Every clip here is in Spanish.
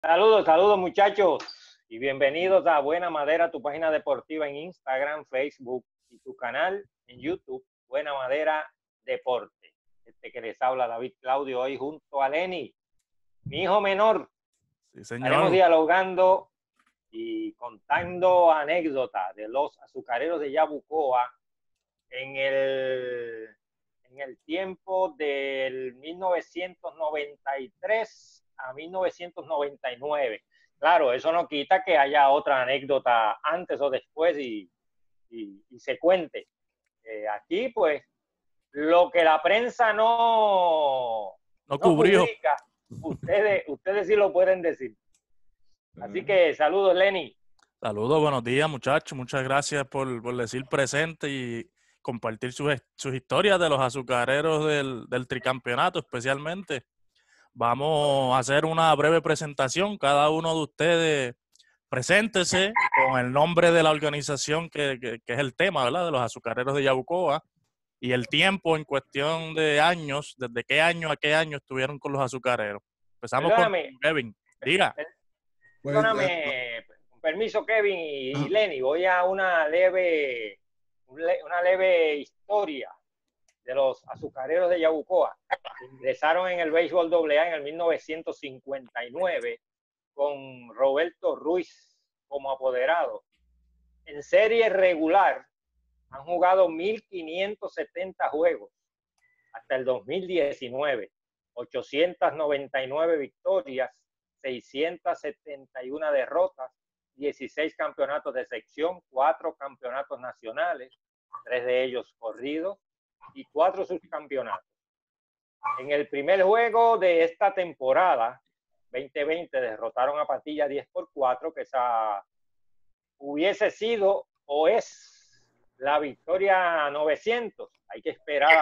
Saludos, saludos muchachos y bienvenidos a Buena Madera, tu página deportiva en Instagram, Facebook y tu canal en YouTube, Buena Madera Deporte. Este que les habla David Claudio hoy junto a Lenny, mi hijo menor. Sí, señor. Estaremos dialogando y contando anécdotas de los azucareros de Yabucoa en el tiempo del 1993 a 1999. Claro, eso no quita que haya otra anécdota antes o después y se cuente. Aquí, pues, lo que la prensa no cubrió. publica, ustedes sí lo pueden decir. Así que saludos, Lenny. Saludos, buenos días, muchachos. Muchas gracias por decir presente y compartir sus historias de los azucareros del tricampeonato, especialmente. Vamos a hacer una breve presentación. Cada uno de ustedes preséntese con el nombre de la organización que es el tema, ¿verdad? De los azucareros de Yabucoa y el tiempo en cuestión de años, desde qué año a qué año estuvieron con los azucareros. Empezamos con Kevin. Diga. Perdóname, con permiso, Kevin y Lenny, voy a una leve historia de los azucareros de Yabucoa. Ingresaron en el béisbol AA en el 1959 con Roberto Ruiz como apoderado. En serie regular han jugado 1,570 juegos hasta el 2019, 899 victorias, 671 derrotas, 16 campeonatos de sección, 4 campeonatos nacionales, 3 de ellos corridos y 4 subcampeonatos. En el primer juego de esta temporada 2020 derrotaron a Patilla 10-4, que esa hubiese sido o es la victoria 900. Hay que esperar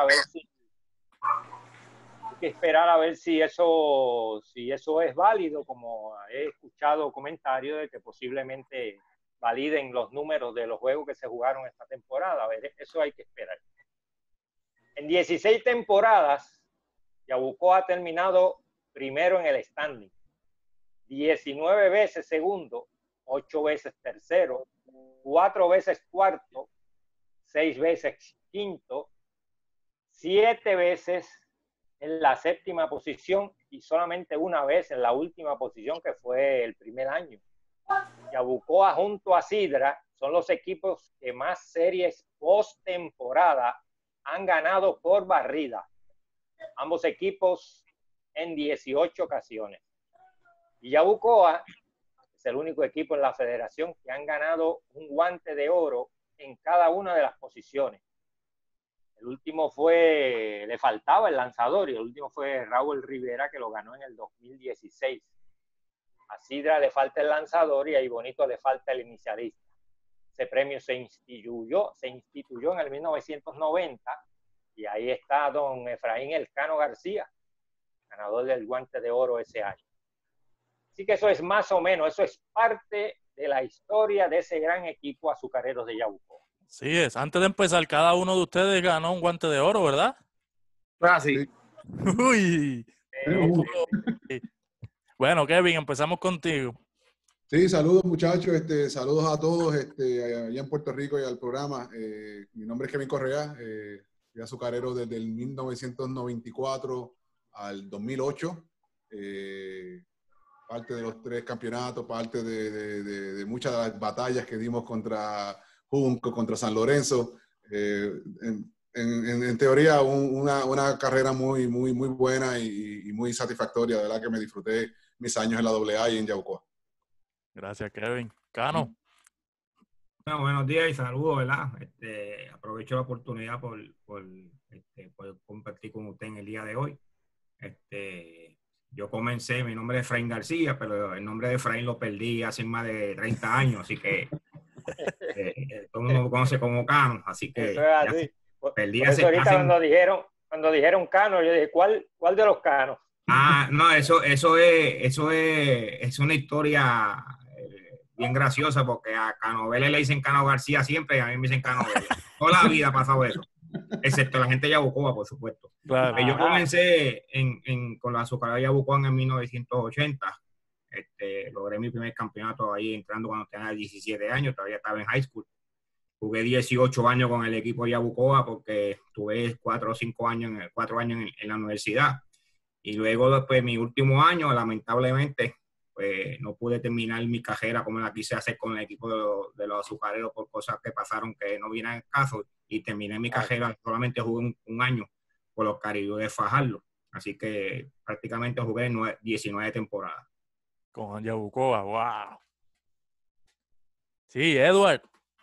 a ver si eso es válido, como he escuchado comentarios de que posiblemente validen los números de los juegos que se jugaron esta temporada. A ver, eso hay que esperar. En 16 temporadas, Yabucoa ha terminado primero en el standing, 19 veces segundo, 8 veces tercero, 4 veces cuarto, 6 veces quinto, 7 veces en la séptima posición y solamente una vez en la última posición, que fue el primer año. Yabucoa junto a Sidra son los equipos que más series post-temporada han ganado por barrida. Ambos equipos en 18 ocasiones. Y Yabucoa es el único equipo en la federación que han ganado un guante de oro en cada una de las posiciones. El último le faltaba el lanzador, y el último fue Raúl Rivera, que lo ganó en el 2016. A Sidra le falta el lanzador y a Ibonito le falta el inicialista. Ese premio se instituyó en el 1990, y ahí está don Efraín Elcano García, ganador del guante de oro ese año. Así que eso es más o menos, eso es parte de la historia de ese gran equipo azucareros de Yabucoa. Sí es. Antes de empezar, cada uno de ustedes ganó un guante de oro, ¿verdad? Sí. Uy. Bueno, Kevin, empezamos contigo. Sí, saludos muchachos, saludos a todos allá en Puerto Rico y al programa. Mi nombre es Kevin Correa, fui azucarero desde el 1994 al 2008. Parte de los 3 campeonatos, parte de muchas de las batallas que dimos contra Junco, contra San Lorenzo. En teoría, una carrera muy buena y muy satisfactoria. De verdad que me disfruté mis años en la AA y en Yabucoa. Gracias, Kevin. Cano. Bueno, buenos días y saludos, ¿verdad? Aprovecho la oportunidad por compartir con usted en el día de hoy. Yo comencé, mi nombre es Efraín García, pero el nombre de Efraín lo perdí hace más de 30 años, así que todo el mundo me conoce como Cano, así que eso es así. Perdí por eso ahorita cuando dijeron Cano, yo dije, ¿cuál de los Canos? No, eso es una historia bien graciosa, porque a Cano Vélez le dicen Cano García siempre y a mí me dicen Cano Vélez. Toda la vida ha pasado eso, excepto la gente de Yabucoa, por supuesto. Claro. Yo comencé con la azucarera de Yabucoa en 1980. Logré mi primer campeonato ahí entrando cuando tenía 17 años, todavía estaba en high school. Jugué 18 años con el equipo de Yabucoa porque tuve 4 años en la universidad. Y luego, después, mi último año, lamentablemente, pues no pude terminar mi carrera como la quise hacer con el equipo de los azucareros por cosas que pasaron que no vienen al caso. Y terminé mi carrera, solamente jugué un año por los Caribes de Fajardo. Así que prácticamente jugué 19 temporadas. Con Yabucoa, wow. Sí, Edward.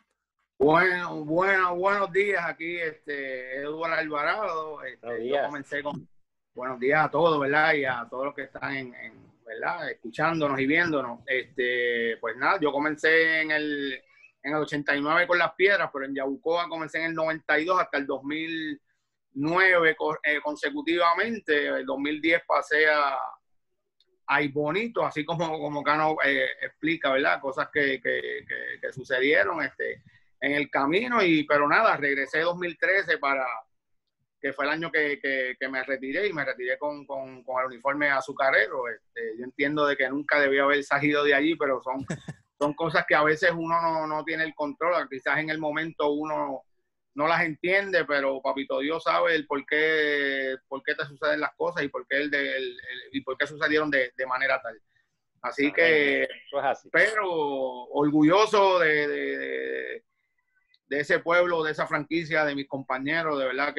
Buenos días aquí, Eduardo Alvarado. Yo comencé con buenos días a todos, ¿verdad? Y a todos los que están ¿verdad? Escuchándonos y viéndonos. Pues nada, yo comencé en el 89 con Las Piedras, pero en Yabucoa comencé en el 92 hasta el 2009 consecutivamente. El 2010 pasé a Ibonito, así como Cano explica, ¿verdad? Cosas que sucedieron en el camino, pero nada, regresé 2013 que fue el año que me retiré, y me retiré con el uniforme azucarero. Yo entiendo de que nunca debía haber salido de allí, pero son cosas que a veces uno no tiene el control. Quizás en el momento uno no las entiende, pero Papito Dios sabe el por qué te suceden las cosas y por qué y por qué sucedieron de manera tal. Así que, eso es así. Pero orgulloso de ese pueblo, de esa franquicia, de mis compañeros. De verdad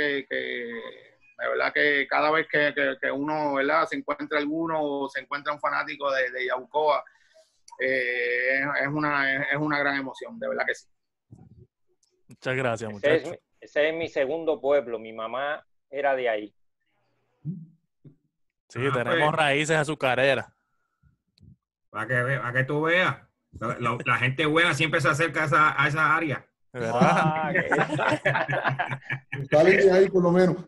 que cada vez que uno, ¿verdad?, se encuentra alguno o se encuentra un fanático de Yabucoa, es una gran emoción, de verdad que sí. Muchas gracias, muchachos. Ese es mi segundo pueblo. Mi mamá era de ahí. Sí, tenemos raíces azucareras. Para que tú veas. La gente buena siempre se acerca a esa área. ¿De verdad? Salen de ahí por lo menos.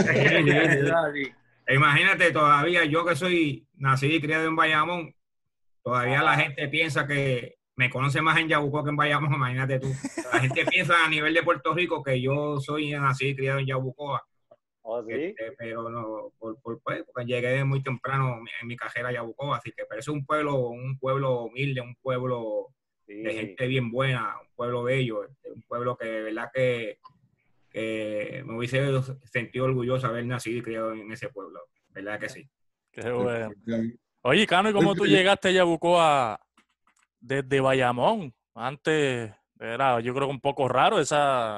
Imagínate, todavía yo que soy nacido y criado en Bayamón, todavía la gente piensa que me conoce más en Yabucoa que en Bayamón. Imagínate tú. La gente piensa a nivel de Puerto Rico que yo soy nacido y criado en Yabucoa. ¿Oh, sí? Pero no, porque llegué muy temprano en mi carrera a Yabucoa, así que pero es un pueblo humilde, un pueblo de gente bien buena, un pueblo bello, un pueblo que de verdad que me hubiese sentido orgulloso haber nacido y criado en ese pueblo, verdad que sí. Qué bueno. Oye, Cano, ¿y cómo tú llegaste a Yabucoa desde Bayamón? Antes era, yo creo que un poco raro ese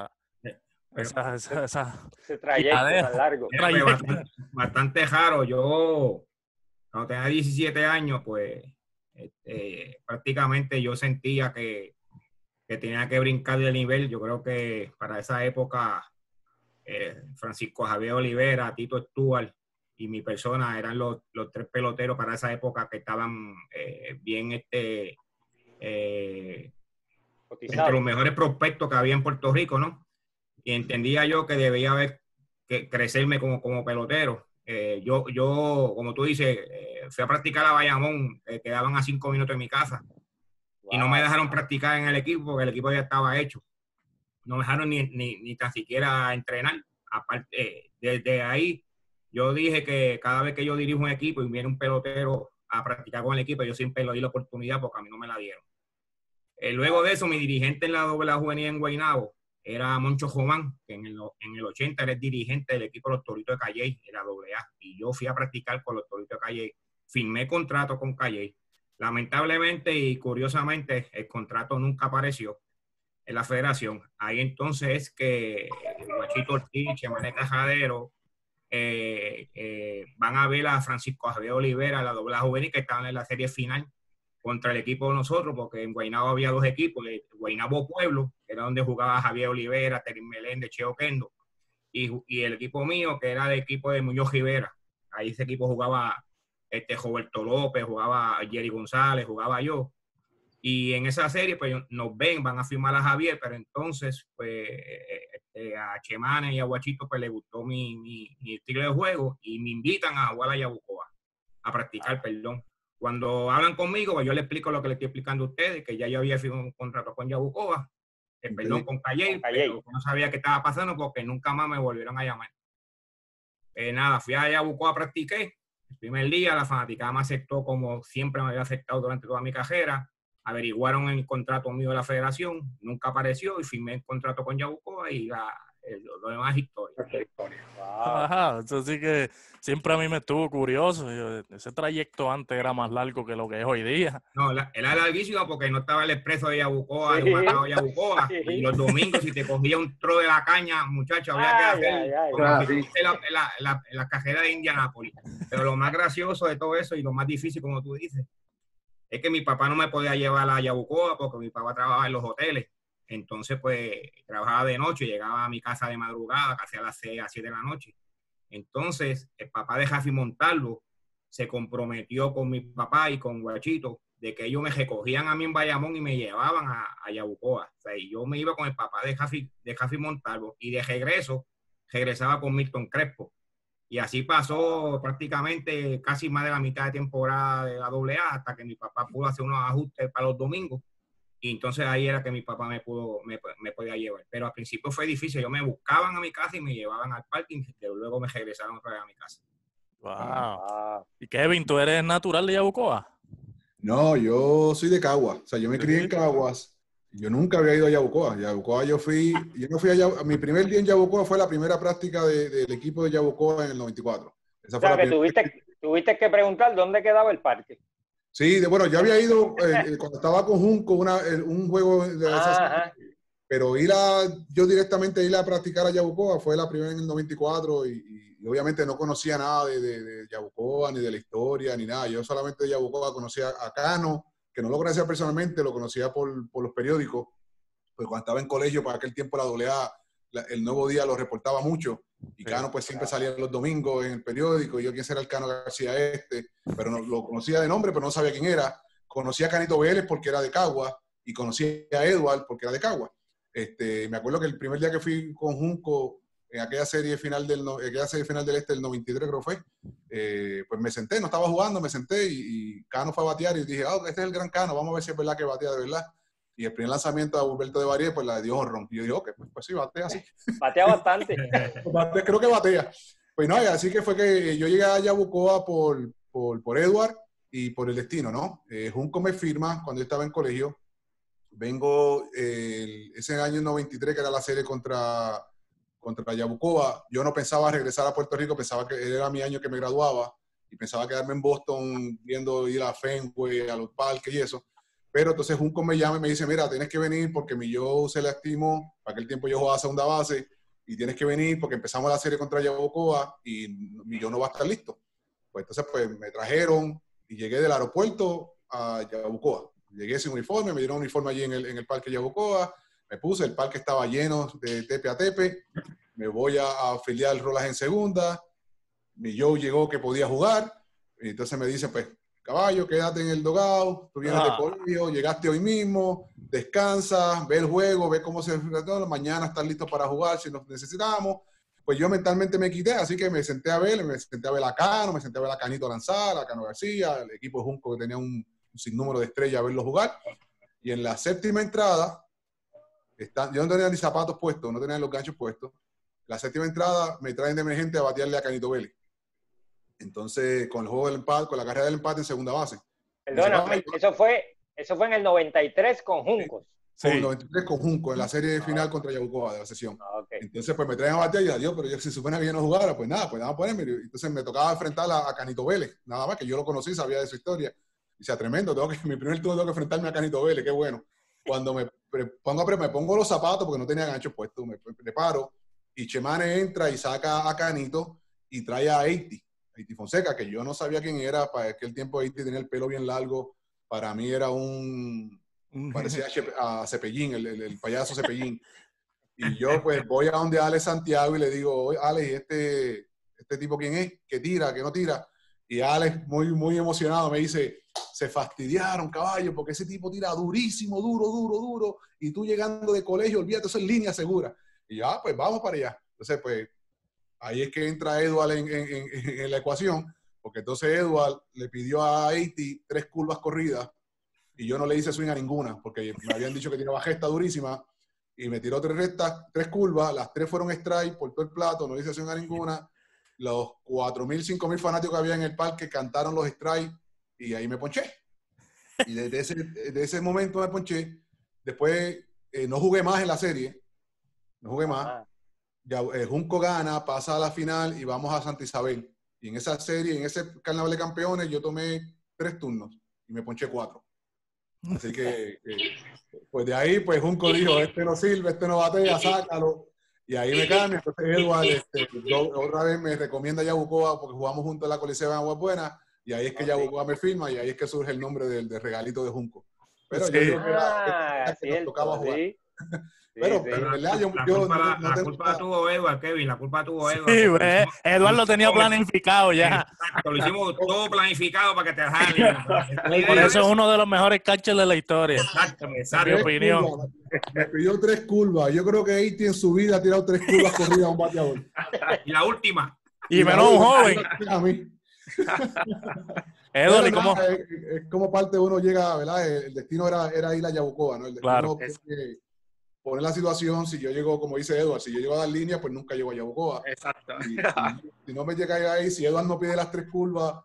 trayecto tan largo. Bastante raro. Yo, cuando tenía 17 años, pues prácticamente yo sentía que tenía que brincar de nivel. Yo creo que para esa época Francisco Javier Olivera, Tito Stuart y mi persona eran los 3 peloteros para esa época que estaban bien entre los mejores prospectos que había en Puerto Rico, ¿no? Y entendía yo que debía haber que crecerme como pelotero. Yo, como tú dices, fui a practicar a Bayamón, quedaban a 5 minutos de mi casa. Wow. Y no me dejaron practicar en el equipo porque el equipo ya estaba hecho. No me dejaron ni tan siquiera entrenar. Aparte, desde ahí, yo dije que cada vez que yo dirijo un equipo y viene un pelotero a practicar con el equipo, yo siempre le di la oportunidad porque a mí no me la dieron. Luego de eso, mi dirigente en la AA juvenil en Guaynabo era Moncho Jomán, que en el 80 era el dirigente del equipo de los Toritos de Calley, en la AA. Y yo fui a practicar con los Toritos de Calley. Firmé contrato con Calley. Lamentablemente y curiosamente, el contrato nunca apareció en la federación. Ahí entonces es que Guachito Ortiz, Chemané Cajadero, van a ver a Francisco Javier Olivera, la AA juvenil, que estaban en la serie final contra el equipo de nosotros, porque en Guaynabo había 2 equipos, Guaynabo Pueblo, que era donde jugaba Javier Olivera, Terín Meléndez, Cheo Kendo, y el equipo mío, que era el equipo de Muñoz Rivera. Ahí ese equipo jugaba Roberto López, jugaba Jerry González, jugaba yo. Y en esa serie, pues nos van a firmar a Javier, pero entonces, pues, a Chemanes y a Guachito, pues, le gustó mi estilo de juego y me invitan a jugar a Yabucoa, a practicar, perdón. Cuando hablan conmigo, pues yo les explico lo que les estoy explicando a ustedes, que ya yo había firmado un contrato con Yabucoa, perdón, con Calley, pero no sabía qué estaba pasando porque nunca más me volvieron a llamar. Nada, fui a Yabucoa, practiqué, El primer día la fanaticada me aceptó como siempre me había aceptado durante toda mi carrera. Averiguaron el contrato mío de la federación, nunca apareció y firmé el contrato con Yabucoa y lo demás es historia. Ajá, eso sí que siempre a mí me estuvo curioso. Ese trayecto antes era más largo que lo que es hoy día. No, era larguísimo porque no estaba el expreso de Yabucoa, el matado de Yabucoa. Y los domingos, si te cogía un tro de la caña, muchacho, había que hacer la cajera de Indianápolis. Pero lo más gracioso de todo eso y lo más difícil, como tú dices, es que mi papá no me podía llevar a Yabucoa porque mi papá trabajaba en los hoteles. Entonces, pues, trabajaba de noche, llegaba a mi casa de madrugada, casi a las 6, a 7 de la noche. Entonces, el papá de Jafi Montalvo se comprometió con mi papá y con Guachito de que ellos me recogían a mí en Bayamón y me llevaban a Yabucoa. O sea, y yo me iba con el papá de Jafi Montalvo y de regresaba con Milton Crespo. Y así pasó prácticamente casi más de la mitad de temporada de la AA hasta que mi papá pudo hacer unos ajustes para los domingos. Y entonces ahí era que mi papá me podía llevar. Pero al principio fue difícil. Ellos me buscaban a mi casa y me llevaban al parking. Y luego me regresaron otra vez a mi casa. Wow. ¿Y Kevin, tú eres natural de Yabucoa? No, yo soy de Caguas. O sea, yo me crié en Caguas. Yo nunca había ido a Yabucoa. Yabucoa yo no fui a mi primer día en Yabucoa fue la primera práctica del equipo de Yabucoa en el 94. Esa fue que tuviste que preguntar dónde quedaba el parque. Sí, bueno, yo había ido cuando estaba con Junco un juego de esas, pero yo directamente ir a practicar a Yabucoa fue la primera en el 94 y obviamente no conocía nada de Yabucoa, ni de la historia, ni nada. Yo solamente de Yabucoa conocía a Cano, que no lo conocía personalmente, lo conocía por los periódicos, pues cuando estaba en colegio, para aquel tiempo la AA, el Nuevo Día lo reportaba mucho, y Cano pues siempre salía los domingos en el periódico, y yo quién será el Cano García pero no, lo conocía de nombre, pero no sabía quién era. Conocía a Canito Vélez porque era de Cagua, y conocía a Edward porque era de Cagua. Me acuerdo que el primer día que fui con Junco, en aquella serie final del Este del 93 creo fue, pues me senté, no estaba jugando, me senté y Cano fue a batear y dije, este es el gran Cano, vamos a ver si es verdad que batea de verdad. Y el primer lanzamiento de Humberto de Varié, pues la dio honrón. Y yo dije, pues sí, batea así. Batea bastante. Creo que batea. Pues no, así que fue que yo llegué a Yabucoa por Edward y por el destino, ¿no? Junco me firma cuando yo estaba en colegio. Vengo ese año 93, que era la serie contra Yabucoa. Yo no pensaba regresar a Puerto Rico, pensaba que era mi año que me graduaba y pensaba quedarme en Boston viendo ir a Fenway, a los parques y eso. Pero entonces Junco me llama y me dice, mira, tienes que venir porque mi Joe se lastimó, para aquel tiempo yo jugaba segunda base, y tienes que venir porque empezamos la serie contra Yabucoa y mi Joe no va a estar listo. Pues entonces pues me trajeron y llegué del aeropuerto a Yabucoa. Llegué sin uniforme, me dieron un uniforme allí en el parque Yabucoa, me puse, el parque estaba lleno de tepe a tepe, me voy a afiliar Rolas en segunda, mi Joe llegó que podía jugar, y entonces me dice, pues, caballo, quédate en el dugout, tú vienes de colegio, llegaste hoy mismo, descansa, ve el juego, ve cómo se retorna, mañana estás listo para jugar si nos necesitamos. Pues yo mentalmente me quité, así que me senté a ver a Cano, me senté a ver a Canito lanzar, a Cano García, el equipo de Junco que tenía un sinnúmero de estrellas a verlo jugar. Y en la séptima entrada, yo no tenía ni zapatos puestos, no tenía los ganchos puestos. La séptima entrada me traen de emergente a batearle a Canito Vélez. Entonces, con el juego del empate, con la carrera del empate en segunda base. Perdona, eso fue en el 93 con Juncos. Sí. Con el 93 con Junco, en la serie final contra Yabucoa de la sesión. Okay. Entonces, pues me traen a batear y adiós, pero yo si supone que yo no jugara, pues nada, pues nada, ponerme. Entonces me tocaba enfrentar a Canito Vélez, nada más, que yo lo conocí, sabía de su historia. Y sea tremendo, mi primer turno tengo que enfrentarme a Canito Vélez, qué bueno. Cuando me pongo los zapatos, porque no tenía ganchos puestos, me preparo, y Chemane entra y saca a Canito y trae a Eiti Fonseca, que yo no sabía quién era. Para aquel tiempo Eiti tenía el pelo bien largo, para mí era parecía a Cepellín, el payaso Cepellín. Y yo pues voy a donde Alex Santiago y le digo, Alex, ¿este tipo quién es? ¿Qué tira? ¿Qué no tira? Y Alex, muy, muy emocionado, me dice, se fastidiaron, caballo, porque ese tipo tira durísimo, duro, y tú llegando de colegio, olvídate, eso es línea segura. Y yo, pues vamos para allá. Entonces, pues, ahí es que entra Edward en la ecuación, porque entonces Edward le pidió a Eiti 3 curvas corridas, y yo no le hice swing a ninguna, porque me habían dicho que tiraba gesta durísima, y me tiró 3 rectas, 3 curvas, las 3 fueron strike por todo el plato, no le hice swing a ninguna, los 4.000, 5.000 fanáticos que había en el parque cantaron los strikes y ahí me ponché. Y desde ese momento me ponché. Después no jugué más en la serie. No jugué más. Ya, Junco gana, pasa a la final y vamos a Santa Isabel. Y en esa serie, en ese Carnaval de Campeones, yo tomé 3 turnos y me ponché 4. Así que pues de ahí, pues Junco dijo, este no sirve, este no batea, sácalo. Y ahí me cambia. Entonces Edward otra vez me recomienda a Yabucoa porque jugamos juntos en la Coliseo de Aguas Buenas. Y ahí es que Yabucoa me firma y ahí es que surge el nombre del regalito de Junco. Pero yo digo que era que nos tocaba jugar. Sí. Pero en verdad la culpa tuvo Edward, Kevin, la culpa tuvo Edward. Sí, Edward lo tenía planificado ya. Exacto, lo hicimos todo planificado para que te dejaran. Por eso es uno de los mejores catchers de la historia. Exacto. En mi opinión. Me pidió 3 curvas. Yo creo que Haiti en su vida ha tirado 3 curvas corridas a un bateador. Y la última. Y menos un joven. A mí. Edward, ¿y cómo? Es como parte de uno llega, ¿verdad? El destino era ir a Yabucoa, ¿no? El destino que poner la situación, si yo llego, como dice Edward, si yo llego a dar línea, pues nunca llego a Yabucoa. Exacto. Y si no me llega ahí, si Edward no pide las 3 curvas,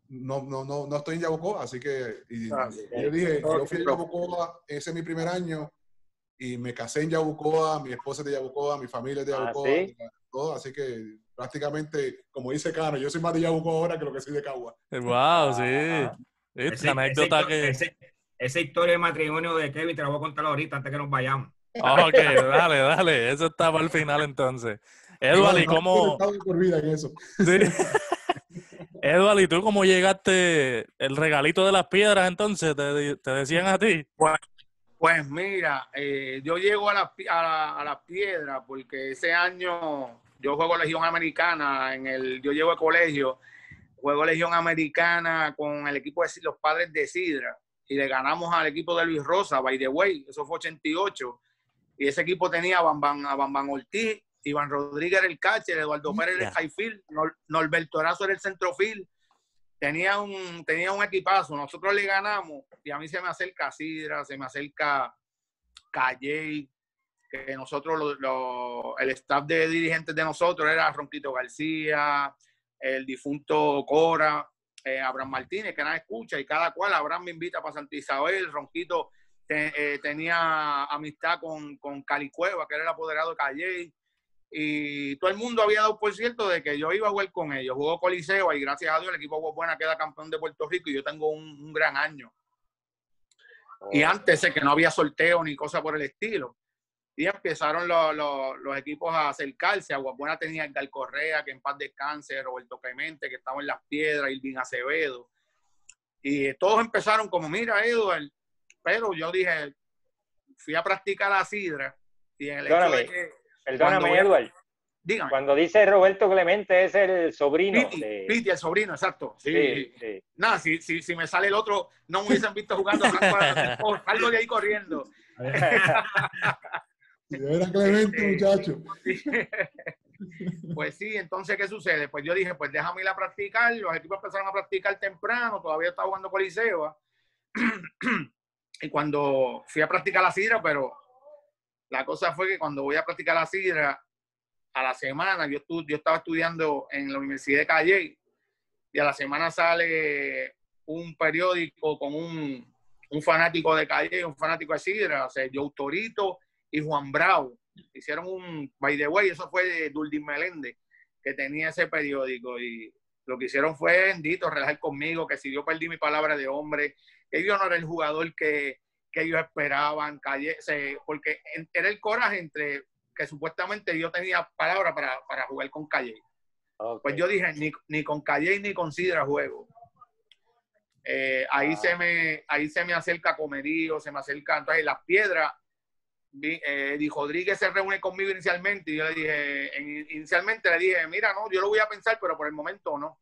no estoy en Yabucoa. Así que yo dije, yo fui a Yabucoa, ese es mi primer año, y me casé en Yabucoa, mi esposa es de Yabucoa, mi familia es de Yabucoa, ¿sí? todo, así que prácticamente, como dice Cano, yo soy más de Yabucoa ahora que lo que soy de Cagua. Wow, sí. Esa anécdota esa historia de matrimonio de Kevin te la voy a contar ahorita antes que nos vayamos. Ok, dale. Eso está para el final entonces. Edward, ¿y cómo? Por vida en eso. Sí. Edward, ¿y tú cómo llegaste el regalito de las piedras entonces? ¿Te decían a ti? Pues mira, yo llego a las piedras porque ese año yo juego Legión Americana, yo llego al colegio, juego Legión Americana con el equipo de los Padres de Sidra y le ganamos al equipo de Luis Rosa, by the way, eso fue 88. Y ese equipo tenía a Bambam Ortiz, Iván Rodríguez era el catcher, Eduardo Pérez era el high field, Norberto Erazo era el centrofield. Tenía un equipazo. Nosotros le ganamos y a mí se me acerca Sidra, se me acerca Calley, que nosotros, el staff de dirigentes de nosotros era Ronquito García, el difunto Cora, Abraham Martínez, que nada escucha, y cada cual, Abraham me invita para Santa Isabel, Ronquito tenía amistad con Cali Cueva, que era el apoderado de Calley, y todo el mundo había dado por cierto de que yo iba a jugar con ellos. Jugó Coliseo y gracias a Dios el equipo Aguas Buenas queda campeón de Puerto Rico y yo tengo un gran año. Y antes que no había sorteo ni cosa por el estilo. Y empezaron los equipos a acercarse. Aguas Buenas tenía Edgar Correa, que en paz descanse, Roberto Clemente, que estaba en Las Piedras, Irving Acevedo. Y todos empezaron como, mira, Edward. Pero yo dije, fui a practicar la sidra. Y en el hecho de que Perdóname, Edward. Dígame. Cuando dice Roberto Clemente es el sobrino. Piti, el sobrino, exacto. Sí. Sí. Nada, si me sale el otro, no me hubiesen visto jugando. Salgo de ahí corriendo. Era Clemente, muchacho. Pues sí, entonces, ¿qué sucede? Pues yo dije, pues déjame ir a practicar. Los equipos empezaron a practicar temprano. Todavía estaba jugando Coliseo. Y cuando fui a practicar la sidra, pero la cosa fue que cuando voy a practicar la sidra, a la semana, yo estaba estudiando en la Universidad de Calley, y a la semana sale un periódico con un fanático de Calley, un fanático de sidra, o sea, Joe Torito y Juan Bravo. Hicieron un, by the way, eso fue de Dulcín Meléndez, que tenía ese periódico, y lo que hicieron fue, bendito, relajar conmigo, que si yo perdí mi palabra de hombre, que yo no era el jugador que ellos esperaban, porque era el coraje entre que supuestamente yo tenía palabra para jugar con Calley. Okay. Pues yo dije, ni con Calley ni con Sidra juego. Ahí se me acerca Comerío, se me acerca, entonces Las Piedras. Dijo Rodríguez se reúne conmigo inicialmente y yo le dije, mira, no, yo lo voy a pensar, pero por el momento no.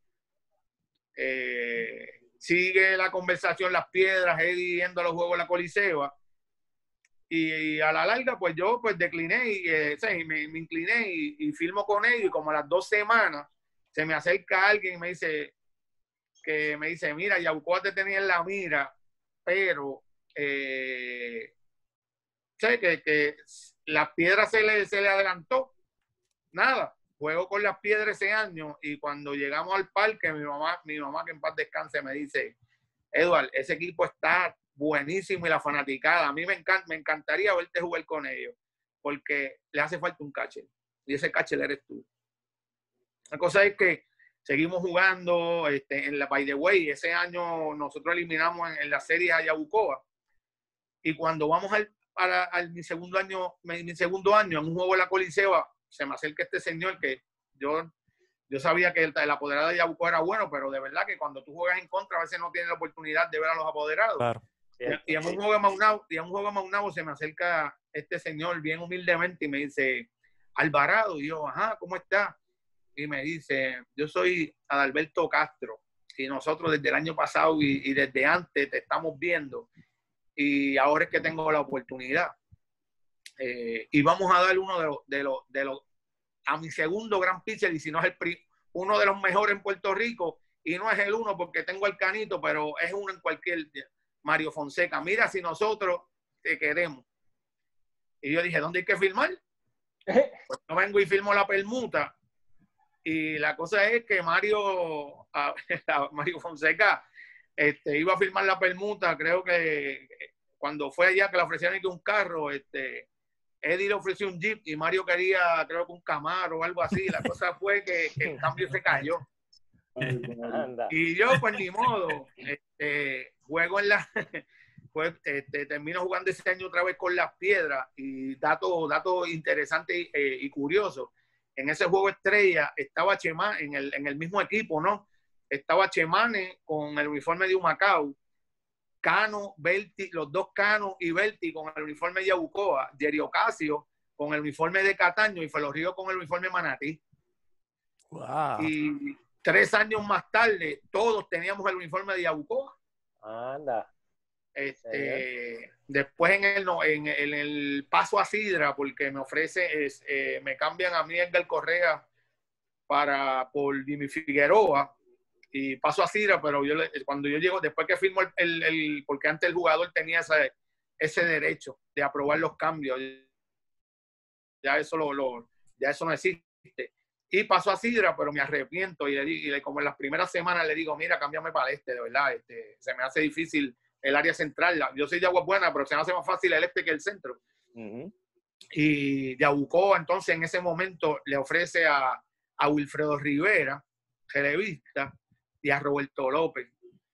Sigue la conversación Las Piedras, Eddie yendo a los juegos de la Coliseo, y a la larga pues yo pues decliné y me incliné y firmo con ellos, y como a las 2 semanas se me acerca alguien y me dice, mira, Yabucoa te tenía en la mira, pero que Las Piedras se le adelantó, nada, juego con Las Piedras ese año y cuando llegamos al parque, mi mamá que en paz descanse, me dice, Edward, ese equipo está buenísimo y la fanaticada, a mí me encantaría verte jugar con ellos, porque le hace falta un catcher y ese catcher eres tú. La cosa es que seguimos jugando en la By the Way. Ese año nosotros eliminamos en la serie a Yabucoa. Y cuando vamos mi segundo año, en un juego de la Coliseo, se me acerca este señor que yo sabía que el apoderado de Yabucoa era bueno, pero de verdad que cuando tú juegas en contra a veces no tienes la oportunidad de ver a los apoderados. Claro. Y en un juego de Maunabo se me acerca este señor bien humildemente y me dice, Alvarado, y yo, ajá, ¿cómo está? Y me dice, yo soy Adalberto Castro y nosotros desde el año pasado y desde antes te estamos viendo y ahora es que tengo la oportunidad. Y vamos a dar uno de los a mi segundo gran pitcher, y si no es uno de los mejores en Puerto Rico, y no es el uno porque tengo el Canito, pero es uno en cualquier, Mario Fonseca. Mira si nosotros te queremos. Y yo dije, ¿dónde hay que firmar? Pues yo vengo y firmo la permuta. Y la cosa es que Mario Fonseca iba a firmar la permuta, creo que cuando fue allá que le ofrecieron un carro, Eddie le ofreció un Jeep y Mario quería, creo que un Camaro o algo así. La cosa fue que el cambio se cayó. Y yo, pues ni modo, juego en la... Pues, termino jugando ese año otra vez con Las Piedras y dato interesante y curioso. En ese juego estrella estaba Chemane en el mismo equipo, ¿no? Estaba Chemane con el uniforme de Humacao, Cano, Berti, los dos Cano y Berti con el uniforme de Yabucoa, Jerry Ocasio con el uniforme de Cataño y Felo Río con el uniforme de Manatí. Wow. Y 3 años más tarde, todos teníamos el uniforme de Yabucoa. Anda. Después en el paso a Sidra, porque me cambian a mí Edgar Correa por Jimmy Figueroa y paso a Sidra, pero cuando yo llego, después que firmo porque antes el jugador tenía ese derecho de aprobar los cambios, ya eso no existe. Y paso a Sidra, pero me arrepiento y como en las primeras semanas le digo, mira, cámbiame para de verdad, se me hace difícil el área central. Yo soy de Aguas Buenas, pero se me hace más fácil el que el centro. Uh-huh. Y Yabucoa, entonces, en ese momento, le ofrece a Wilfredo Rivera, relevista, y a Roberto López.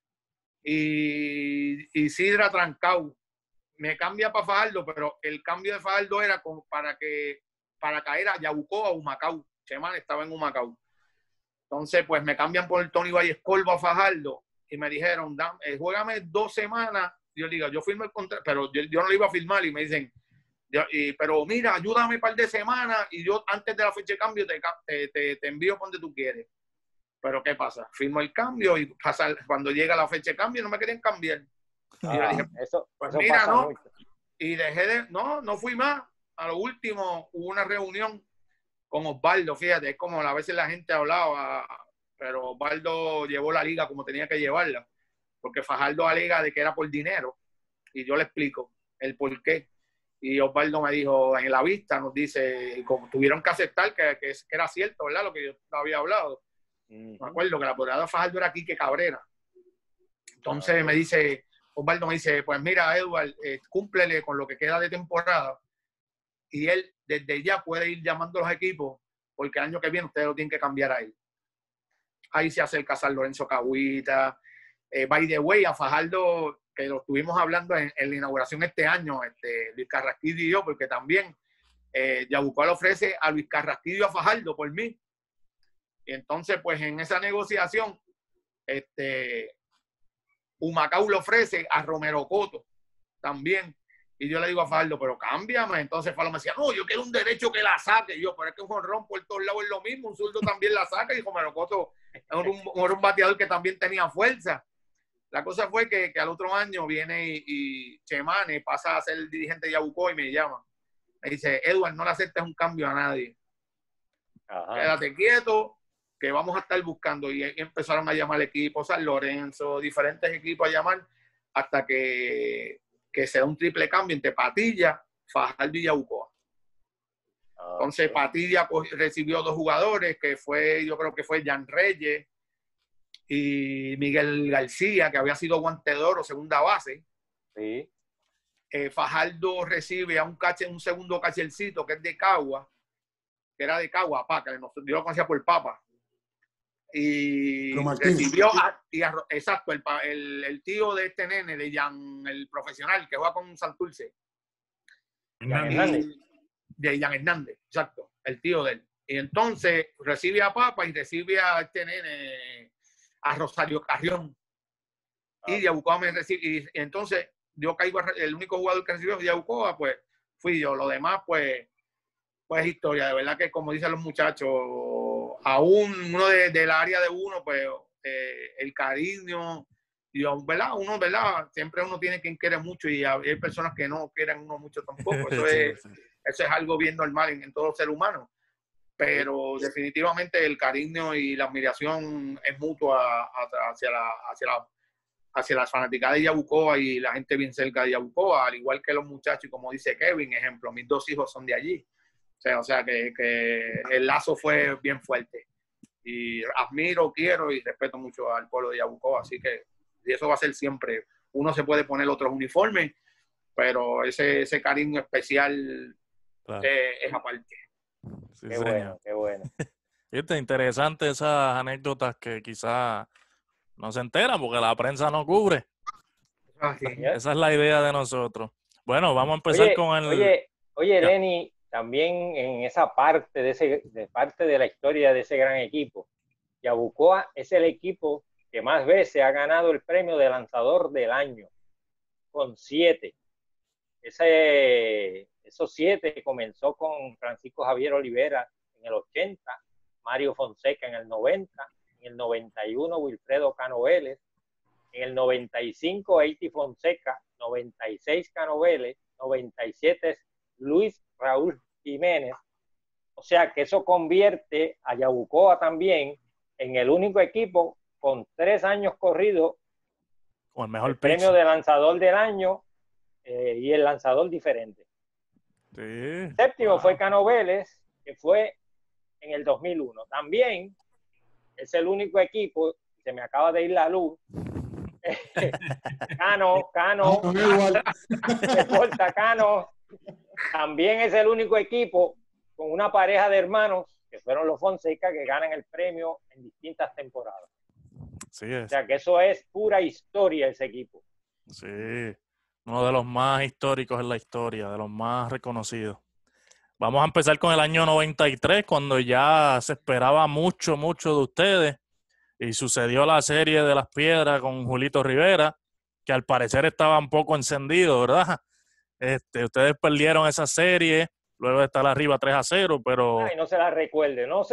Y Sidra trancado. Me cambia para Fajardo, pero el cambio de Fajardo era para caer a Yabucoa o Humacao. Chemane estaba en Humacao. Entonces, pues, me cambian por Tony Vallescolvo a Fajardo. Y me dijeron, juégame 2 semanas. Yo digo, yo firmo el contrato, pero yo no lo iba a firmar. Y me dicen, pero mira, ayúdame un par de semanas y yo antes de la fecha de cambio te envío por donde tú quieres. Pero ¿qué pasa? Firmo el cambio y cuando llega la fecha de cambio no me querían cambiar. Y yo dije, pues eso mira, no. Mucho. Y no fui más. A lo último hubo una reunión con Osvaldo, fíjate, es como a veces la gente hablaba, pero Osvaldo llevó la liga como tenía que llevarla, porque Fajardo alega de que era por dinero, y yo le explico el por qué. Y Osvaldo me dijo, en la vista nos dice, como tuvieron que aceptar que era cierto, ¿verdad? Lo que yo había hablado. Me acuerdo que la apoderada de Fajardo era Quique Cabrera. Entonces Osvaldo me dice, pues mira, Edward, cúmplele con lo que queda de temporada, y él desde ya puede ir llamando a los equipos, porque el año que viene ustedes lo tienen que cambiar a él. Ahí se acerca San Lorenzo Cagüita. By the way, a Fajardo, que lo estuvimos hablando en la inauguración este año, Luis Carrasquillo y yo, porque también Yabucoa le ofrece a Luis Carrasquillo y a Fajardo por mí. Y entonces, pues en esa negociación, Humacao le ofrece a Romero Coto también. Y yo le digo a Fajardo, pero cámbiame. Entonces Fajardo me decía, no, yo quiero un derecho que la saque. Y yo, pero es que un jonrón por todos lados es lo mismo. Un zurdo también la saca. Y Romero Coto era un bateador que también tenía fuerza. La cosa fue que al otro año viene y Chemane pasa a ser el dirigente de Yabucoa y me llama. Me dice, Edward, no le aceptes un cambio a nadie. Ajá. Quédate quieto, que vamos a estar buscando. Y empezaron a llamar equipos, San Lorenzo, diferentes equipos a llamar, hasta que se da un triple cambio entre Patilla, Fajardo y Yabucoa. Entonces Patilla recibió 2 jugadores, yo creo que fue Jan Reyes y Miguel García, que había sido guante de oro, segunda base. Sí. Fajardo recibe a un segundo cachelcito que es de Cagua, que era de Cagua, yo lo conocía por Papa. Y recibió exacto, el tío de este nene, de Jan, el profesional que juega con Santurce. De Jan Hernández, exacto, el tío de él. Y entonces recibe a Papa y recibe a este nene, a Rosario Carrión. Y Yabucoa me recibe. Y entonces yo caigo, el único jugador que recibió de Yabucoa, pues fui yo. Lo demás, pues historia. De verdad que, como dicen los muchachos, aún uno del área de uno, pues el cariño, y ¿verdad? Uno, ¿verdad? Siempre uno tiene quien quiere mucho y hay personas que no quieren uno mucho tampoco. Eso es algo bien normal en todo ser humano. Pero definitivamente el cariño y la admiración es mutua hacia la fanática de Yabucoa y la gente bien cerca de Yabucoa, al igual que los muchachos, y como dice Kevin, ejemplo, mis 2 hijos son de allí. O sea que el lazo fue bien fuerte. Y admiro, quiero y respeto mucho al pueblo de Yabucoa, así que y eso va a ser siempre. Uno se puede poner otros uniformes, pero ese cariño especial es aparte. Sí, qué bueno, qué bueno. Fíjate, interesante esas anécdotas que quizás no se enteran porque la prensa no cubre. Esa es la idea de nosotros. Bueno, vamos a empezar con el... Oye, Lenny, también en esa parte de la historia de ese gran equipo, Yabucoa es el equipo que más veces ha ganado el premio de lanzador del año, con 7. Esos 7 comenzó con Francisco Javier Olivera en el 80, Mario Fonseca en el 90, en el 91 Wilfredo Cano Vélez, en el 95 Eiti Fonseca, 96 Cano Vélez, 97 Luis Raúl Jiménez. O sea que eso convierte a Yabucoa también en el único equipo con 3 años corridos con el mejor premio de lanzador del año y el lanzador diferente. Sí. El séptimo fue Cano Vélez, que fue en el 2001. También es el único equipo, se me acaba de ir la luz, Cano, también es el único equipo con una pareja de hermanos, que fueron los Fonseca, que ganan el premio en distintas temporadas. Sí es. O sea que eso es pura historia ese equipo. Sí, uno de los más históricos en la historia, de los más reconocidos. Vamos a empezar con el año 93, cuando ya se esperaba mucho de ustedes y sucedió la serie de las piedras con Julito Rivera, que al parecer estaba un poco encendido, ¿verdad? Ustedes perdieron esa serie luego de estar arriba 3-0, pero... Ay, no se la recuerde. No,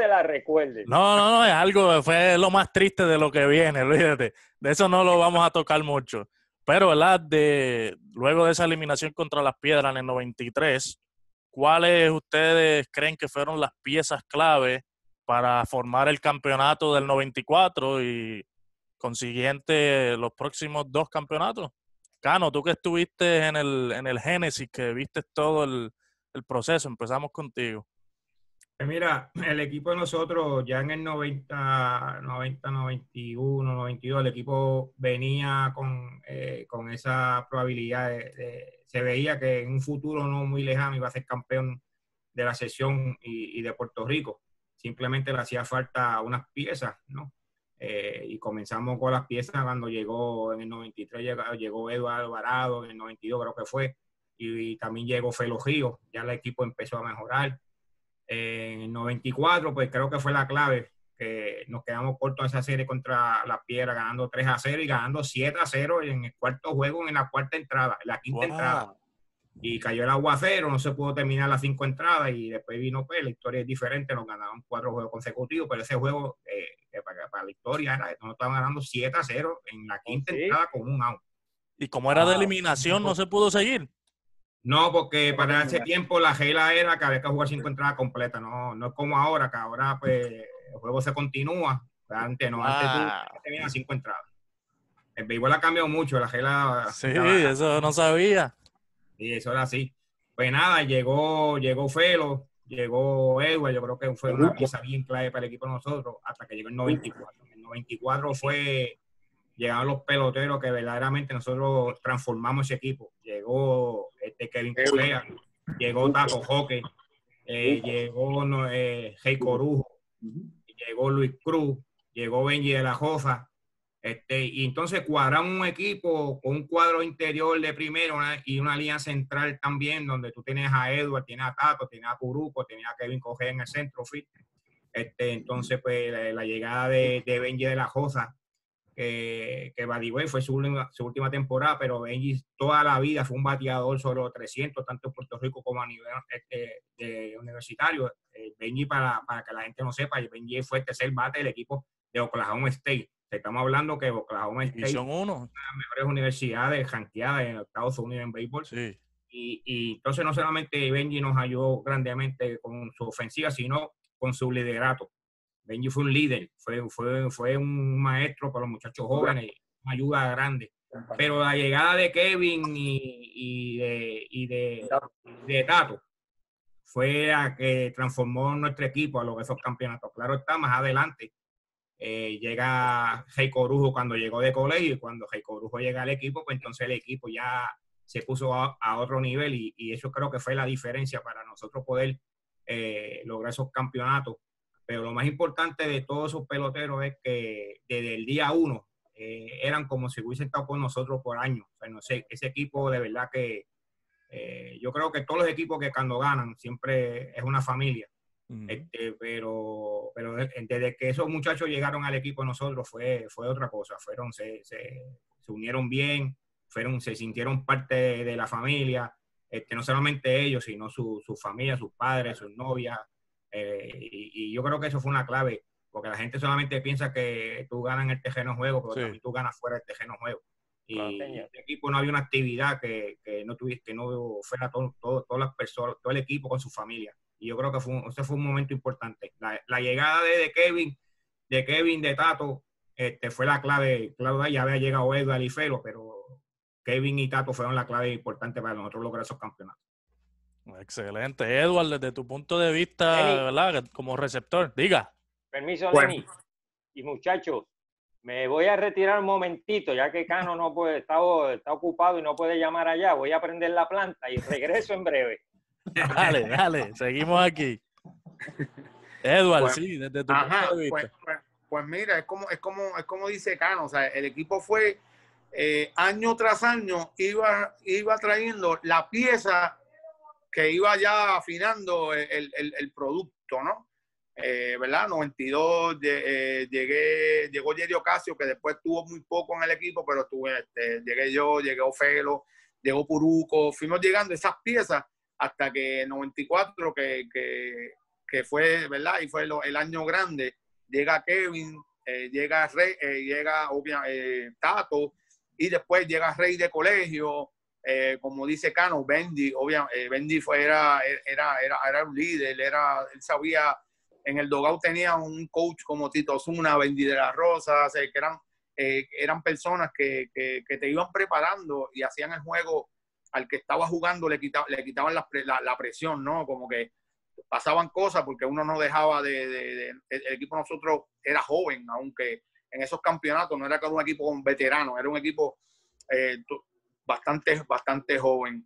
es algo, fue lo más triste de lo que viene, olvídate. De eso no lo vamos a tocar mucho. Pero, ¿verdad? Luego de esa eliminación contra las piedras en el 93, ¿cuáles ustedes creen que fueron las piezas clave para formar el campeonato del 94 y consiguiente los próximos 2 campeonatos? Cano, tú que estuviste en el Génesis, que viste todo el proceso, empezamos contigo. Mira, el equipo de nosotros ya en el 90, 91, 92, el equipo venía con esa probabilidad se veía que en un futuro no muy lejano iba a ser campeón de la sección y de Puerto Rico. Simplemente le hacía falta unas piezas, ¿no? Y comenzamos con las piezas cuando llegó en el 93, llegó Eduardo Alvarado, en el 92 creo que fue, y también llegó Felo Ríos, ya el equipo empezó a mejorar. En el 94, pues creo que fue la clave, que nos quedamos cortos en esa serie contra la Piedra, ganando 3-0 y ganando 7-0 en el cuarto juego, en la cuarta entrada, en la quinta entrada. Y cayó el aguacero, no se pudo terminar las 5 entradas y después vino la historia es diferente, nos ganaron 4 juegos consecutivos, pero ese juego para la historia era, nos estaban ganando 7-0 en la quinta entrada con un out. ¿Y como era de eliminación no se pudo seguir? No, porque para ese tiempo la regla era que había que jugar 5 entradas completas, no es como ahora, que ahora pues el juego se continúa. Antes no, antes tú tenías 5 entradas. El béisbol ha cambiado mucho, la regla... Sí, eso no sabía. Sí, eso era así. Pues nada, llegó Felo, llegó Edward, yo creo que fue una pieza bien clave para el equipo de nosotros, hasta que llegó el 94. En el 94 llegaron los peloteros que verdaderamente nosotros transformamos ese equipo. Llegó Kevin Correa, llegó Tato Joque, llegó Hey Corujo, llegó Luis Cruz, llegó Benji de la Josa. Y entonces cuadramos un equipo con un cuadro interior de primero y una línea central también, donde tú tienes a Edward, tienes a Tato, tienes a Curuco, tienes a Kevin Correa en el centro fit. Entonces, pues la llegada de Benji de la Josa, que by the way fue su última temporada, pero Benji toda la vida fue un bateador sobre los 300, tanto en Puerto Rico como a nivel universitario. Benji, para que la gente no sepa, Benji fue el tercer bate del equipo de Oklahoma State. Estamos hablando que Oklahoma State es una de las mejores universidades rankeadas en Estados Unidos en béisbol. Sí. Y entonces no solamente Benji nos ayudó grandemente con su ofensiva, sino con su liderato. Benji fue un líder, fue un maestro para los muchachos jóvenes, una ayuda grande. Pero la llegada de Kevin y de Tato fue la que transformó nuestro equipo a esos campeonatos. Claro está, más adelante llega Hey Corujo cuando llegó de colegio, y cuando Hey Corujo llega al equipo, pues entonces el equipo ya se puso a otro nivel, y eso creo que fue la diferencia para nosotros poder lograr esos campeonatos. Pero lo más importante de todos esos peloteros es que desde el día 1 eran como si hubiesen estado con nosotros por años. O sea, no sé, ese equipo de verdad que yo creo que todos los equipos que cuando ganan siempre es una familia. Pero desde que esos muchachos llegaron al equipo de nosotros fue otra cosa. Se unieron bien, se sintieron parte de la familia, no solamente ellos, sino su familia, sus padres, sus novias. Y yo creo que eso fue una clave, porque la gente solamente piensa que tú ganas en el terreno de juego, pero también tú ganas fuera del terreno de juego. Y en este equipo no había una actividad que no fuera todas las personas, todo el equipo con su familia. Y yo creo que ese fue un momento importante. La llegada de Kevin, de Tato, fue la clave. Claro, ya había llegado Edward y Felo, pero Kevin y Tato fueron la clave importante para nosotros lograr esos campeonatos. Excelente. Edward, desde tu punto de vista, ¿verdad? Como receptor, diga. Permiso, Lenny. Y muchachos, me voy a retirar un momentito, ya que Cano no puede, está ocupado y no puede llamar allá. Voy a prender la planta y regreso en breve. Dale, seguimos aquí. Edward, sí, desde tu punto de vista. Pues mira, es como dice Cano, o sea, el equipo fue año tras año iba trayendo la pieza que iba ya afinando el producto, ¿no? ¿Verdad? 92 llegó Jerry Ocasio, que después tuvo muy poco en el equipo, pero llegué yo, llegó Felo, llegó Puruco, fuimos llegando esas piezas hasta que 94, que fue, ¿verdad? Y fue el año grande, llega Kevin, llega Rey, llega Tato, y después llega Rey de colegio. Como dice Cano, Benji, obviamente, Benji era un líder, él sabía, en el dugout tenía un coach como Tito Osuna, Benji de la Rosa, o sea, que eran personas que te iban preparando y hacían el juego al que estaba jugando, le quitaban la presión, ¿no? Como que pasaban cosas porque uno no dejaba el equipo de nosotros era joven, aunque en esos campeonatos no era como un equipo con veteranos, era un equipo bastante joven.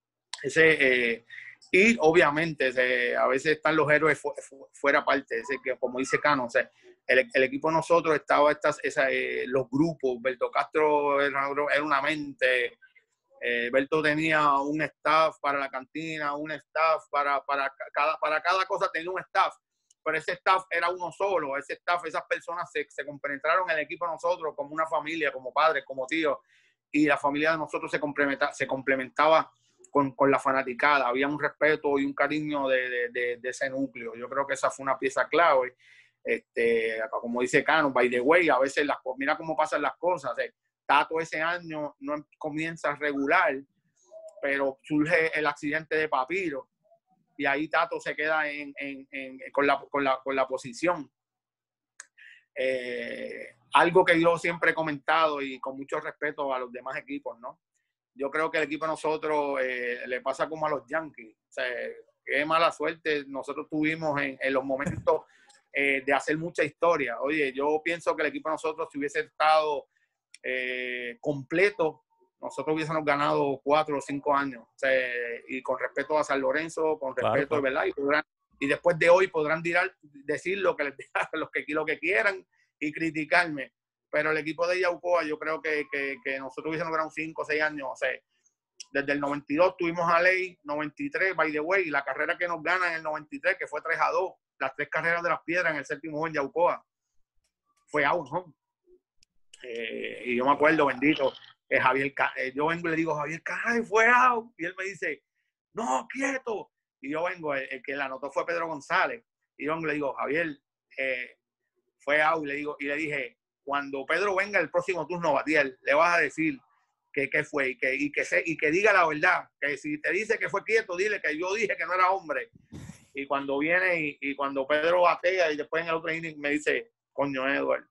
Y obviamente a veces están los héroes fuera parte, que como dice Cano, o sea, el equipo de nosotros estaba los grupos. Berto Castro era una mente. Berto tenía un staff para la cantina, un staff para cada cosa, tenía un staff, pero ese staff era uno solo. Ese staff, esas personas se compenetraron en el equipo de nosotros como una familia, como padres, como tíos, y la familia de nosotros se complementaba con la fanaticada. Había un respeto y un cariño de ese núcleo. Yo creo que esa fue una pieza clave. Como dice Cano, by the way, a veces mira cómo pasan las cosas. Tato ese año no comienza regular, pero surge el accidente de Papiro y ahí Tato se queda con la posición. Algo que yo siempre he comentado y con mucho respeto a los demás equipos, ¿no? Yo creo que el equipo de nosotros le pasa como a los Yankees. O sea, qué mala suerte nosotros tuvimos en los momentos de hacer mucha historia. Oye, yo pienso que el equipo de nosotros, si hubiese estado completo, nosotros hubiésemos ganado 4 o 5 años. O sea, y con respeto a San Lorenzo, con respeto, claro. ¿Verdad? Y después de hoy podrán decir lo que quieran y criticarme. Pero el equipo de Yaucoa, yo creo que nosotros hubiésemos ganado 5 o 6 años. O sea, desde el 92 tuvimos a Ley, 93, by the way, y la carrera que nos gana en el 93, que fue 3-2, las 3 carreras de las piedras en el séptimo juego en Yaucoa, fue out, ¿no? Y yo me acuerdo, bendito, Javier, yo vengo y le digo, Javier, caray, fue out. Y él me dice, no, quieto. Y yo vengo, el que la anotó fue Pedro González. Y yo vengo y le digo, Javier, fue out. Y le dije, cuando Pedro venga el próximo turno, Batiel, le vas a decir que fue y que diga la verdad. Que si te dice que fue quieto, dile que yo dije que no era hombre. Y cuando viene y cuando Pedro batea y después en el otro inning me dice, coño, Edward,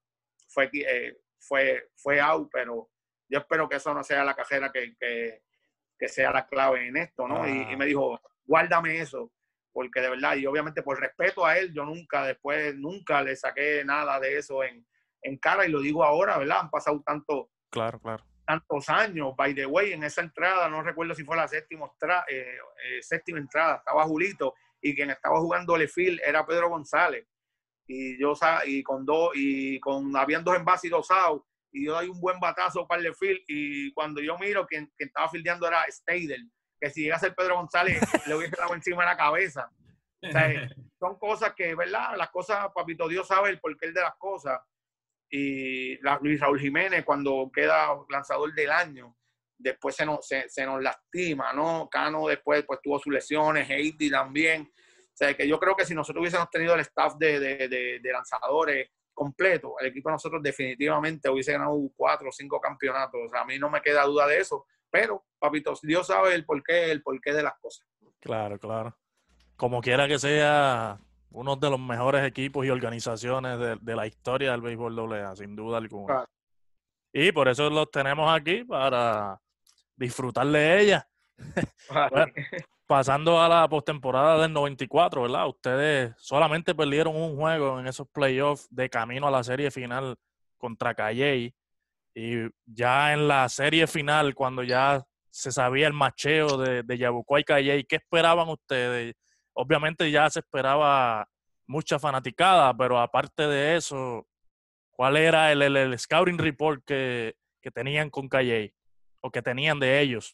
fue out, pero yo espero que eso no sea la cajera que sea la clave en esto, ¿no? Y me dijo, guárdame eso, porque de verdad, y obviamente por respeto a él, yo nunca le saqué nada de eso en cara, y lo digo ahora, ¿verdad? Han pasado tantos años, by the way, en esa entrada, no recuerdo si fue la séptima entrada, estaba Julito, y quien estaba jugando Lefield era Pedro González, habían 2 envases y 2 outs, y yo doy un buen batazo para Lefield, y cuando yo miro, quien estaba fildeando era Stader, que si llega a ser Pedro González, le hubiese dado encima de la cabeza. O sea, son cosas que, ¿verdad? Las cosas, papito Dios sabe el porqué de las cosas. Y Luis Raúl Jiménez, cuando queda lanzador del año, después se nos lastima, ¿no? Cano después pues tuvo sus lesiones, Heidi también. O sea, que yo creo que si nosotros hubiésemos tenido el staff de lanzadores completo, el equipo de nosotros definitivamente hubiese ganado 4 o 5 campeonatos. O sea, a mí no me queda duda de eso. Pero, papito, Dios sabe el porqué de las cosas. Claro. Como quiera que sea, uno de los mejores equipos y organizaciones de la historia del béisbol AA, sin duda alguna. Claro. Y por eso los tenemos aquí, para disfrutar de ella. Bueno, pasando a la postemporada del 94, ¿verdad? Ustedes solamente perdieron un juego en esos playoffs de camino a la serie final contra Calley. Y ya en la serie final, cuando ya se sabía el macheo de Yabucoa y Calley, ¿qué esperaban ustedes? Obviamente ya se esperaba mucha fanaticada, pero aparte de eso, ¿cuál era el scouting report que tenían con Calley? O que tenían de ellos.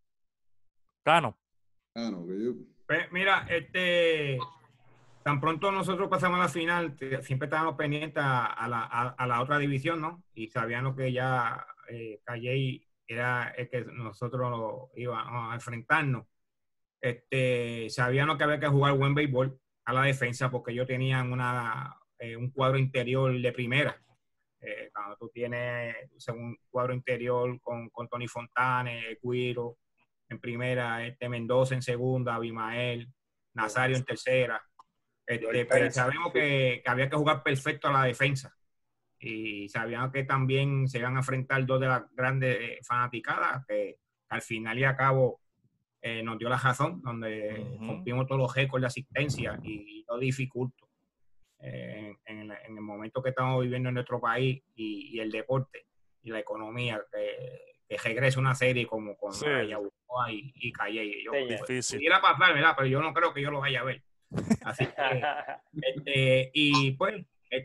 Cano. Pues mira, tan pronto nosotros pasamos a la final, siempre estábamos pendientes a la otra división, ¿no? Y sabíamos que ya Calley era el que nosotros íbamos a enfrentarnos. Sabíamos que había que jugar buen béisbol a la defensa, porque ellos tenían un cuadro interior de primera. Cuando tú tienes un cuadro interior con Tony Fontane, Cuiro en primera, Mendoza en segunda, Abimael, Nazario en tercera. Pero sabemos que había que jugar perfecto a la defensa. Y sabíamos que también se iban a enfrentar 2 de las grandes fanaticadas, que al final y a cabo nos dio la razón, donde rompimos todos los récords de asistencia y lo dificultó. En el momento que estamos viviendo en nuestro país y el deporte y la economía, que regrese una serie como con Yabucoa y Calley. Pudiera pasar, ¿verdad? Pero yo no creo que yo lo vaya a ver. Así que, y pues,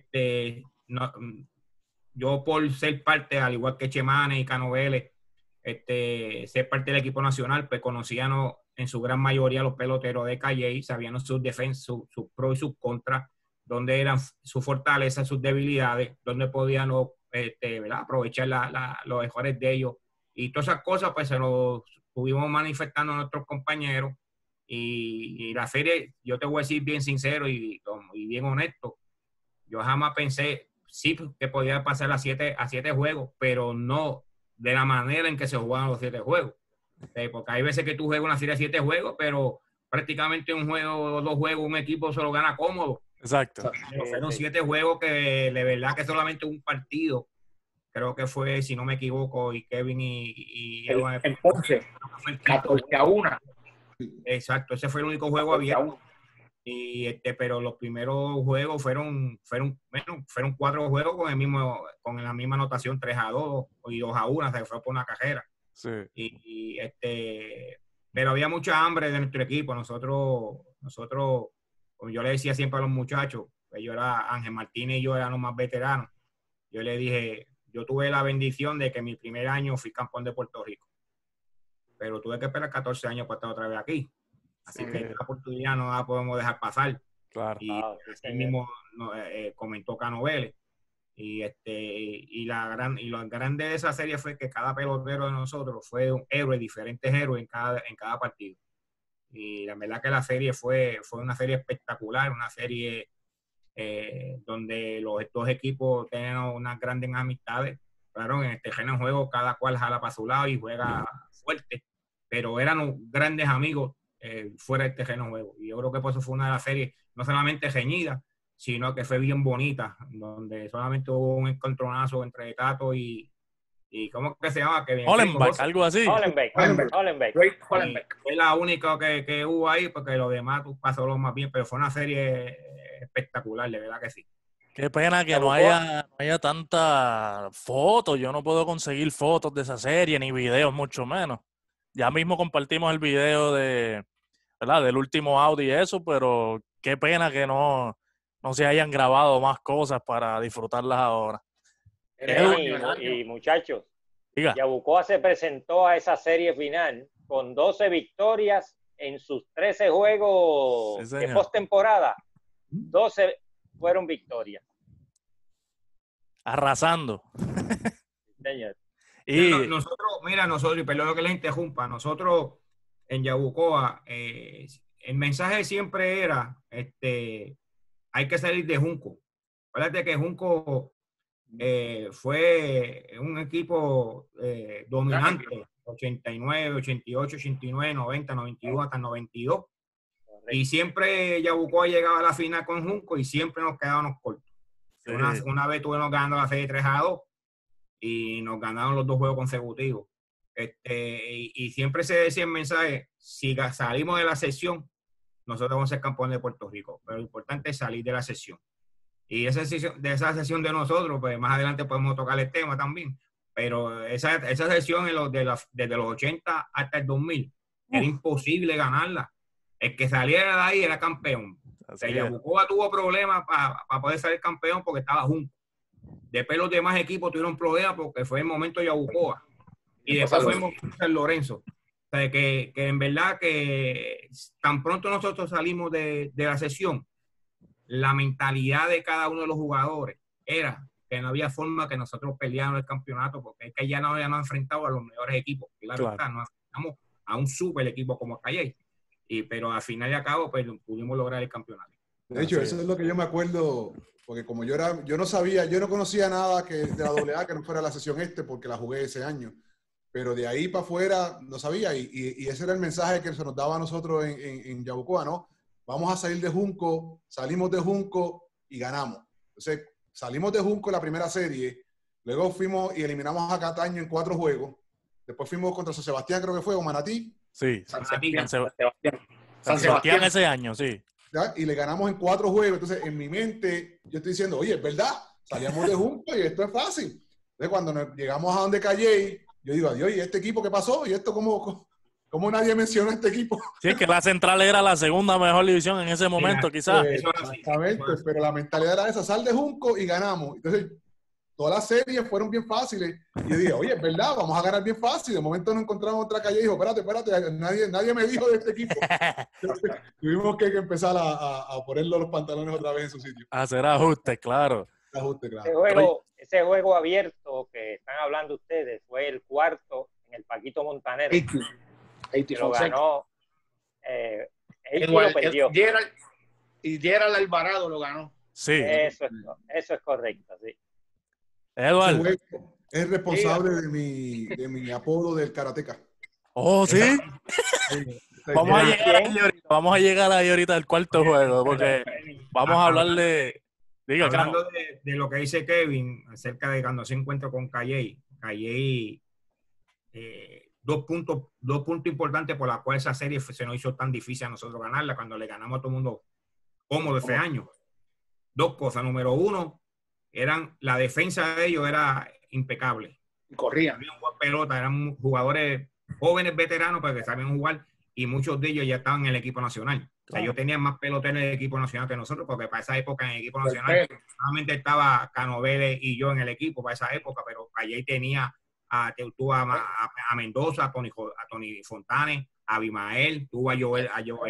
yo por ser parte, al igual que Chemanes y Cano Vélez, ser parte del equipo nacional, pues conocíamos en su gran mayoría los peloteros de Calley, sabíamos sus defensas, sus pros y sus contras, dónde eran sus fortalezas, sus debilidades, dónde podían ¿verdad? Aprovechar los mejores de ellos. Y todas esas cosas, pues se lo estuvimos manifestando a nuestros compañeros. Y la serie, yo te voy a decir bien sincero y bien honesto, yo jamás pensé, sí, que podía pasar a 7 juegos, pero no de la manera en que se jugaban los 7 juegos. Porque hay veces que tú juegas una serie de 7 juegos, pero prácticamente un juego o 2 juegos, un equipo se lo gana cómodo. Exacto. Fueron 7 juegos que de verdad que solamente un partido, creo que fue, si no me equivoco, y Kevin y en Ponce, 14-1. Exacto, ese fue el único juego abierto. Y pero los primeros juegos fueron 4 juegos con la misma anotación, 3-2 y 2-1, se fue por una cajera. Sí. Pero había mucha hambre de nuestro equipo. Nosotros, como yo le decía siempre a los muchachos, que Ángel Martínez y yo éramos más veteranos. Yo le dije, yo tuve la bendición de que mi primer año fui campeón de Puerto Rico, pero tuve que esperar 14 años para estar otra vez aquí. Así que esta oportunidad no la podemos dejar pasar. Claro. Y así mismo comentó Cano Vélez. Y lo grande de esa serie fue que cada pelotero de nosotros fue un héroe, diferentes héroes en cada partido. Y la verdad que la serie fue una serie espectacular, una serie donde los dos equipos tienen unas grandes amistades. Claro, en el terreno de juego cada cual jala para su lado y juega fuerte, pero eran grandes amigos fuera del terreno de juego. Y yo creo que por eso fue una de las series no solamente reñida, sino que fue bien bonita, donde solamente hubo un encontronazo entre Tato y ¿cómo que se llama? Hollenbeck, algo así. Hollenbeck. Fue la única que hubo ahí, porque los demás pasó lo más bien, pero fue una serie espectacular, de verdad que sí. Qué pena que no haya tanta fotos. Yo no puedo conseguir fotos de esa serie, ni videos, mucho menos. Ya mismo compartimos el video del último audio y eso, pero qué pena que no se hayan grabado más cosas para disfrutarlas ahora. Y muchachos, diga. Yabucoa se presentó a esa serie final con 12 victorias en sus 13 juegos de postemporada. 12 fueron victorias. Arrasando. Señor. Y nosotros, y perdón que les interrumpa, nosotros en Yabucoa, el mensaje siempre era, hay que salir de Junco. Acuérdate que Junco fue un equipo dominante, 89, 88, 89, 90, 92, hasta 92. Y siempre Yabucoa llegaba a la final con Junco y siempre nos quedábamos cortos. Sí. Una vez estuvimos ganando la serie 3-2 y nos ganaron los 2 juegos consecutivos. Y siempre se decía el mensaje, si salimos de la sesión, nosotros vamos a ser campeones de Puerto Rico, pero lo importante es salir de la sesión. Y esa sesión de nosotros, pues más adelante podemos tocar el tema también, pero esa sesión desde los 80 hasta el 2000, era imposible ganarla. El que saliera de ahí era campeón. Yabucoa tuvo problemas para poder salir campeón porque estaba junto. Después los demás equipos tuvieron problemas porque fue el momento de Yabucoa. Y después fue el momento de San Lorenzo. O sea, que en verdad que tan pronto nosotros salimos de la sesión, la mentalidad de cada uno de los jugadores era que no había forma que nosotros peleáramos el campeonato porque es que ya no habíamos enfrentado a los mejores equipos. Claro. Está, nos enfrentamos a un super equipo como Calle. Pero al final y al cabo pues pudimos lograr el campeonato. De hecho, eso es lo que yo me acuerdo, porque como yo no conocía nada de la AA que no fuera la sesión porque la jugué ese año, pero de ahí para afuera no sabía, y ese era el mensaje que se nos daba a nosotros en Yabucoa, ¿no? Vamos a salir de Junco, salimos de Junco y ganamos. Entonces, salimos de Junco en la primera serie, luego fuimos y eliminamos a Cataño en 4 juegos, después fuimos contra San Sebastián, creo que fue, o Manatí. Sí, San Sebastián ese año, sí. ¿Ya? Y le ganamos en 4 juegos. Entonces, en mi mente, yo estoy diciendo, oye, es verdad, salíamos de Junco y esto es fácil. Entonces, cuando llegamos a donde Calle, yo digo, adiós, ¿y este equipo qué pasó? ¿Y esto cómo nadie menciona este equipo? Sí, es que la Central era la segunda mejor división en ese momento, quizás. Exactamente, pero la mentalidad era esa, sal de Junco y ganamos. Entonces, todas las series fueron bien fáciles. Y yo dije, oye, es verdad, vamos a ganar bien fácil. De momento nos encontramos otra Calle y dijo, espérate, nadie me dijo de este equipo. Entonces, tuvimos que empezar a ponerle los pantalones otra vez en su sitio. Hacer ajustes, claro. Ese juego abierto que están hablando ustedes fue el 4 en el Paquito Montanero. Que lo ganó. Lo perdió. Y Gerald Alvarado lo ganó. Sí. Eso es correcto, sí. Eduardo. Es responsable de mi apodo del karateca. Oh, ¿sí? Vamos a llegar ahí ahorita al cuarto juego, porque vamos a hablarle. Hablando de lo que dice Kevin acerca de cuando se encuentra con Calle dos puntos importantes por la cual esa serie se nos hizo tan difícil a nosotros ganarla cuando le ganamos a todo el mundo cómodo ese año. Dos cosas. Número uno, la defensa de ellos era impecable. Corrían. Habían buena pelota, eran jugadores jóvenes veteranos pero que sabían jugar y muchos de ellos ya estaban en el equipo nacional. O sea, ellos tenían más peloteros en el equipo nacional que nosotros, porque para esa época en el equipo nacional solamente estaba Cano Vélez y yo en el equipo para esa época, pero Calle tenía a Mendoza, a Tony Fontanes, a Abimael, tuvo a Joel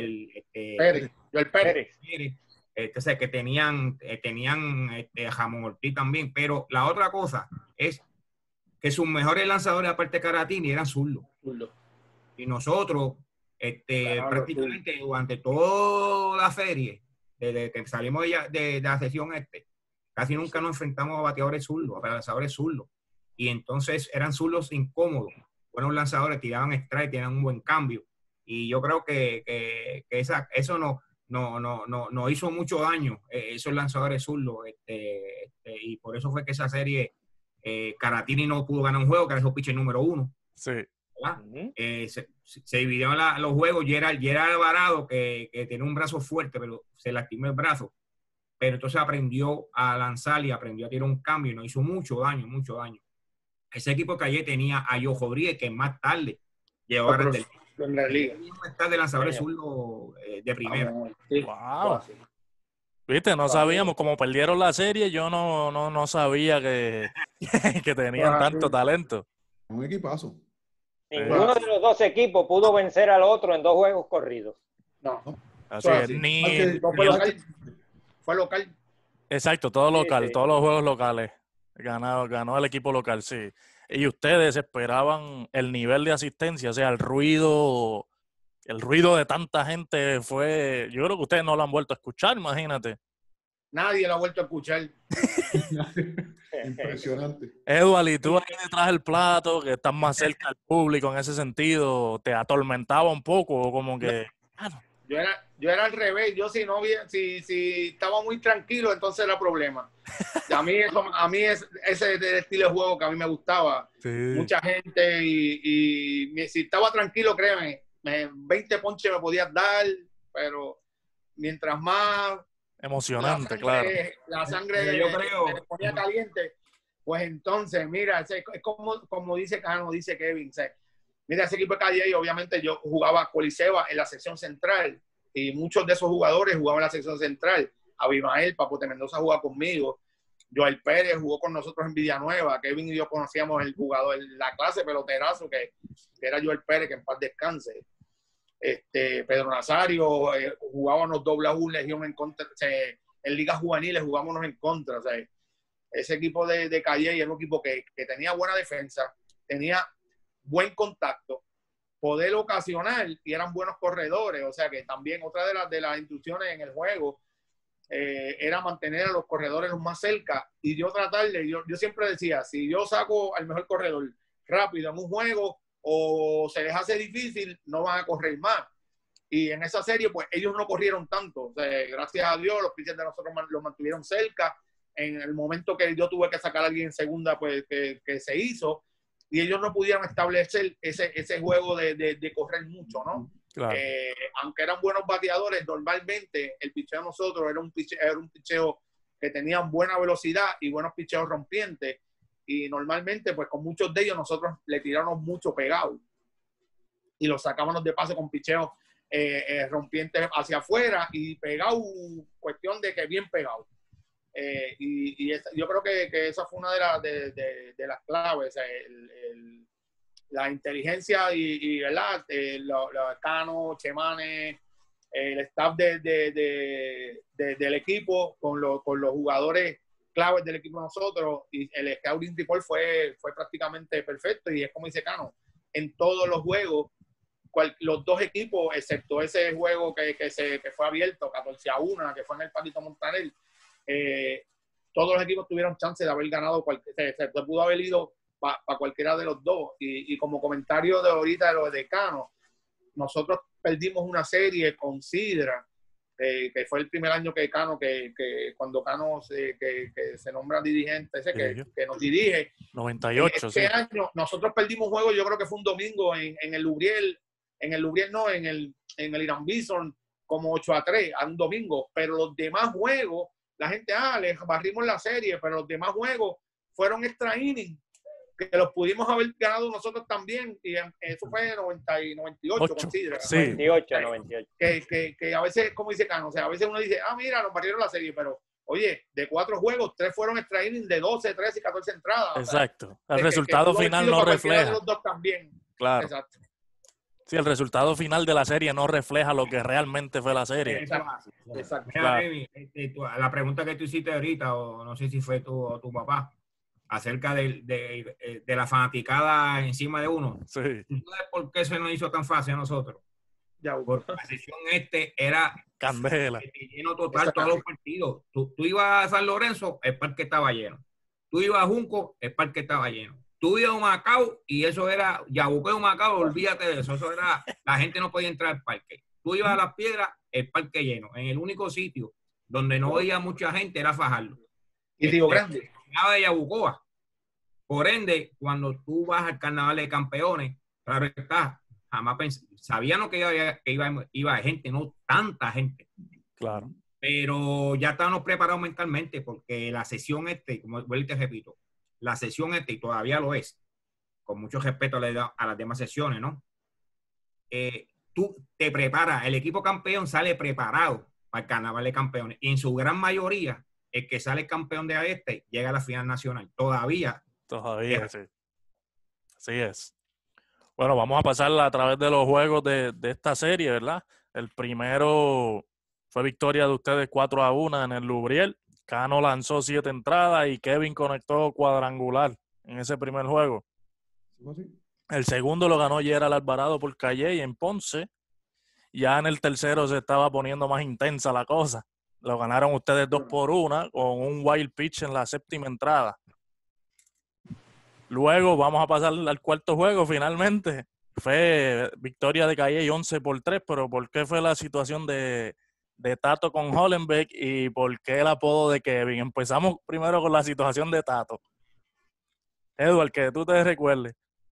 Pérez. Entonces, que tenían a Jamón Ortiz también. Pero la otra cosa es que sus mejores lanzadores, aparte de Caratini, eran zurdos. Y nosotros, prácticamente durante toda la serie, desde que salimos de la sesión casi nunca nos enfrentamos a bateadores zurdos, a lanzadores zurdos. Y entonces eran zurdos incómodos. Buenos lanzadores, tiraban strike, tenían un buen cambio. Y yo creo que eso no hizo mucho daño, esos lanzadores zurdos. Y por eso fue que esa serie, Caratini no pudo ganar un juego, que era su pitcher número 1. Sí. Se dividieron los juegos. Gerald Alvarado, que tenía un brazo fuerte, pero se lastimó el brazo. Pero entonces aprendió a lanzar y aprendió a tirar un cambio y nos hizo mucho daño. Ese equipo de Calle tenía a Joe Rodríguez, que más tarde llegó a la liga. De lanzadores zurdos de primera. Wow. Viste, no sabíamos, como perdieron la serie, yo no sabía que tenían tanto talento. Un equipazo. Ninguno de los dos equipos pudo vencer al otro en 2 juegos corridos. No. Así es. Fue local. Exacto, todo local, sí. Todos los juegos locales. Ganó el equipo local, sí. Y ustedes esperaban el nivel de asistencia, o sea, el ruido de tanta gente fue... Yo creo que ustedes no lo han vuelto a escuchar, imagínate. Nadie lo ha vuelto a escuchar. Impresionante. Eduardo, y tú ahí detrás del plato, que estás más cerca del público en ese sentido, ¿te atormentaba un poco o como que...? Yo era al revés. Yo si estaba muy tranquilo, entonces era problema. A mí ese estilo de juego que a mí me gustaba. Sí. Mucha gente y si estaba tranquilo, créeme, 20 ponches me podías dar, pero mientras más emocionante, claro. La sangre yo creo me ponía caliente, pues entonces, mira, es como dice Kevin, mira, ese equipo de Calle, obviamente yo jugaba Coliseba en la sección central y muchos de esos jugadores jugaban en la sección central. Abimael, Papote Mendoza jugaba conmigo, Joel Pérez jugó con nosotros en Villanueva, Kevin y yo conocíamos el jugador, la clase peloterazo que era Joel Pérez, que en paz descanse. Pedro Nazario, jugábamos AA Legión en contra, en ligas juveniles jugábamos en contra. Ese equipo de Calle era un equipo que tenía buena defensa, tenía buen contacto, poder ocasional y eran buenos corredores. O sea que también otra de las instrucciones en el juego era mantener a los corredores los más cerca y yo yo siempre decía, si yo saco al mejor corredor rápido en un juego o se les hace difícil, no van a correr más. Y en esa serie, pues ellos no corrieron tanto. O sea, gracias a Dios, los pitchers de nosotros los mantuvieron cerca. En el momento que yo tuve que sacar a alguien en segunda, pues que se hizo. Y ellos no pudieron establecer ese juego de correr mucho, ¿no? Claro. Aunque eran buenos bateadores, normalmente el picheo de nosotros era un picheo que tenía buena velocidad y buenos picheos rompientes. Y normalmente, pues con muchos de ellos nosotros le tiramos mucho pegado y los sacábamos de paso con picheos rompientes hacia afuera y pegado, cuestión de que bien pegado. Yo creo que esa fue una de las claves, la inteligencia y ¿verdad? Los Cano, Chemanes, el staff del equipo con los jugadores claves del equipo de nosotros, y el scouting report fue prácticamente perfecto. Y es como dice Cano, en todos los juegos, los dos equipos, excepto ese juego que fue abierto 14-1, que fue en el Paquito Montaner, todos los equipos tuvieron chance de haber ganado, se pudo haber ido para cualquiera de los dos. Y como comentario de ahorita de lo de Cano, nosotros perdimos una serie con Sidra que fue el primer año que Cano, que cuando Cano que se nombra dirigente, que nos dirige. 98, este año nosotros perdimos juego, yo creo que fue un domingo en el Lubriel, en el Irán Bison, como 8-3 a un domingo, pero los demás juegos, la gente, les barrimos la serie, pero los demás juegos fueron extra innings, que los pudimos haber ganado nosotros también, y eso fue en 98, considera. Sí. 98. Que a veces, como dice Cano, o sea, a veces uno dice, mira, nos barrieron la serie, pero oye, de 4 juegos, 3 fueron extra innings de 12, 13 y 14 entradas. Exacto. El resultado final no refleja. Los dos también. Claro. Exacto. Sí, el resultado final de la serie no refleja lo que realmente fue la serie. Exacto. Mira, Baby, la pregunta que tú hiciste ahorita, o no sé si fue tú o tu papá, acerca de la fanaticada encima de uno. Sí. ¿Tú sabes por qué se nos hizo tan fácil a nosotros? Porque la sesión era candela. Lleno total todos los partidos. Tú ibas a San Lorenzo, el parque estaba lleno. Tú ibas a Junco, el parque estaba lleno. Tú ibas a Macao y eso era Yabucoa, Macao, olvídate de eso. Eso era, la gente no podía entrar al parque. Tú ibas a Las Piedras, el parque lleno. En el único sitio donde no había mucha gente era Fajardo. Y Río Grande. De Yabucoa. Por ende, cuando tú vas al Carnaval de Campeones, claro está, jamás sabíamos que iba gente, no tanta gente. Claro. Pero ya estábamos preparados mentalmente porque la sesión como vuelvo y te repito, la sesión y todavía lo es, con mucho respeto a las demás sesiones, ¿no? Tú te preparas, el equipo campeón sale preparado para el Carnaval de Campeones y en su gran mayoría el que sale campeón de llega a la final nacional. Todavía, sí. Así es. Bueno, vamos a pasar a través de los juegos de esta serie, ¿verdad? El primero fue victoria de ustedes 4-1 en el Lubriel. Cano lanzó 7 entradas y Kevin conectó cuadrangular en ese primer juego. El segundo lo ganó Gerald Alvarado por Calle en Ponce. Ya en el tercero se estaba poniendo más intensa la cosa. Lo ganaron ustedes 2-1 con un wild pitch en la 7ª entrada. Luego vamos a pasar al cuarto juego finalmente. Fue victoria de Calle 11-3, pero ¿por qué fue la situación de Tato con Hollenbeck y por qué el apodo de Kevin? Empezamos primero con la situación de Tato. Edward, que tú te recuerdes.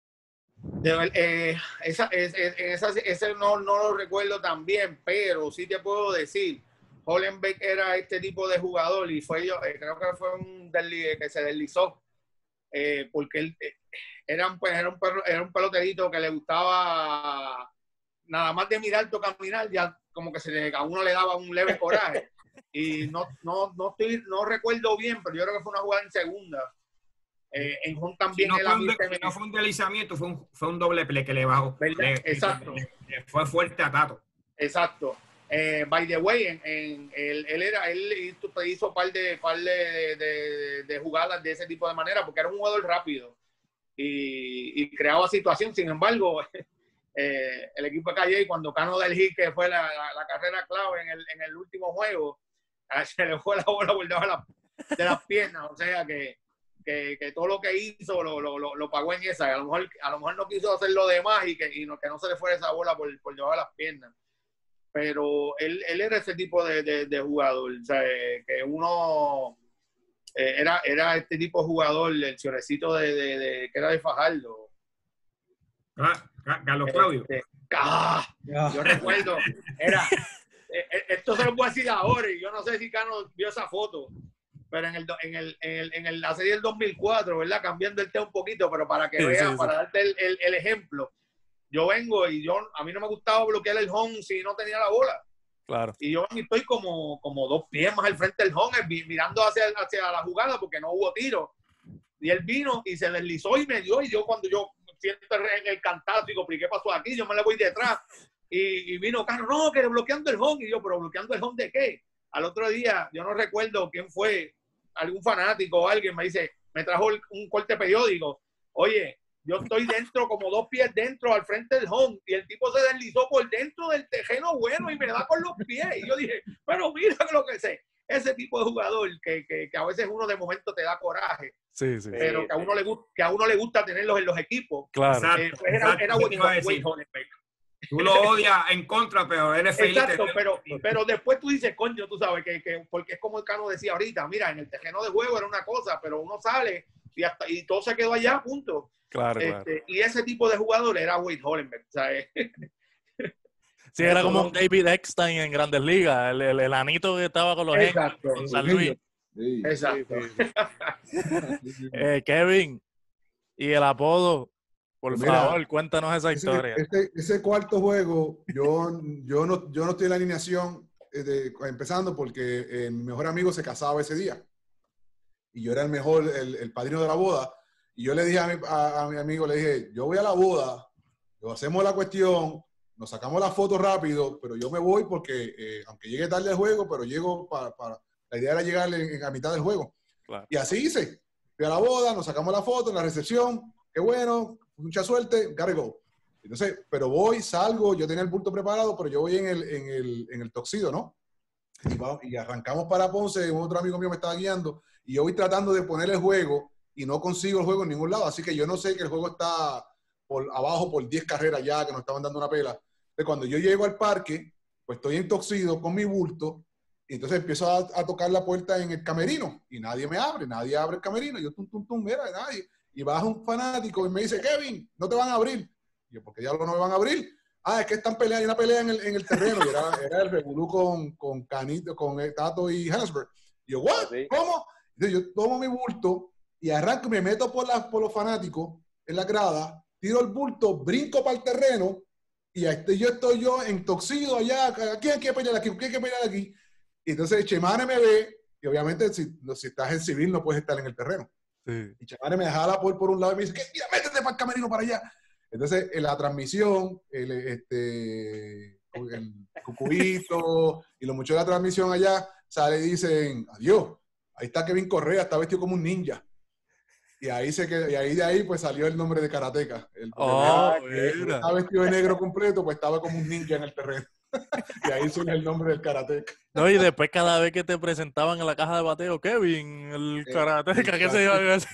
Ese no lo recuerdo tan bien, pero sí te puedo decir, Hollenbeck era este tipo de jugador y creo que fue que se deslizó, porque él era un peloterito que le gustaba nada más de mirar tu caminar, ya como que a uno le daba un leve coraje. Y no recuerdo bien, pero yo creo que fue una jugada en segunda. En Home también no fue un deslizamiento, fue un doble play que le bajó. Exacto. Fue fuerte a Tato. Exacto. By the way, él hizo un par de jugadas de ese tipo de manera, porque era un jugador rápido y creaba situación. Sin embargo, el equipo de Calle, cuando Cano del hit, que fue la carrera clave en el último juego, se le fue la bola por debajo de las piernas. O sea que todo lo que hizo lo pagó en esa. A lo mejor no quiso hacer lo demás y que no se le fuera esa bola por debajo de las piernas. Pero él era ese tipo de jugador. O sea, que uno era este tipo de jugador, el cionecito que era de Fajardo. Carlos Claudio. Yo recuerdo, esto se lo puedo decir ahora, y yo no sé si Cano vio esa foto, pero en la serie del 2004, ¿verdad? Cambiando el tema un poquito, pero para que veas, para darte el ejemplo, yo vengo y a mí no me gustaba bloquear el home si no tenía la bola. Claro. Y yo estoy como 2 pies más al frente del home, mirando hacia la jugada porque no hubo tiro. Y él vino y se deslizó y me dio, y cuando yo siento el cantazo, digo, ¿qué pasó aquí? Yo me le voy detrás. Y vino Cano, no, que bloqueando el home. Y yo, ¿pero bloqueando el home de qué? Al otro día, yo no recuerdo quién fue, algún fanático o alguien me dice, me trajo un corte periódico. Oye, yo estoy dentro, como 2 pies dentro, al frente del home, y el tipo se deslizó por dentro del terreno bueno y me da con los pies. Y yo dije, pero mira lo que sé. Ese tipo de jugador que a veces uno de momento te da coraje. Sí. Pero que a uno le gusta tenerlos en los equipos. Claro. Era buenísimo. Tú lo odias en contra, pero eres feliz. Exacto, pero después tú dices, coño, tú sabes que porque es como el Cano decía ahorita, mira, en el terreno de juego era una cosa, pero uno sale y todo se quedó allá, punto. Claro. Y ese tipo de jugador era Wade Hollenberg, ¿sabes? Sí, era como un David Eckstein en Grandes Ligas, el anito que estaba con los Yankees en San Luis. Sí. Exacto. Kevin, y el apodo, por favor, cuéntanos esa historia. Ese cuarto juego, yo no estoy en la alineación empezando porque mi mejor amigo se casaba ese día. Y yo era el padrino de la boda. Y yo le dije a mi amigo, le dije, yo voy a la boda, lo hacemos la cuestión, nos sacamos la foto rápido, pero yo me voy porque, aunque llegue tarde al juego, pero llego para la idea era llegar a mitad del juego. Claro. Y así hice. Fui a la boda, nos sacamos la foto en la recepción, qué bueno, mucha suerte, gotta go. Entonces, pero salgo, yo tenía el bulto preparado, pero yo voy en el Tuxedo, ¿no? Y arrancamos para Ponce, un otro amigo mío me estaba guiando, y yo voy tratando de poner el juego, y no consigo el juego en ningún lado, así que yo no sé que el juego está abajo por 10 carreras ya, que nos estaban dando una pela. Entonces, cuando yo llego al parque, pues estoy en Tuxedo con mi bulto, y entonces empiezo a tocar la puerta en el camerino, y nadie abre el camerino, yo mira, nadie. Y baja un fanático y me dice, Kevin, no te van a abrir. Y yo, ¿por qué diablos no me van a abrir? Es que están peleando, hay una pelea en el terreno, y era el revolú con Canito, con Tato y Hansberg. Y yo, ¿what? Sí. ¿Cómo? Entonces yo tomo mi bulto y arranco y me meto por los fanáticos en la grada, tiro el bulto, brinco para el terreno, y yo estoy en Tuxedo allá, ¿quién hay que pelear aquí? ¿Quién hay que pelear aquí? Y entonces Chemane me ve, y obviamente si estás en civil no puedes estar en el terreno. Sí. Y Chemane me jala por un lado y me dice, mira, métete para el camerino para allá. Entonces, en la transmisión, el Cucuito y los muchachos de la transmisión allá salen y dicen, adiós, ahí está Kevin Correa, está vestido como un ninja. Y de ahí pues salió el nombre de Karateka. Estaba vestido de negro completo, pues estaba como un ninja en el terreno. Y ahí surge el nombre del Karateka. No, y después cada vez que te presentaban en la caja de bateo, Kevin, el Karateka, ¿qué se iba a decir?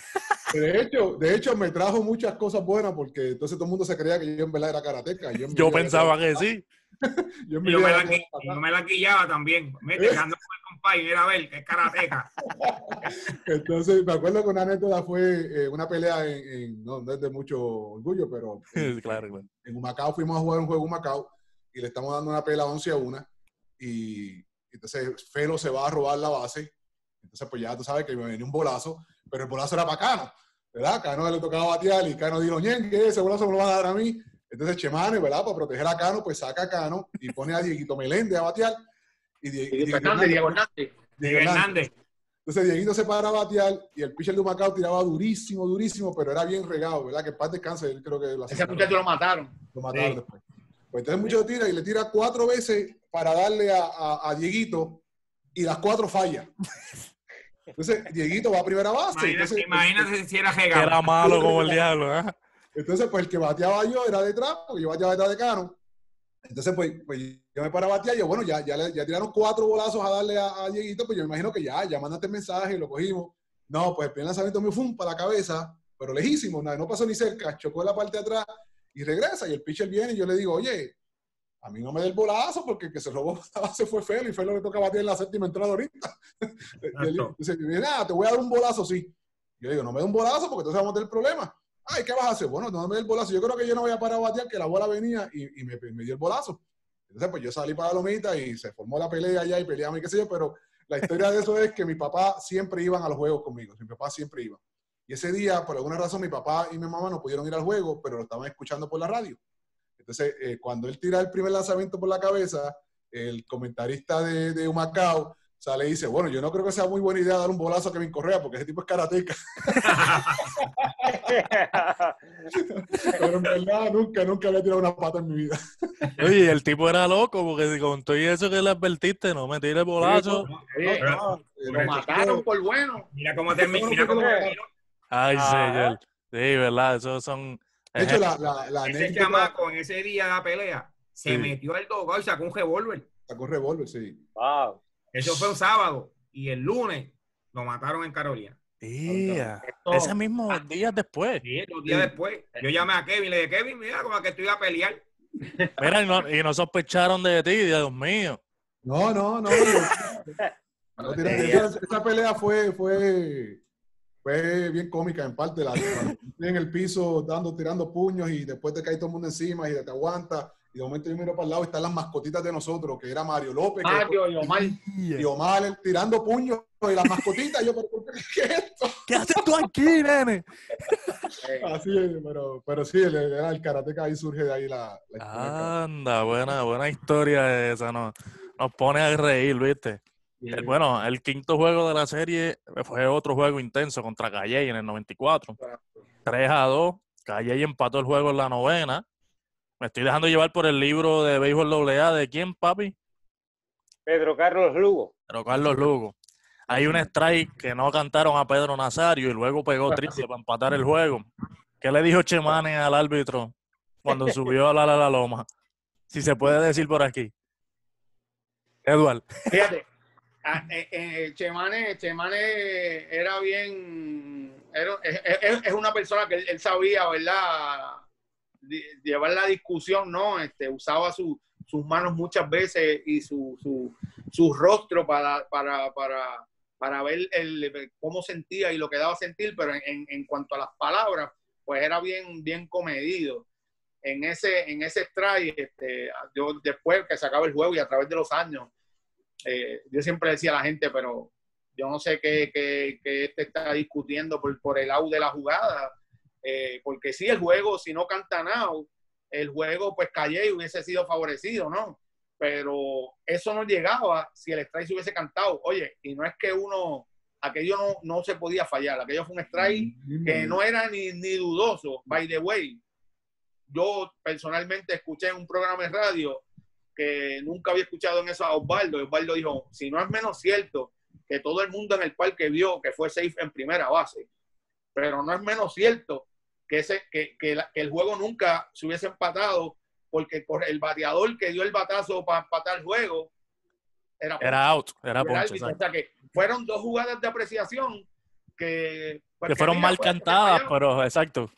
De hecho, me trajo muchas cosas buenas porque entonces todo el mundo se creía que yo en verdad era Karateka. Yo pensaba que sí. Yo me la guillaba también. Dejando con el compadre, era a ver, que es Karateka. Entonces, me acuerdo que una anécdota fue una pelea no es de mucho orgullo, pero claro. En Humacao fuimos a jugar un juego en Humacao y le estamos dando una pelea 11-1 y entonces Felo se va a robar la base. Entonces, pues ya tú sabes que me venía un bolazo, pero el bolazo era para Cano, ¿verdad? Cano le tocaba batear y Cano dijo, ñengue, ese bolazo me lo van a dar a mí. Entonces Chemane, ¿verdad? Para proteger a Cano, pues saca a Cano y pone a Dieguito Meléndez a batear. Y Diego Hernández. Entonces Dieguito se para a batear y el pitcher de Humacao tiraba durísimo, pero era bien regado, ¿verdad? Que en paz descanse, él creo que ese muchacho lo mataron. Lo mataron después. Pues entonces el muchacho tira y le tira 4 veces para darle a Dieguito y las 4 falla. Entonces Dieguito va a primera base. Imagínate si era regado. Era malo como el diablo, ¿eh? Entonces, pues el que bateaba yo era detrás, porque yo bateaba detrás de Cano. Entonces, pues yo me paro a batear y yo, bueno, ya tiraron 4 bolazos a darle a Dieguito, pues yo me imagino que ya mandaste el mensaje y lo cogimos. No, pues el primer lanzamiento mío fue para la cabeza, pero lejísimo, no pasó ni cerca, chocó en la parte de atrás y regresa. Y el pitcher viene y yo le digo, oye, a mí no me dé el bolazo porque el que se robó la base fue Felo y Felo le toca batear en la 7ª entrada ahorita. Y él dice, te voy a dar un bolazo, sí. Yo digo, no me dé un bolazo porque entonces vamos a tener el problema. Ay, ¿qué vas a hacer? Bueno, no me dé el bolazo. Yo creo que yo no voy a parar a batear, que la bola venía y me dio el bolazo. Entonces, pues yo salí para la lomita y se formó la pelea allá y peleamos y qué sé yo, pero la historia de eso es que mi papá siempre iban a los juegos conmigo. Mi papá siempre iba. Y ese día, por alguna razón, mi papá y mi mamá no pudieron ir al juego, pero lo estaban escuchando por la radio. Entonces, cuando él tira el primer lanzamiento por la cabeza, el comentarista de Humacao sale y dice, bueno, yo no creo que sea muy buena idea dar un bolazo a Kevin Correa, porque ese tipo es Karateka. Pero en verdad nunca había tirado una pata en mi vida. Oye, el tipo era loco, porque con todo eso que le advertiste, no me tire el bolazo. Lo mataron por bueno. Mira cómo terminó. Ay, señor. Sí, verdad, esos son... De hecho, ese chamaco en ese día de la pelea se metió al dogado y sacó un revólver. Sacó un revólver, sí. Wow. Eso fue un sábado y el lunes lo mataron en Carolina. Ese mismo día después. Sí, 2 días después. Yo llamé a Kevin y le dije, Kevin, mira, como que estoy a pelear. Mira, y no sospecharon de ti, Dios mío. No. Esa pelea fue bien cómica en parte. En el piso tirando puños y después te cae todo el mundo encima y te aguanta. Y de momento yo miro para el lado y están las mascotitas de nosotros, que era Mario López. Y Omar. Y Omar tirando puños y las mascotitas. Yo, ¿qué es esto? ¿Qué haces tú aquí, nene? Así es, pero sí, el karateca ahí surge de ahí la Anda, buena historia esa, ¿no? Nos pone a reír, ¿viste? Bueno, el quinto juego de la serie fue otro juego intenso contra Calley en el 94. 3-2. Calley empató el juego en la novena. Me estoy dejando llevar por el libro de béisbol AA. ¿De quién, papi? Pedro Carlos Lugo. Pedro Carlos Lugo. Hay un strike que no cantaron a Pedro Nazario y luego pegó triple para empatar el juego. ¿Qué le dijo Chemane al árbitro cuando subió a la loma? Si se puede decir por aquí. Eduard. Fíjate, Chemane era bien... Es una persona que él sabía, ¿verdad?, llevar la discusión, ¿no? Usaba sus manos muchas veces y su rostro para ver cómo sentía y lo que daba a sentir, pero en cuanto a las palabras, pues era bien comedido. En ese strike, yo después que se acaba el juego y a través de los años, yo siempre decía a la gente, pero yo no sé qué está discutiendo por el out de la jugada. Porque sí, el juego, si no cantan out, el juego, pues Calley hubiese sido favorecido, ¿no? Pero eso no llegaba si el strike se hubiese cantado. Oye, y no es que aquello no se podía fallar, aquello fue un strike que no era ni dudoso. By the way, yo personalmente escuché en un programa de radio que nunca había escuchado en eso a Osvaldo. Osvaldo dijo, si no es menos cierto que todo el mundo en el parque vio que fue safe en primera base, pero no es menos cierto que el juego nunca se hubiese empatado porque el bateador que dio el batazo para empatar el juego era out, era ponche. O sea que fueron dos jugadas de apreciación que fueron mal cantadas, pero exacto.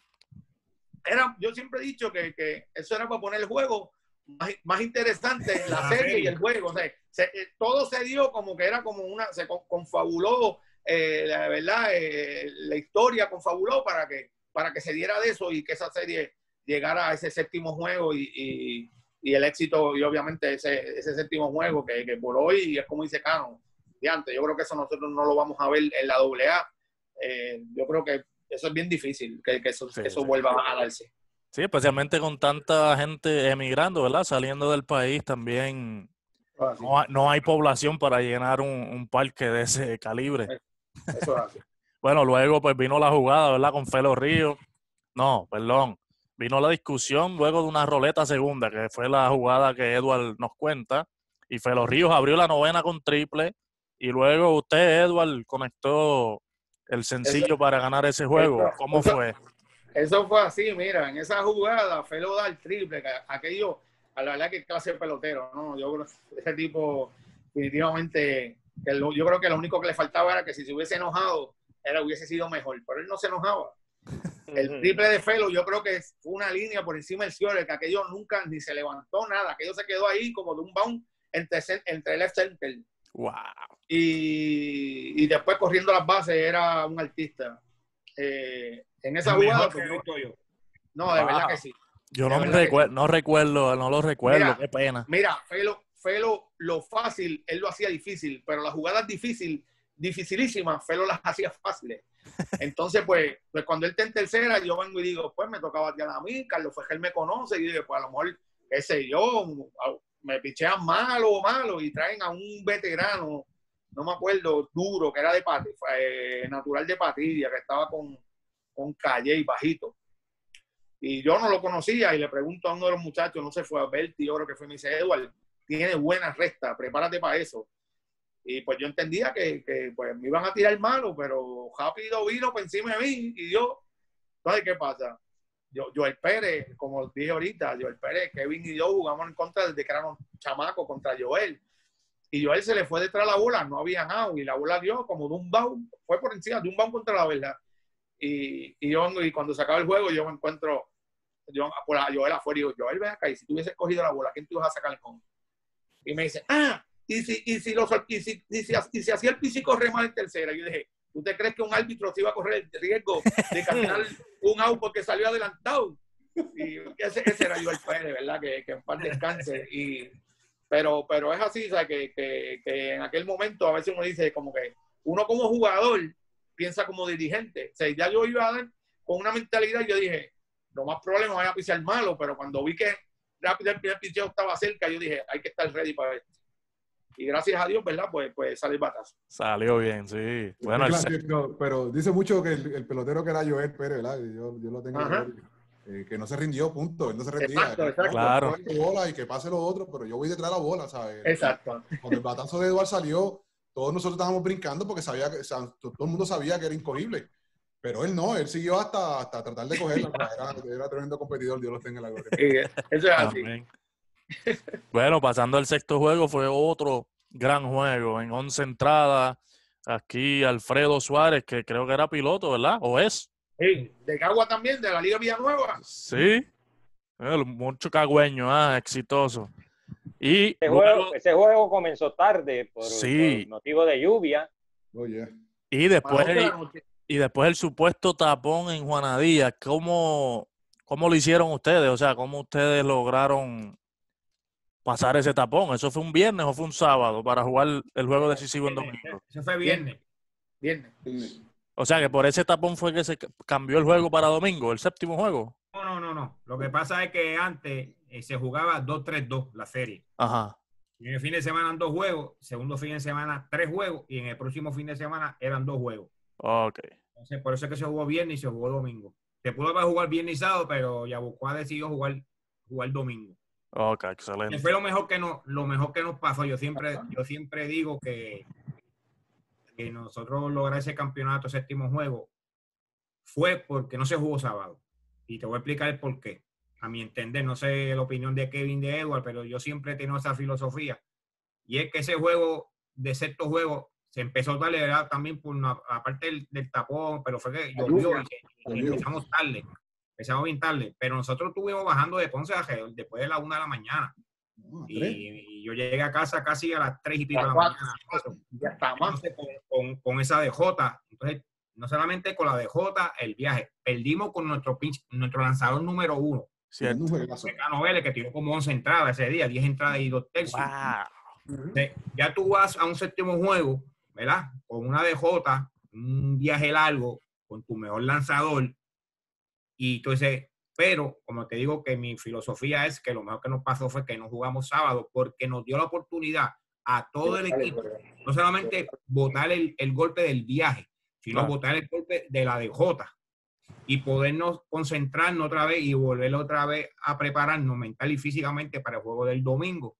Yo siempre he dicho que eso era para poner el juego más interesante, la serie y el juego. O sea, todo se dio como que era como se confabuló, la verdad, la historia confabuló para que se diera de eso y que esa serie llegara a ese séptimo juego y el éxito, y obviamente ese séptimo juego que por hoy es como dice Cano, de antes. Yo creo que eso nosotros no lo vamos a ver en la AA. Yo creo que eso es bien difícil, que eso vuelva a darse. Sí, especialmente con tanta gente emigrando, ¿verdad? Saliendo del país también. Sí. No hay población para llenar un parque de ese calibre. Eso es así. Bueno, luego pues vino la jugada, ¿verdad? Con Felo Ríos. No, perdón. Vino la discusión luego de una roleta segunda, que fue la jugada que Eduard nos cuenta. Y Felo Ríos abrió la novena con triple. Y luego usted, Eduard, conectó el sencillo para ganar ese juego. ¿Cómo fue? Eso fue así, mira, en esa jugada, Felo da el triple, aquello, a la verdad que clase de pelotero, ¿no? Yo creo que ese tipo, definitivamente, yo creo que lo único que le faltaba era que si se hubiese enojado, hubiese sido mejor, pero él no se enojaba. El triple de Felo, yo creo que fue una línea por encima del cierre, que aquello nunca ni se levantó nada, aquello se quedó ahí como de un bound entre left center. Wow. Y después corriendo las bases era un artista. En esa jugada, pues, no, de verdad que sí. Yo no lo recuerdo, mira, qué pena. Mira, Felo, lo fácil, él lo hacía difícil, pero las jugadas dificilísimas, Felo las hacía fáciles. Entonces, pues cuando él está en tercera, yo vengo y digo, pues me tocaba batear a mí, Carlos Fejel me conoce, y digo, pues a lo mejor, qué sé yo, me pichean malo, y traen a un veterano, no me acuerdo, duro, que era natural de Patilla, que estaba con Calley bajito. Y yo no lo conocía y le pregunto a uno de los muchachos, no sé, fue a Berti, yo creo que fue, me dice, Eduard, tiene buena recta, prepárate para eso. Y pues yo entendía que pues me iban a tirar malo, pero rápido vino por encima de mí y yo, ¿sabes qué pasa? Joel Pérez, como dije ahorita, Joel Pérez, Kevin y yo jugamos en contra desde que éramos chamacos contra Joel. Y Joel se le fue detrás de la bola, no había nada, y la bola dio como de un bound, fue por encima de un bound contra la verdad. Y cuando se acaba el juego, yo me encuentro Joel afuera y digo, Joel, ven acá, y si tú hubieses cogido la bola, ¿quién te ibas a sacar el home? Y me dice, y si hacía el físico corre mal en tercera. Yo dije, ¿tú te crees que un árbitro se iba a correr el riesgo de cantar un out porque salió adelantado? Y ese era Joel Pérez, ¿verdad? Que en paz descanse. Pero es así, ¿sabes? Que en aquel momento a veces uno dice como que uno como jugador piensa como dirigente. O sea, ya yo iba a dar con una mentalidad y yo dije, lo más probable me vaya a pisar malo, pero cuando vi que rápido el primer picheo estaba cerca, yo dije, hay que estar ready para esto. Y gracias a Dios, ¿verdad? Pues sale el batazo. Salió bien, sí. Bueno, pero dice mucho que el pelotero que era Joel Pérez, ¿verdad? Yo lo tengo que no se rindió, punto. Él no se rendía. Exacto. Claro. Bola y que pase lo otro, pero yo voy detrás de la bola, ¿sabes? Exacto. Cuando el batazo de Eduardo salió, todos nosotros estábamos brincando porque sabía que, o sea, todo el mundo sabía que era incogible. Pero él no, él siguió hasta tratar de cogerla. Era tremendo competidor, Dios lo tenga en la gloria. Eso es así. Amén. Bueno, pasando al sexto juego, fue otro gran juego en 11 entradas. Aquí Alfredo Suárez, que creo que era piloto, ¿verdad? ¿O es? Sí, de Cagua también, de la Liga Villanueva. Sí. Mucho cagüeño, exitoso. Y ese juego comenzó tarde por motivo de lluvia. Oh, yeah. Y después el supuesto tapón en Juanadía. ¿Cómo lo hicieron ustedes? O sea, ¿cómo ustedes lograron pasar ese tapón? ¿Eso fue un viernes o fue un sábado para jugar el juego decisivo en domingo? Eso fue viernes. O sea, que por ese tapón fue que se cambió el juego para domingo, el séptimo juego. No. Lo que pasa es que antes se jugaba 2-3-2 la serie. Ajá. Y en el fin de semana eran 2 juegos, segundo fin de semana 3 juegos y en el próximo fin de semana eran 2 juegos. Ok. Entonces, por eso es que se jugó viernes y se jugó domingo. Se pudo haber jugado viernes y sábado, pero Yabucoa decidió jugar domingo. Ok, excelente. Y fue lo mejor que nos pasó. Yo siempre digo que nosotros lograr ese campeonato, séptimo juego, fue porque no se jugó sábado. Y te voy a explicar el por qué. A mi entender, no sé la opinión de Kevin, de Edward, pero yo siempre he tenido esa filosofía. Y es que ese juego, de sexto juego, se empezó a darle, ¿verdad? También por aparte del tapón, pero fue que llovió y empezamos tarde. Empezamos bien tarde. Pero nosotros estuvimos bajando de Ponce después de la 1 de la mañana. Y yo llegué a casa casi a las 3 y pico de la mañana. Ya está más. Con esa DJ. Entonces, no solamente con la DJ, el viaje. Perdimos con nuestro lanzador número 1. Cierto. Cano Vélez, que tiró como 11 entradas ese día, 10 entradas y 2 tercios. Wow. Entonces, ya tú vas a un séptimo juego, ¿verdad? Con una DJ, un viaje largo, con tu mejor lanzador. Y entonces, pero como te digo que mi filosofía es que lo mejor que nos pasó fue que no jugamos sábado porque nos dio la oportunidad a todo el equipo, no solamente botar el golpe del viaje, sino botar el golpe de la DJ y podernos concentrarnos otra vez y volver otra vez a prepararnos mental y físicamente para el juego del domingo.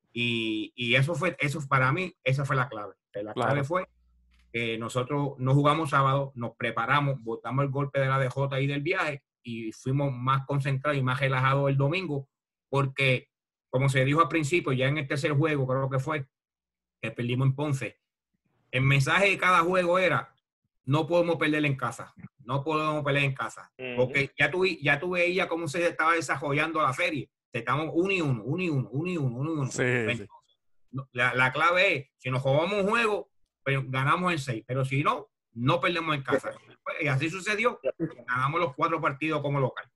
Y eso para mí, esa fue la clave. La clave fue que nosotros no jugamos sábado, nos preparamos, botamos el golpe de la DJ y del viaje y fuimos más concentrados y más relajados el domingo, porque, como se dijo al principio, ya en el tercer juego, creo que fue, que perdimos en Ponce, el mensaje de cada juego era, no podemos perder en casa, porque ya tú veías cómo se estaba desarrollando la serie, estamos 1 y 1. Sí, entonces, la clave es, si nos jugamos un juego, pues ganamos en 6, pero si no perdemos en casa. Y así sucedió, ganamos los 4 partidos como local.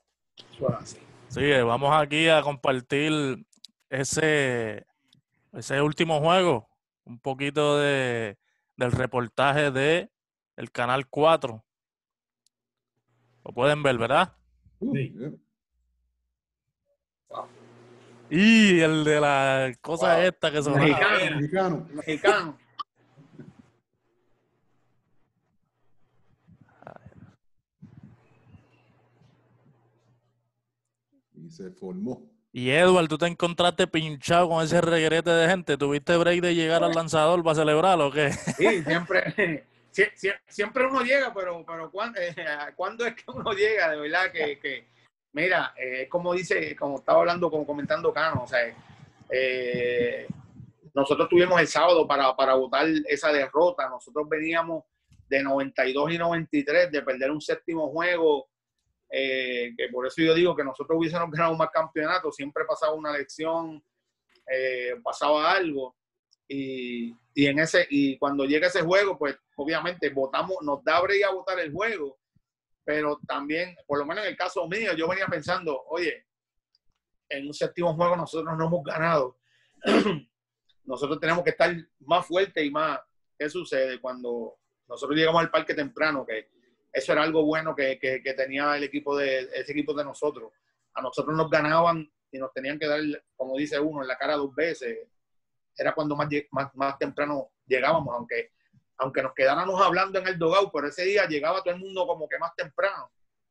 Sí, vamos aquí a compartir ese último juego, un poquito del reportaje de el Canal 4. Lo pueden ver, ¿verdad? Sí. Y el de la cosa esta que son Mexicano. Y se formó. Y Edward, tú te encontraste pinchado con ese regrete de gente. ¿Tuviste break de llegar al lanzador para celebrarlo o qué? Sí, siempre uno llega, pero ¿cuándo es que uno llega? De verdad que mira, como estaba comentando Cano, o sea, nosotros tuvimos el sábado para votar esa derrota. Nosotros veníamos de 92 y 93 de perder un séptimo juego que por eso yo digo que nosotros hubiésemos ganado más campeonatos, siempre pasaba una elección, pasaba algo, y cuando llega ese juego, pues obviamente votamos, nos da break a votar el juego, pero también, por lo menos en el caso mío, yo venía pensando, oye, en un séptimo juego nosotros no hemos ganado, nosotros tenemos que estar más fuertes y más. ¿Qué sucede cuando nosotros llegamos al parque temprano? Que eso era algo bueno que tenía ese equipo de nosotros. A nosotros nos ganaban y nos tenían que dar, como dice uno, en la cara 2 veces. Era cuando más temprano llegábamos, aunque nos quedáramos hablando en el dugout, pero ese día llegaba todo el mundo como que más temprano.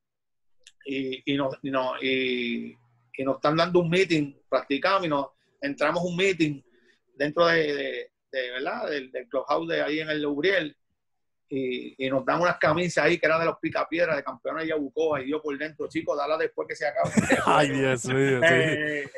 Y nos están dando un meeting, practicamos y nos entramos un meeting dentro de ¿verdad? Del clubhouse de ahí en el Lubriel, y nos dan unas camisas ahí que eran de los Picapiedras, de campeones de Yabucoa, y yo por dentro, chicos, dala después que se acabe. Ay, Dios mío, sí.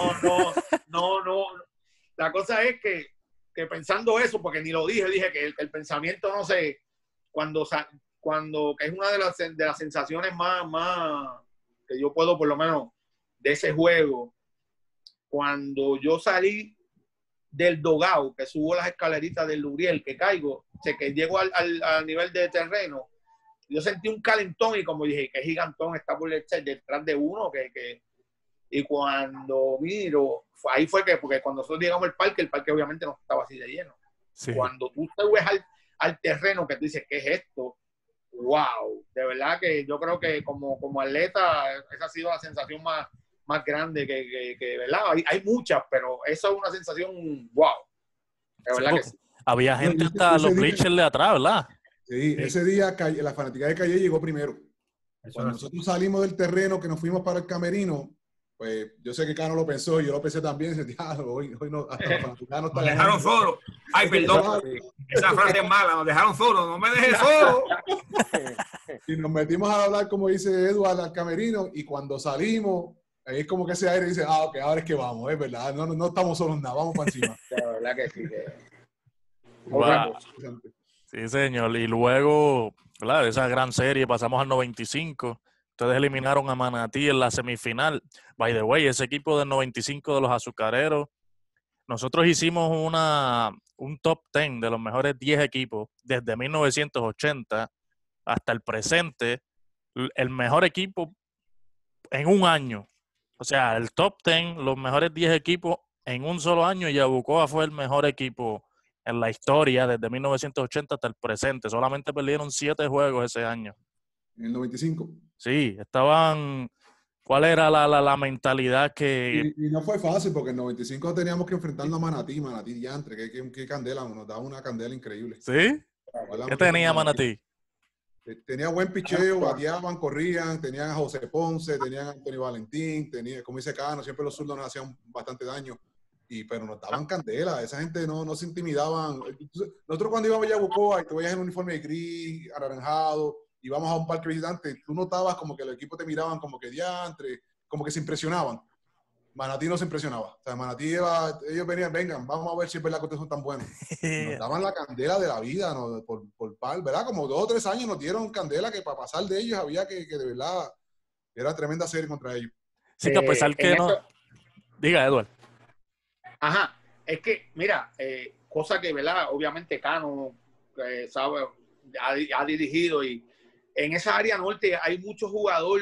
No. La cosa es que pensando eso, porque ni lo dije que el pensamiento, no sé, cuando que es una de las sensaciones más que yo puedo, por lo menos, de ese juego, cuando yo salí del dugout, que subo las escaleritas del Lubriel, que caigo, que llego al nivel de terreno, yo sentí un calentón y como dije, qué gigantón está por detrás de uno, y cuando miro, ahí fue porque cuando nosotros llegamos al parque, el parque obviamente no estaba así de lleno. Sí. Cuando tú te ves al terreno, que tú dices, ¿qué es esto? ¡Wow! De verdad que yo creo que como atleta, esa ha sido la sensación más grande que ¿verdad? Hay muchas, pero esa es una sensación wow. De verdad que sí. Había gente hasta los bleachers de atrás, ¿verdad? Sí, ese día la fanática de Calle llegó primero. Cuando nosotros salimos del terreno, que nos fuimos para el camerino, pues yo sé que Cano lo pensó y yo lo pensé también. Hoy no, hasta los fanaticanos no están. Nos dejaron solo. Ay, perdón. Esa frase es mala. Nos dejaron solo. No me dejes solo. Y nos metimos a hablar, como dice Eduardo, al camerino. Y cuando salimos, ahí es como que ese aire dice, ok, ahora es que vamos, es verdad. No estamos solos nada, vamos para encima. La verdad que sí. Wow. Sí, señor. Y luego, ¿verdad? De esa gran serie pasamos al 95. Ustedes eliminaron a Manatí en la semifinal. By the way, ese equipo del 95 de los Azucareros, nosotros hicimos un top 10 de los mejores 10 equipos desde 1980 hasta el presente. El mejor equipo en un año. O sea, el top 10, los mejores 10 equipos en un solo año, y Yabucoa fue el mejor equipo en la historia desde 1980 hasta el presente. Solamente perdieron 7 juegos ese año. ¿En el 95? Sí, estaban... ¿Cuál era la mentalidad que...? Y no fue fácil, porque en 95 teníamos que enfrentarnos a Manatí diantre, que candela, nos daba una candela increíble. ¿Sí? ¿Qué tenía Manatí? Tenía buen picheo, bateaban, corrían, tenían a José Ponce, tenían a Antonio Valentín, como dice Cano, siempre los zurdos nos hacían bastante daño, pero nos daban candela, esa gente no se intimidaban. Nosotros cuando íbamos a Yabucoa y te veías en un uniforme gris, anaranjado, íbamos a un parque visitante, tú notabas como que los equipos te miraban como que diantre, como que se impresionaban. Manatí no se impresionaba. O sea, Manatí ellos venían, vengan, vamos a ver si es verdad que ustedes son tan buenos. Nos daban la candela de la vida, ¿no? por par, ¿verdad? Como 2 o 3 años nos dieron candela que para pasar de ellos había que de verdad, era tremenda serie contra ellos. Sí, que a pesar que no... Diga, Eduardo. Ajá, es que, mira, cosa que, ¿verdad? Obviamente Cano sabe, ha dirigido, y en esa área norte hay muchos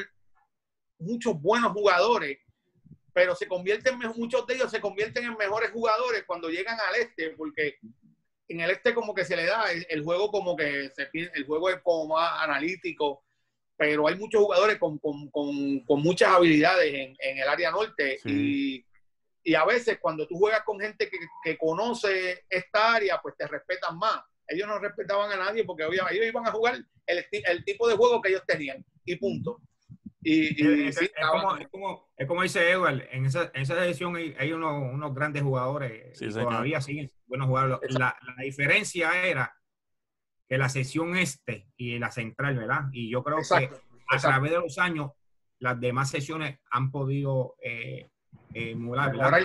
buenos jugadores, pero muchos de ellos se convierten en mejores jugadores cuando llegan al este, porque en el este como que se le da el juego, como que el juego es como más analítico, pero hay muchos jugadores con muchas habilidades en el área norte. Sí. Y a veces cuando tú juegas con gente que conoce esta área, pues te respetan más. Ellos no respetaban a nadie porque ellos iban a jugar el tipo de juego que ellos tenían, y punto. Es como dice Edward, en esa edición hay unos grandes jugadores, sí, todavía siguen buenos jugadores. La diferencia era que la sección este y la central, ¿verdad? Y yo creo que a través de los años las demás secciones han podido emular, ¿verdad?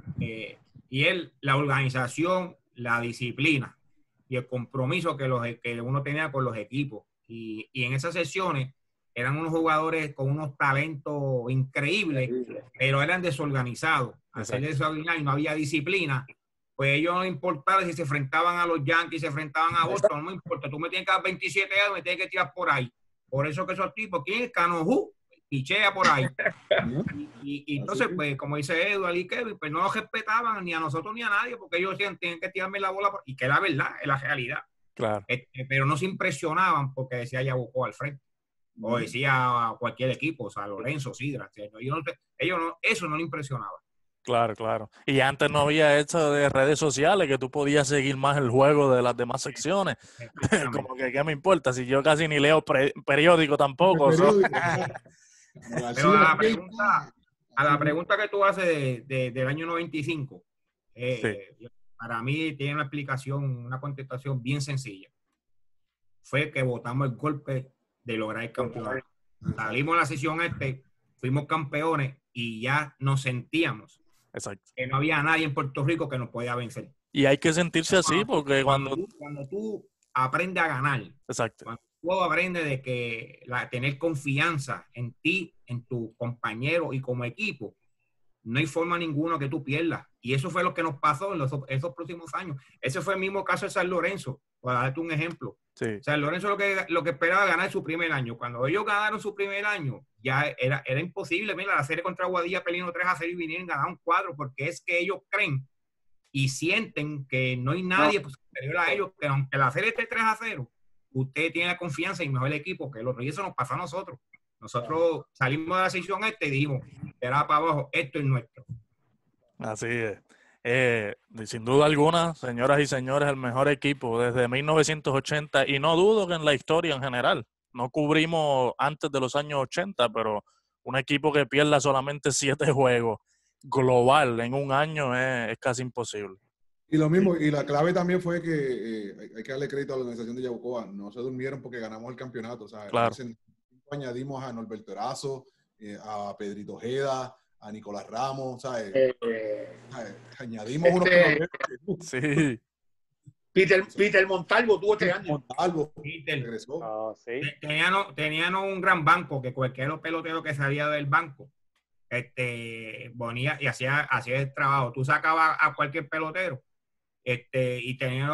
Y la organización, la disciplina y el compromiso que uno tenía con los equipos. Y en esas sesiones eran unos jugadores con unos talentos increíbles, pero eran desorganizados. Al ser desorganizados y no había disciplina, pues ellos no importaba si se enfrentaban a los Yankees, se enfrentaban a Boston, no me importa, tú me tienes que dar 27 años, me tienes que tirar por ahí. Por eso que esos tipos, ¿quién es Canojú? Pichea por ahí. Y entonces, pues, como dice Edward y Kevin, pues no los respetaban ni a nosotros ni a nadie, porque ellos decían, tienen que tirarme la bola, y que es la verdad, es la realidad. Claro. Pero no se impresionaban porque decía Yabucoa al frente, o decía cualquier equipo, o sea, Lorenzo, Sidra, ellos no, eso no le impresionaba. Claro, claro. Y antes no había eso de redes sociales, que tú podías seguir más el juego de las demás secciones. Como que, ¿qué me importa? Si yo casi ni leo periódico tampoco. Pero a la pregunta que tú haces del año 95, para mí tiene una explicación, una contestación bien sencilla. Fue que votamos el golpe de lograr el campeonato. Salimos de la sesión fuimos campeones y ya nos sentíamos que no había nadie en Puerto Rico que nos podía vencer. Y hay que sentirse así porque cuando tú aprendes a ganar, cuando tú aprendes de que tener confianza en ti, en tu compañero y como equipo, no hay forma ninguna que tú pierdas. Y eso fue lo que nos pasó en esos próximos años. Ese fue el mismo caso de San Lorenzo, para darte un ejemplo. Sí. San Lorenzo lo que esperaba ganar su primer año. Cuando ellos ganaron su primer año, ya era imposible. Mira, la serie contra Guadilla peleando 3-0 y vinieron y ganaron 4, porque es que ellos creen y sienten que no hay nadie superior a ellos, que aunque la serie esté 3-0, usted tiene la confianza y mejor el equipo que el otro. Y eso nos pasó a nosotros. Nosotros salimos de la sección y dijimos, será para abajo, esto es nuestro. Así es. Sin duda alguna, señoras y señores, el mejor equipo desde 1980, y no dudo que en la historia en general. No cubrimos antes de los años 80, pero un equipo que pierda solamente 7 juegos global en un año es casi imposible. Y lo mismo, y la clave también fue que hay que darle crédito a la organización de Yabucoa. No se durmieron porque ganamos el campeonato. O sea, claro. Añadimos a Norberto Erazo, a Pedrito Ojeda, a Nicolás Ramos, ¿sabes? Añadimos unos que sí. Peter Montalvo tuvo este año. Montalvo regresó. Sí. Tenían un gran banco, que cualquier pelotero que salía del banco ponía y hacía el trabajo. Tú sacabas a cualquier pelotero y tenían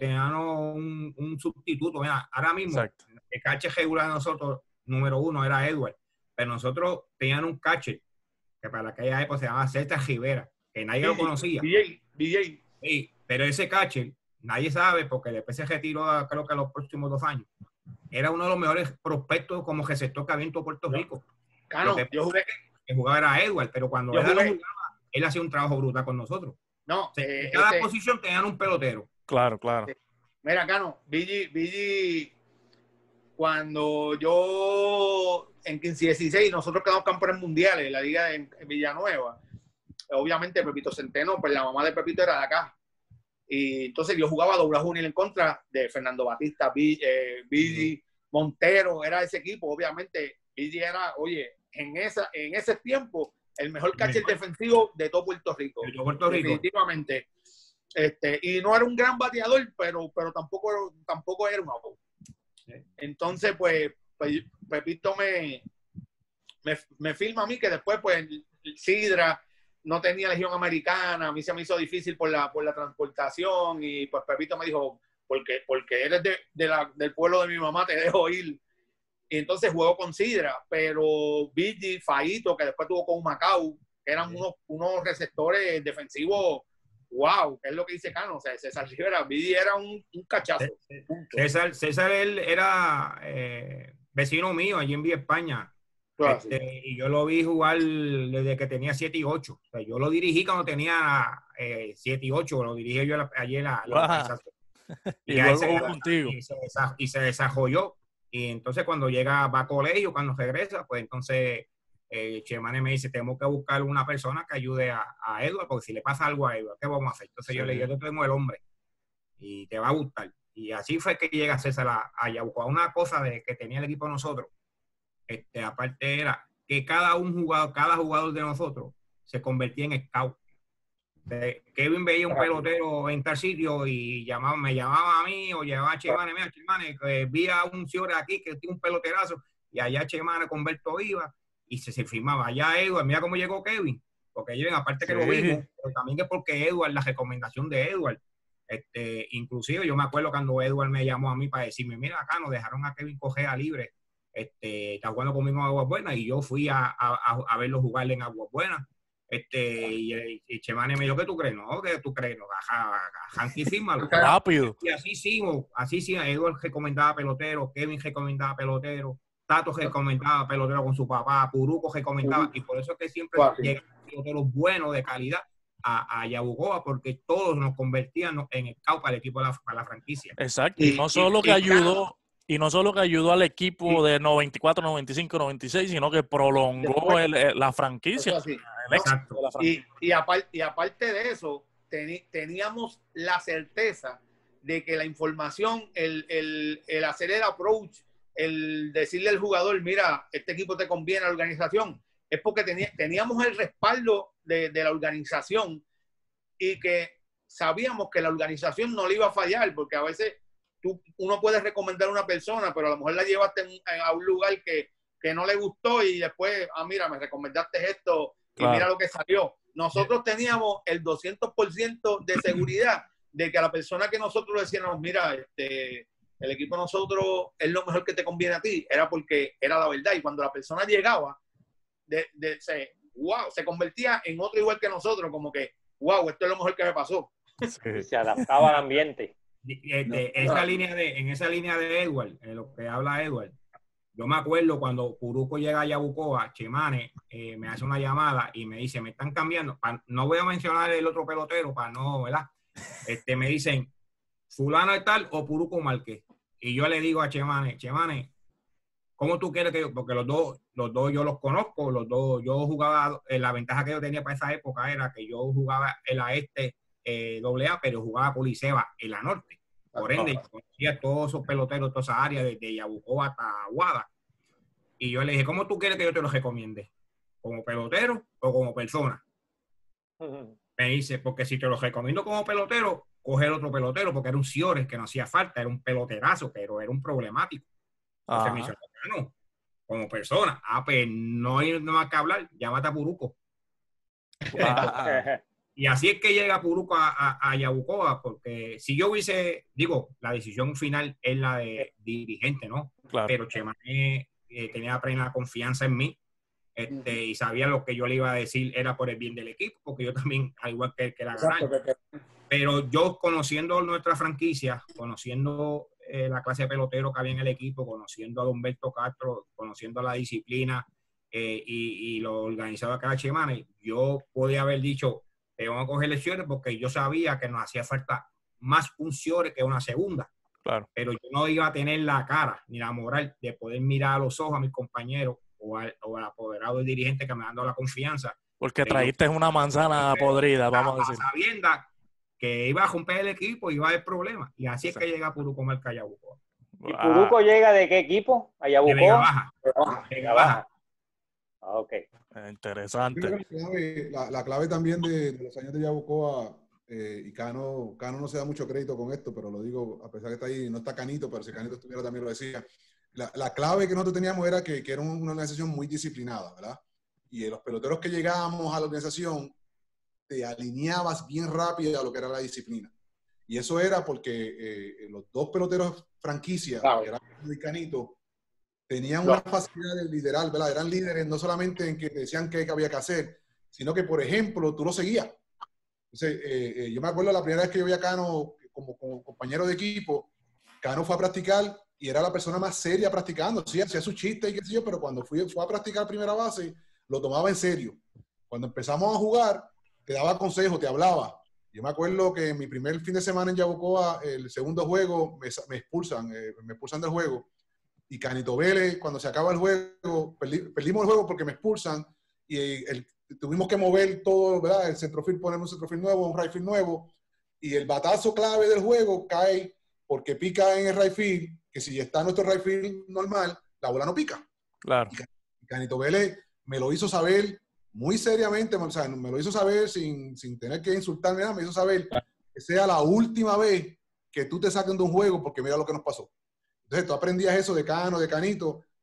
un sustituto. Mira, ahora mismo el catcher regular de nosotros número 1 era Edward, pero nosotros teníamos un catcher que para aquella época se llamaba César Rivera, que nadie lo conocía. DJ. Sí, pero ese catcher nadie sabe porque después se retiró, creo que los próximos 2 años. Era uno de los mejores prospectos como receptor que había en todo Puerto Rico. Claro, yo jugué que jugaba era Edward, pero cuando él jugaba, él hacía un trabajo brutal con nosotros. No, en cada posición tenían un pelotero. Claro. Mira, Cano, Billy, cuando yo en 15-16 nosotros quedamos campeones mundiales en la liga en Villanueva. Obviamente Pepito Centeno, pues la mamá de Pepito era de acá. Y entonces yo jugaba doble junior en contra de Fernando Batista, Billy, Montero, era ese equipo. Obviamente Billy era, en ese tiempo, el mejor catcher defensivo de todo Puerto Rico. Definitivamente. Y no era un gran bateador, pero tampoco era un abuelo. Entonces, pues Pepito me firma a mí que después, pues, Sidra no tenía legión americana, a mí se me hizo difícil por la transportación, y pues Pepito me dijo, porque eres del pueblo de mi mamá, te dejo ir. Y entonces jugó con Sidra, pero Billy, Faito, que después tuvo con Macao, que eran unos receptores defensivos. Wow, es lo que dice Cano. O sea, César Rivera, Billy era un cachazo. César él era vecino mío allí en Villa España. Claro, y yo lo vi jugar desde que tenía 7 y 8. O sea, yo lo dirigí cuando tenía 7 y 8. Lo dirigí yo allí en la organización. Y luego contigo. Y se desarrolló. Y entonces cuando va a colegio, cuando regresa, pues entonces Chemane me dice, tenemos que buscar una persona que ayude a Edward, porque si le pasa algo a Edward, ¿qué vamos a hacer? Entonces yo le dije, yo tengo el hombre y te va a gustar. Y así fue que llega César a Yabucoa. Una cosa que tenía el equipo de nosotros, aparte era que cada jugador de nosotros se convertía en scout. Kevin veía un pelotero en tal sitio y me llamaba a mí o llamaba a Chemane, mira Chemane, que vi a un señor aquí que tiene un peloterazo, y allá Chemane con Berto iba y se firmaba. Allá Edward, mira cómo llegó Kevin, porque ellos, aparte que lo vimos, pero también es porque Edward, la recomendación de Edward. Inclusive yo me acuerdo cuando Edward me llamó a mí para decirme, mira, acá nos dejaron a Kevin Correa libre, está jugando conmigo en Aguas Buenas, y yo fui a verlo jugar en Aguas Buenas. Y Chemane me dijo, ¿qué tú crees? No, ¿qué tú crees? No, Hanky fírmalo. Rápido. Y así sí, Edward recomendaba pelotero, Kevin recomendaba pelotero, Tato recomendaba pelotero con su papá, Puruco recomendaba, y por eso es que siempre llegan peloteros buenos de calidad a Yabucoa, porque todos nos convertían en el scout para el equipo, para la franquicia. Exacto, y no solo que ayudó al equipo de 94, 95, 96, sino que prolongó la franquicia. Exacto. Y aparte de eso, teníamos la certeza de que la información, el hacer el approach, el decirle al jugador, mira, este equipo te conviene a la organización, es porque teníamos el respaldo de la organización, y que sabíamos que la organización no le iba a fallar, porque a veces uno puede recomendar a una persona, pero a lo mejor la llevaste a un lugar que no le gustó, y después, mira, me recomendaste esto, y mira lo que salió. Nosotros teníamos el 200% de seguridad de que a la persona que nosotros le decíamos, mira, el equipo de nosotros es lo mejor que te conviene a ti, era porque era la verdad. Y cuando la persona llegaba, se convertía en otro igual que nosotros, como que, wow, esto es lo mejor que me pasó. Sí. Se adaptaba al ambiente. En esa línea de Edward, lo que habla Edward, yo me acuerdo cuando Puruco llega a Yabucoa, Chemane me hace una llamada y me dice, me están cambiando, no voy a mencionar el otro pelotero para no, ¿verdad? Me dicen, fulano de tal o Puruco Márquez. Y yo le digo a Chemane, ¿cómo tú quieres que yo? Porque los dos yo los conozco, los dos, yo jugaba, la ventaja que yo tenía para esa época era que yo jugaba en la AA, pero jugaba Policeba en la norte. Por ende, conocía todos esos peloteros, todas esas áreas, desde Yabucoa hasta Aguada. Y yo le dije, ¿cómo tú quieres que yo te los recomiende? ¿Como pelotero o como persona? Me dice, porque si te los recomiendo como pelotero, coge el otro pelotero, porque era un Ciores que no hacía falta, era un peloterazo, pero era un problemático. Entonces me dice, no, como persona, pues no hay nada que hablar, llámate a Puruco. Y así es que llega Puruco a Yabucoa, porque si yo hubiese, la decisión final es la de dirigente, ¿no? Claro. Pero Chemane tenía plena confianza en mí, y sabía lo que yo le iba a decir era por el bien del equipo, porque yo también, al igual que él, quería ganar. Pero yo, conociendo nuestra franquicia, conociendo la clase de pelotero que había en el equipo, conociendo a Don Berto Castro, conociendo la disciplina y lo organizado que era Chemane, yo podía haber dicho, vamos a coger lecciones, porque yo sabía que nos hacía falta más un Ciore que una segunda. Claro. Pero yo no iba a tener la cara ni la moral de poder mirar a los ojos a mis compañeros o al apoderado del dirigente que me han dado la confianza. Porque trajiste una manzana podrida, vamos a decir. Sabiendo que iba a romper el equipo y iba a haber problemas. Y así es que llega Puruco Márquez a Yabucoa. ¿Y Puruco llega de qué equipo? ¿A Yabucoa? De Vega Baja. Vega Baja. Ok. Interesante. La clave también de los años de Yabucoa, y Cano no se da mucho crédito con esto, pero lo digo, a pesar que está ahí, no está Canito, pero si Canito estuviera también lo decía. La clave que nosotros teníamos era que era una organización muy disciplinada, ¿verdad? Y los peloteros que llegábamos a la organización, te alineabas bien rápido a lo que era la disciplina. Y eso era porque los dos peloteros franquicia, que eran Canito y Canito, tenían una facilidad de liderar, ¿verdad? Eran líderes no solamente en que te decían qué había que hacer, sino que, por ejemplo, tú lo seguías. Entonces, yo me acuerdo la primera vez que yo vi a Cano como compañero de equipo, Cano fue a practicar y era la persona más seria practicando. Sí, hacía sus chistes y qué sé yo, pero cuando fue a practicar primera base, lo tomaba en serio. Cuando empezamos a jugar, te daba consejos, te hablaba. Yo me acuerdo que en mi primer fin de semana en Yabucoa, el segundo juego, me expulsan del juego. Y Canito Vélez, cuando se acaba el juego, perdimos el juego porque me expulsan y tuvimos que mover todo, ¿verdad? El centrofield, ponemos un centrofield nuevo, un right field nuevo, y el batazo clave del juego cae porque pica en el right field, que si está nuestro right field normal, la bola no pica. Claro. Y Canito Vélez me lo hizo saber muy seriamente, o sea, me lo hizo saber sin tener que insultarme nada, me hizo saber que sea la última vez que tú te saquen de un juego porque mira lo que nos pasó. Entonces tú aprendías eso de Cano, de Canito,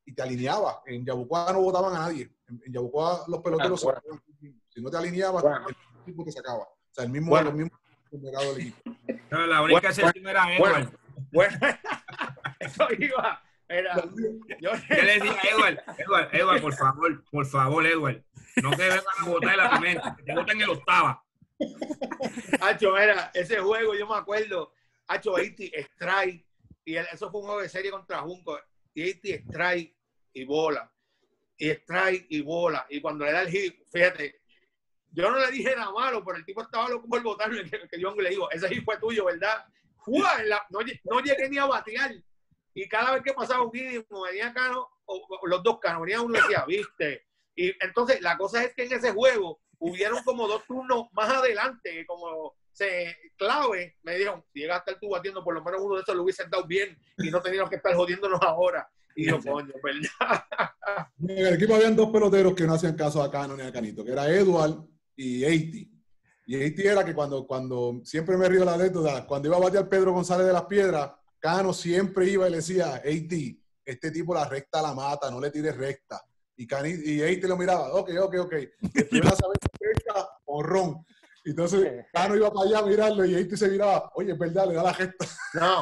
y te alineabas. En Yabucoa no votaban a nadie. En Yabucoa los peloteros si no te alineabas, el equipo te sacaba. O sea, el mismo del equipo. No, la única excepción era Edward. Bueno, eso iba. Yo le decía a Edward, por favor, Edward, no te vengan a votar en la primera, que te voten en el octava. Hacho, mira, ese juego yo me acuerdo, Hacho, 80 strike, y eso fue un juego de serie contra Junco, y 80 strike y bola, y strike y bola, y cuando le da el hit, fíjate, yo no le dije nada malo, pero el tipo estaba loco por votarme, que yo le digo, ese hit fue tuyo, ¿verdad? No llegué ni a batear. Y cada vez que pasaba un inning, venía Cano, o los dos Canos, venía uno y decía, viste. Y entonces, la cosa es que en ese juego hubieron como 2 turnos más adelante, como clave, me dijeron, si llegas a estar tú batiendo, por lo menos uno de esos lo hubiesen dado bien y no teníamos que estar jodiéndonos ahora. Y yo, coño, ¿verdad? En el equipo habían 2 peloteros que no hacían caso a Cano ni a Canito, que era Edward y 80. Y 80 era que cuando siempre me río la anécdota, cuando iba a batear Pedro González de las Piedras, Cano siempre iba y le decía, 80, este tipo la recta la mata, no le tires recta. Y 80 lo miraba, ok. Después la sabes recta, honrón. Entonces Cano iba para allá a mirarlo y 80 se miraba, oye, es verdad, le da la recta. No,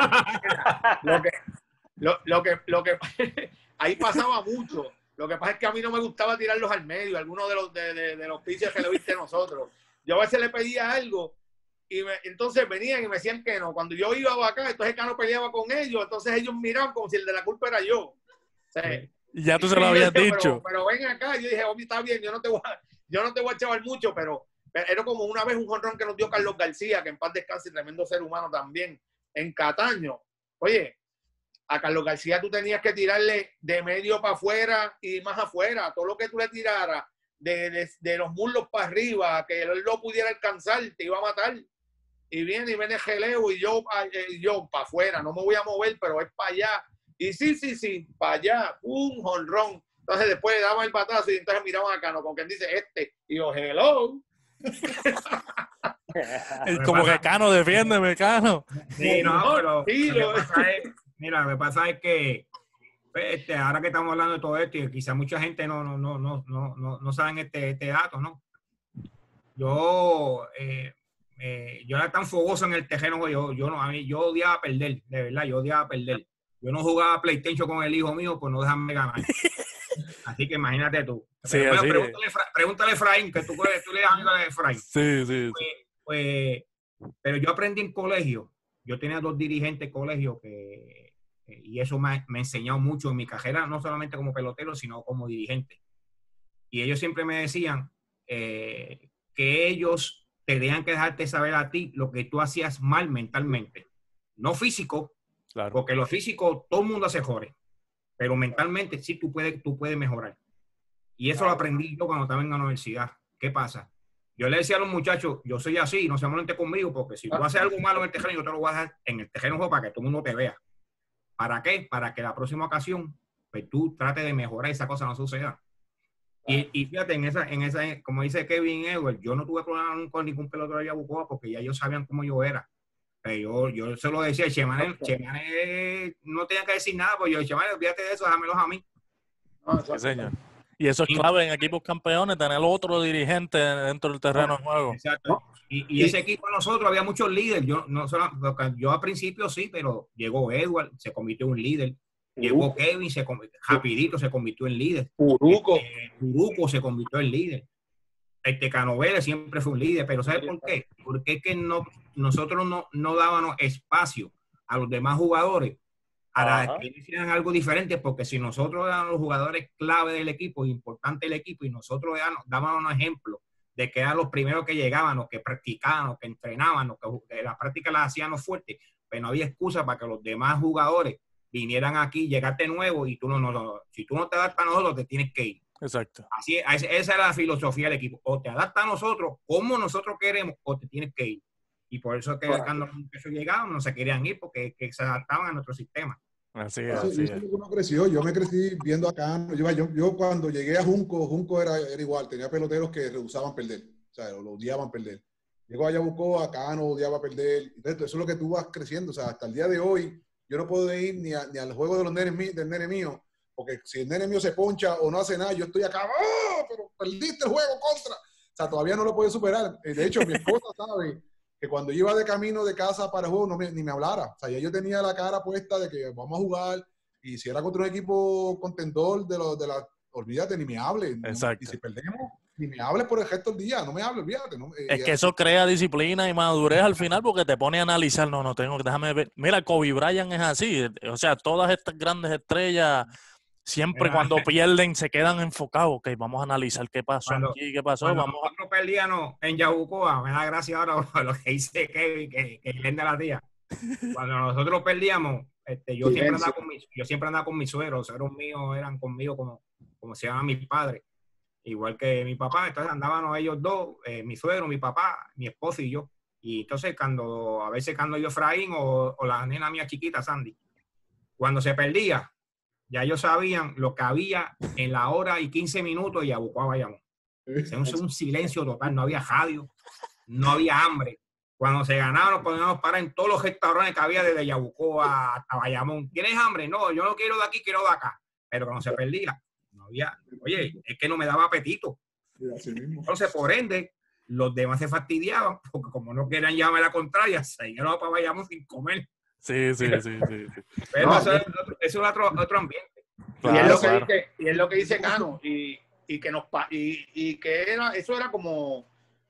lo que ahí pasaba mucho. Lo que pasa es que a mí no me gustaba tirarlos al medio, algunos de los pitchers que lo viste nosotros. Yo a veces le pedía algo y entonces venían y me decían que no. Cuando yo iba acá, entonces Cano peleaba con ellos, entonces ellos miraban como si el de la culpa era yo. O sea, y ya tú se lo habías dicho. Pero ven acá, yo dije, Obi, está bien, yo no te voy a chaval mucho, pero era como una vez un jonrón que nos dio Carlos García, que en paz descanse, tremendo ser humano también, en Cataño. Oye, a Carlos García tú tenías que tirarle de medio para afuera y más afuera. Todo lo que tú le tiraras de los muslos para arriba, que él lo pudiera alcanzar, te iba a matar. Y viene Geleo y yo para afuera, no me voy a mover, pero es para allá. Y sí, para allá, un jonrón. Entonces después le daban el batazo y entonces miraban a Cano, con quien dice y yo, hello. Es como que Cano, defiéndeme, Cano. Sí, no, pero lo que pasa es que ahora que estamos hablando de todo esto, y quizá mucha gente no saben este dato, ¿no? Yo era tan fogoso en el terreno, yo odiaba perder, de verdad, yo odiaba perder. Yo no jugaba PlayStation con el hijo mío por no dejarme ganar. Así que imagínate tú. Sí, bueno, pregúntale a Efraín, que tú le das amigo de Efraín. Sí. Pero yo aprendí en colegio. Yo tenía 2 dirigentes de colegio y eso me ha enseñado mucho en mi carrera, no solamente como pelotero, sino como dirigente. Y ellos siempre me decían que ellos tenían que dejarte saber a ti lo que tú hacías mal mentalmente. No físico, claro, porque lo físico todo el mundo hace jores, pero mentalmente sí tú puedes mejorar. Y eso lo aprendí yo cuando estaba en la universidad. ¿Qué pasa? Yo le decía a los muchachos, yo soy así, no se molesten conmigo, porque si tú haces algo malo en el terreno, yo te lo voy a dejar en el terreno para que todo el mundo te vea. ¿Para qué? Para que la próxima ocasión, pues tú trates de mejorar y esa cosa no suceda. Y fíjate, en esa, como dice Kevin Edwards, yo no tuve problema con ningún pelotero de Yabucoa porque ya ellos sabían cómo yo era. Yo se lo decía, Chemané no tenía que decir nada, pues yo, Chemané, olvídate de eso, déjamelos a mí. Sí, señor. Y eso es clave en equipos campeones, tener otro dirigente dentro del terreno de juego. Exacto. Y ese equipo de nosotros había muchos líderes. Yo al principio sí, pero llegó Edward, se convirtió en un líder. Llegó Kevin, rapidito se convirtió en líder. Uruco se convirtió en líder. Canovela siempre fue un líder, pero ¿sabes por qué? Porque es que nosotros no dábamos espacio a los demás jugadores para que hicieran algo diferente, porque si nosotros éramos los jugadores clave del equipo, importante del equipo, y nosotros dábamos un ejemplo de que eran los primeros que llegaban, los que practicaban, los que entrenaban, los que las prácticas las hacían fuertes, pues no había excusa para que los demás jugadores vinieran aquí, llegaste nuevo, y si tú no te adaptas a nosotros, te tienes que ir. Exacto. Así, esa era la filosofía del equipo. O te adaptas a nosotros como nosotros queremos, o te tienes que ir. Y por eso es que cuando ellos llegaban, no se querían ir porque se adaptaban a nuestro sistema. Así es. Uno creció. Yo me crecí viendo acá. Yo cuando llegué a Junco era igual. Tenía peloteros que rehusaban perder. O sea, lo odiaban perder. Llegó a Yabucoa, acá no odiaba perder. Entonces, eso es lo que tú vas creciendo. O sea, hasta el día de hoy, yo no puedo ir ni al juego de los del nene mío porque si el nene mío se poncha o no hace nada, yo estoy acá, ¡oh! Pero perdiste el juego contra. O sea, todavía no lo puedo superar. De hecho, mi esposa sabe que cuando yo iba de camino de casa para el juego ni me hablara. O sea, ya yo tenía la cara puesta de que vamos a jugar, y si era contra un equipo contendor olvídate, ni me hable. Exacto. Y si perdemos, ni me hables por el resto del día, no me hables, olvídate. No, es que eso crea disciplina y madurez al final, porque te pone a analizar, déjame ver. Mira, Kobe Bryant es así, o sea, todas estas grandes estrellas siempre cuando pierden se quedan enfocados. Ok, vamos a analizar qué pasó aquí, qué pasó. Nosotros perdíamos en Yabucoa, me da gracia ahora lo que dice Kevin, que vende la tía. Cuando nosotros perdíamos, yo siempre andaba con mis suegros, los suegros míos eran conmigo como se llaman mis padres, igual que mi papá. Entonces andábamos ellos dos, mi suegro, mi papá, mi esposo y yo. Y entonces a veces cuando yo, Efraín, o la nena mía chiquita, Sandy, cuando se perdía, ya ellos sabían lo que había en la hora y 15 minutos y Yabucoa Bayamón. Un silencio total, no había radio, no había hambre. Cuando se ganaba nos poníamos para en todos los restaurantes que había desde Yabucoa hasta Bayamón. ¿Tienes hambre? No, yo no quiero de aquí, quiero de acá. Pero cuando se perdía, no había. Oye, es que no me daba apetito. Entonces, por ende, los demás se fastidiaban porque como no querían llevarme la contraria, se iban para Bayamón sin comer. Sí. Pero no, eso es otro ambiente. Claro, y es lo que dice Cano, y que eso era como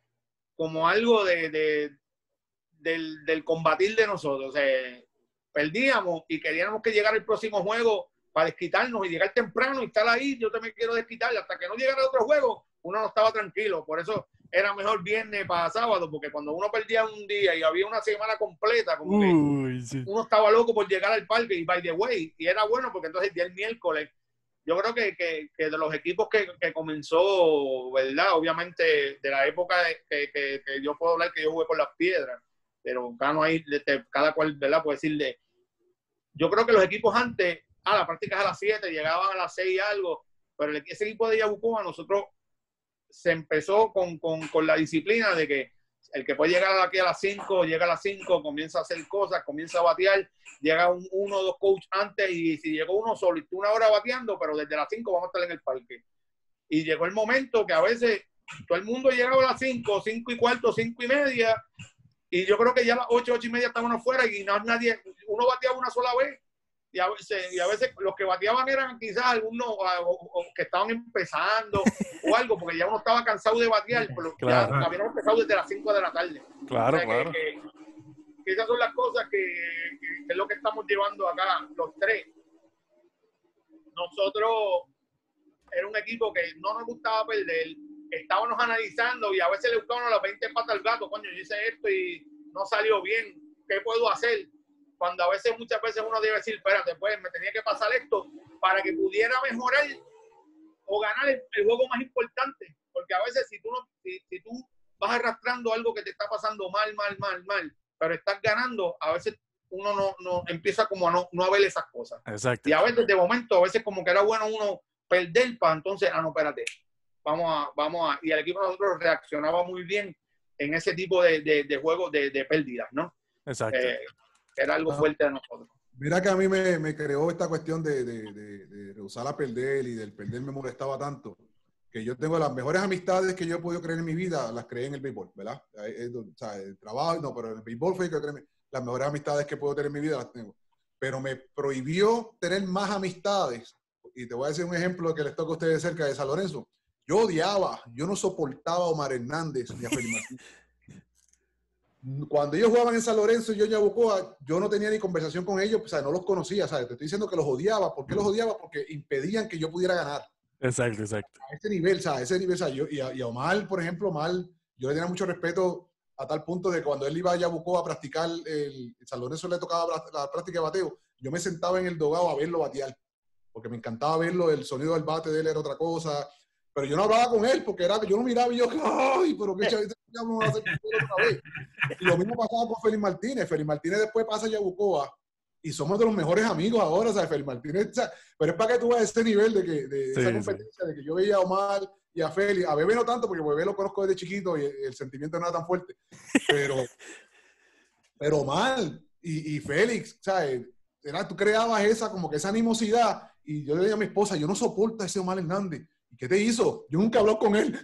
algo del combatir de nosotros. O sea, perdíamos y queríamos que llegara el próximo juego para desquitarnos y llegar temprano y estar ahí. Yo también quiero desquitar. Hasta que no llegara otro juego, uno no estaba tranquilo. Por eso era mejor viernes para sábado, porque cuando uno perdía un día y había una semana completa, como que uno estaba loco por llegar al parque. Y by the way, y era bueno porque entonces el miércoles, yo creo que de los equipos que comenzó, ¿verdad? Obviamente de la época que yo puedo hablar, que yo jugué por Las Piedras, pero Cano ahí, cada cual, ¿verdad? Puede decirle. Yo creo que los equipos antes, la práctica es a las 7, llegaban a las 6 y algo, pero ese equipo de Yabucoa, nosotros se empezó con la disciplina de que el que puede llegar aquí a las 5, llega a las 5, comienza a hacer cosas, comienza a batear, llega uno o dos coaches antes, y si llegó uno solo y tú una hora bateando, pero desde las 5 vamos a estar en el parque. Y llegó el momento que a veces todo el mundo llegaba a las 5, 5 y cuarto, 5 y media, y yo creo que ya a las 8, 8 y media estábamos afuera y nadie, uno bateaba una sola vez. Y a veces los que bateaban eran quizás algunos o que estaban empezando o algo, porque ya uno estaba cansado de batear, pero ya habíamos empezado desde las 5 de la tarde. Claro, o sea, claro. Que esas son las cosas que es lo que estamos llevando acá, los tres. Nosotros era un equipo que no nos gustaba perder, estábamos analizando y a veces le gustaban las 20 patas al gato. Coño, yo hice esto y no salió bien, ¿qué puedo hacer? Cuando muchas veces uno debe decir, espérate, pues me tenía que pasar esto para que pudiera mejorar o ganar el juego más importante. Porque a veces si tú vas arrastrando algo que te está pasando mal, pero estás ganando, a veces uno no empieza como a no ver esas cosas. Exacto. Y a veces de momento, como que era bueno uno perder para entonces, no, espérate, vamos a, y el equipo de nosotros reaccionaba muy bien en ese tipo de juegos de pérdidas, ¿no? Exacto. Era algo fuerte de nosotros. Mira que a mí me creó esta cuestión de rehusar a perder, y del perder me molestaba tanto, que yo tengo las mejores amistades que yo he podido creer en mi vida, las creé en el béisbol, ¿verdad? O sea, el trabajo, no, pero en el béisbol fue que creé las mejores amistades que puedo tener en mi vida, las tengo. Pero me prohibió tener más amistades, y te voy a decir un ejemplo que les toca a ustedes cerca de San Lorenzo. Yo no soportaba a Omar Hernández ni a Félix Martín. Cuando ellos jugaban en San Lorenzo y yo en Yabucoa, yo no tenía ni conversación con ellos, o sea, no los conocía, ¿sabes? Te estoy diciendo que los odiaba. ¿Por qué los odiaba? Porque impedían que yo pudiera ganar. Exacto. A ese nivel, ¿sabes? Y a Omar, por ejemplo, yo le tenía mucho respeto a tal punto de cuando él iba a Yabucoa a practicar, el San Lorenzo le tocaba la práctica de bateo, yo me sentaba en el dogado a verlo batear, porque me encantaba verlo, el sonido del bate de él era otra cosa. Pero yo no hablaba con él porque yo no miraba y yo, ¡ay! Pero qué chavito, vamos a hacer otra vez. Y lo mismo pasaba con Félix Martínez. Félix Martínez después pasa a Yabucoa y somos de los mejores amigos ahora, ¿sabes? Félix Martínez, o sea, pero es para que tú veas ese nivel de esa competencia, de que yo veía a Omar y a Félix. A Bebé no tanto, porque Bebé lo conozco desde chiquito y el sentimiento no era tan fuerte. Pero Omar y Félix, ¿sabes? Tú creabas como que esa animosidad. Y yo le dije a mi esposa, yo no soporto a ese Omar Hernández. ¿Y qué te hizo? Yo nunca hablé con él.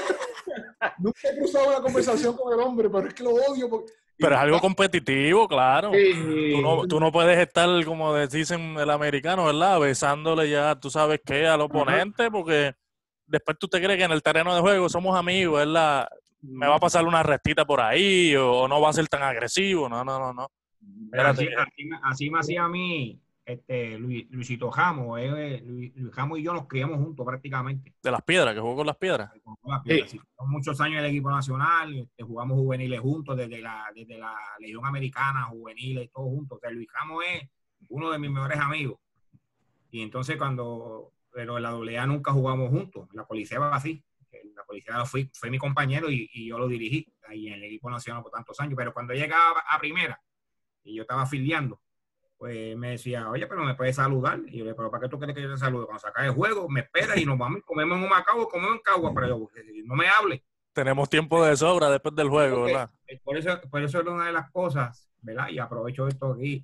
Nunca he cruzado una conversación con el hombre, pero es que lo odio. Pero es algo competitivo, claro. Sí. Tú no puedes estar, como dicen el americano, ¿verdad? Besándole ya, tú sabes qué, al oponente, porque después tú te crees que en el terreno de juego somos amigos, ¿verdad? Me va a pasar una restita por ahí o no va a ser tan agresivo. No. Así me hacía a mí Luisito Ramos. Luis Ramos y yo nos criamos juntos prácticamente. De las Piedras, que jugó con las Piedras. Sí. Muchos años en el equipo nacional, jugamos juveniles juntos, desde la Legión Americana, juveniles, todos juntos. O sea, Luis Ramos es uno de mis mejores amigos. Y entonces pero en la AA nunca jugamos juntos, en la Coliseo así. En la Coliseo fue mi compañero y yo lo dirigí ahí en el equipo nacional por tantos años. Pero cuando llegaba a primera y yo estaba filiando, pues me decía, oye, pero me puedes saludar. Y yo le dije, pero ¿para qué tú quieres que yo te salude? Cuando sacas el juego, me esperas y nos vamos y comemos en un Macao, comemos en Cagua, pero yo, no me hables. Tenemos tiempo de sobra después del juego, ¿verdad? Por eso es una de las cosas, ¿verdad? Y aprovecho esto aquí,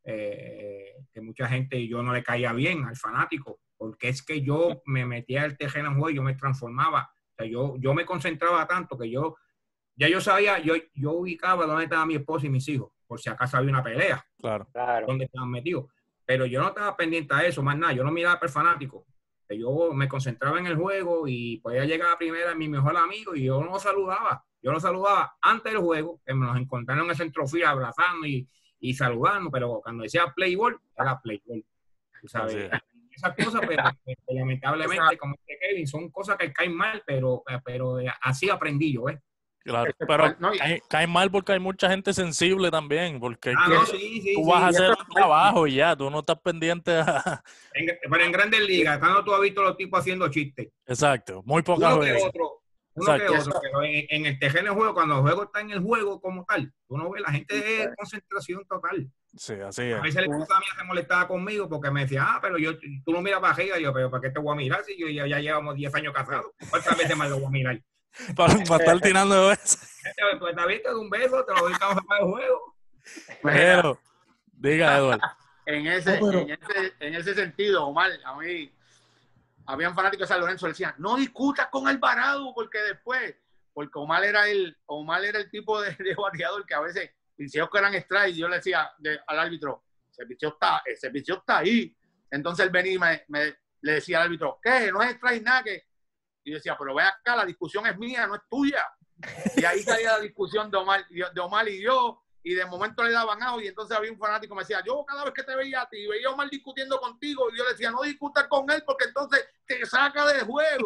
que mucha gente yo no le caía bien al fanático, porque es que yo me metía al terreno en juego y yo me transformaba. O sea, yo me concentraba tanto que yo sabía, yo ubicaba dónde estaba mi esposa y mis hijos, por si acaso había una pelea. Claro. Dónde estaban metidos. Pero yo no estaba pendiente a eso, más nada. Yo no miraba para el fanático. Yo me concentraba en el juego y podía llegar a primera mi mejor amigo y yo no lo saludaba. Yo lo saludaba antes del juego, que me nos encontraron en el centrofila abrazando y saludando, pero cuando decía play ball, era play ball. ¿Tú sabes? Sí. Esas cosas, pero lamentablemente, como dice Kevin, son cosas que caen mal, pero así aprendí yo, Claro, pero cae mal porque hay mucha gente sensible también, porque tú vas a hacer un trabajo y ya, tú no estás pendiente a... Pero en Grandes Ligas, cuando tú has visto a los tipos haciendo chistes. Exacto, muy pocas veces. Uno que otro, pero en el terreno de juego, cuando el juego está en el juego como tal, tú no ves, la gente de concentración total. Sí, así es. A veces la esposa mía se molestaba conmigo porque me decía, pero tú no miras para arriba. Yo, pero ¿para qué te voy a mirar si ya llevamos 10 años casados? ¿Cuántas veces más lo voy a mirar? Para estar tirando de besos. Pues te viste de un beso, te lo dedicamos para el juego. Pero, diga, Eduardo. En ese sentido, Omar, a mí, habían fanáticos de San Lorenzo, le decían, no discutas con Alvarado, porque Omar era el tipo de bateador que a veces, picheos que eran strike, yo le decía al árbitro, ese picheo está ahí. Entonces él venía y le decía al árbitro, ¿qué? No es strike nada, que... Y yo decía, pero ve acá, la discusión es mía, no es tuya. Y ahí salía la discusión de Omar y yo, y de momento le daban out, y entonces había un fanático que me decía, yo cada vez que te veía a ti, veía a Omar discutiendo contigo, y yo le decía, no discutas con él, porque entonces te saca del juego.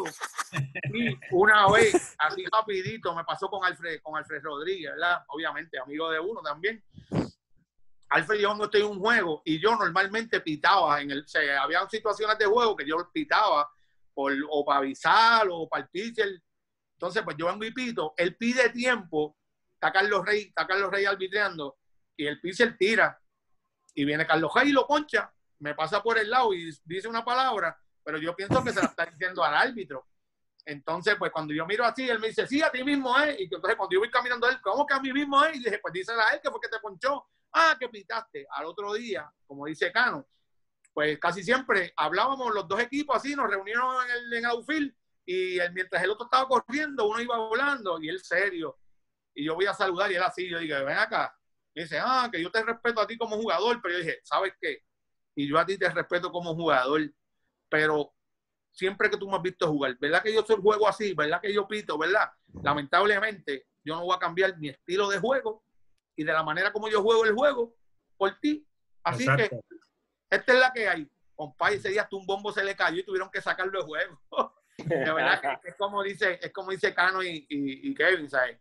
Y una vez, así rapidito, me pasó con Alfred Rodríguez, ¿verdad? Obviamente, amigo de uno también. Alfred y yo no estoy en un juego, y yo normalmente pitaba, había situaciones de juego que yo pitaba, o para avisar, o para el pitcher. Entonces, pues yo vengo y pito, él pide tiempo, está Carlos Rey arbitreando, y el pitcher tira, y viene Carlos Rey y lo poncha, me pasa por el lado y dice una palabra, pero yo pienso que se la está diciendo al árbitro. Entonces, pues cuando yo miro así, él me dice, sí, a ti mismo es, y entonces cuando yo voy caminando a él, ¿cómo que a mí mismo es? Y dije, pues díselo a él, que fue que te ponchó. Ah, que pitaste. Al otro día, como dice Cano, pues casi siempre hablábamos los dos equipos así, nos reunieron en el outfield y mientras el otro estaba corriendo, uno iba volando y él serio. Y yo voy a saludar y él así, yo digo, ven acá. Y dice, que yo te respeto a ti como jugador, pero yo dije, ¿sabes qué? Y yo a ti te respeto como jugador, pero siempre que tú me has visto jugar, ¿verdad que yo soy juego así? ¿Verdad que yo pito? ¿Verdad? Lamentablemente, yo no voy a cambiar mi estilo de juego y de la manera como yo juego el juego por ti. Así Exacto. Que esta es la que hay. Compadre, ese día hasta un bombo se le cayó y tuvieron que sacarlo de juego. De verdad que es como dice Cano y Kevin, ¿sabes?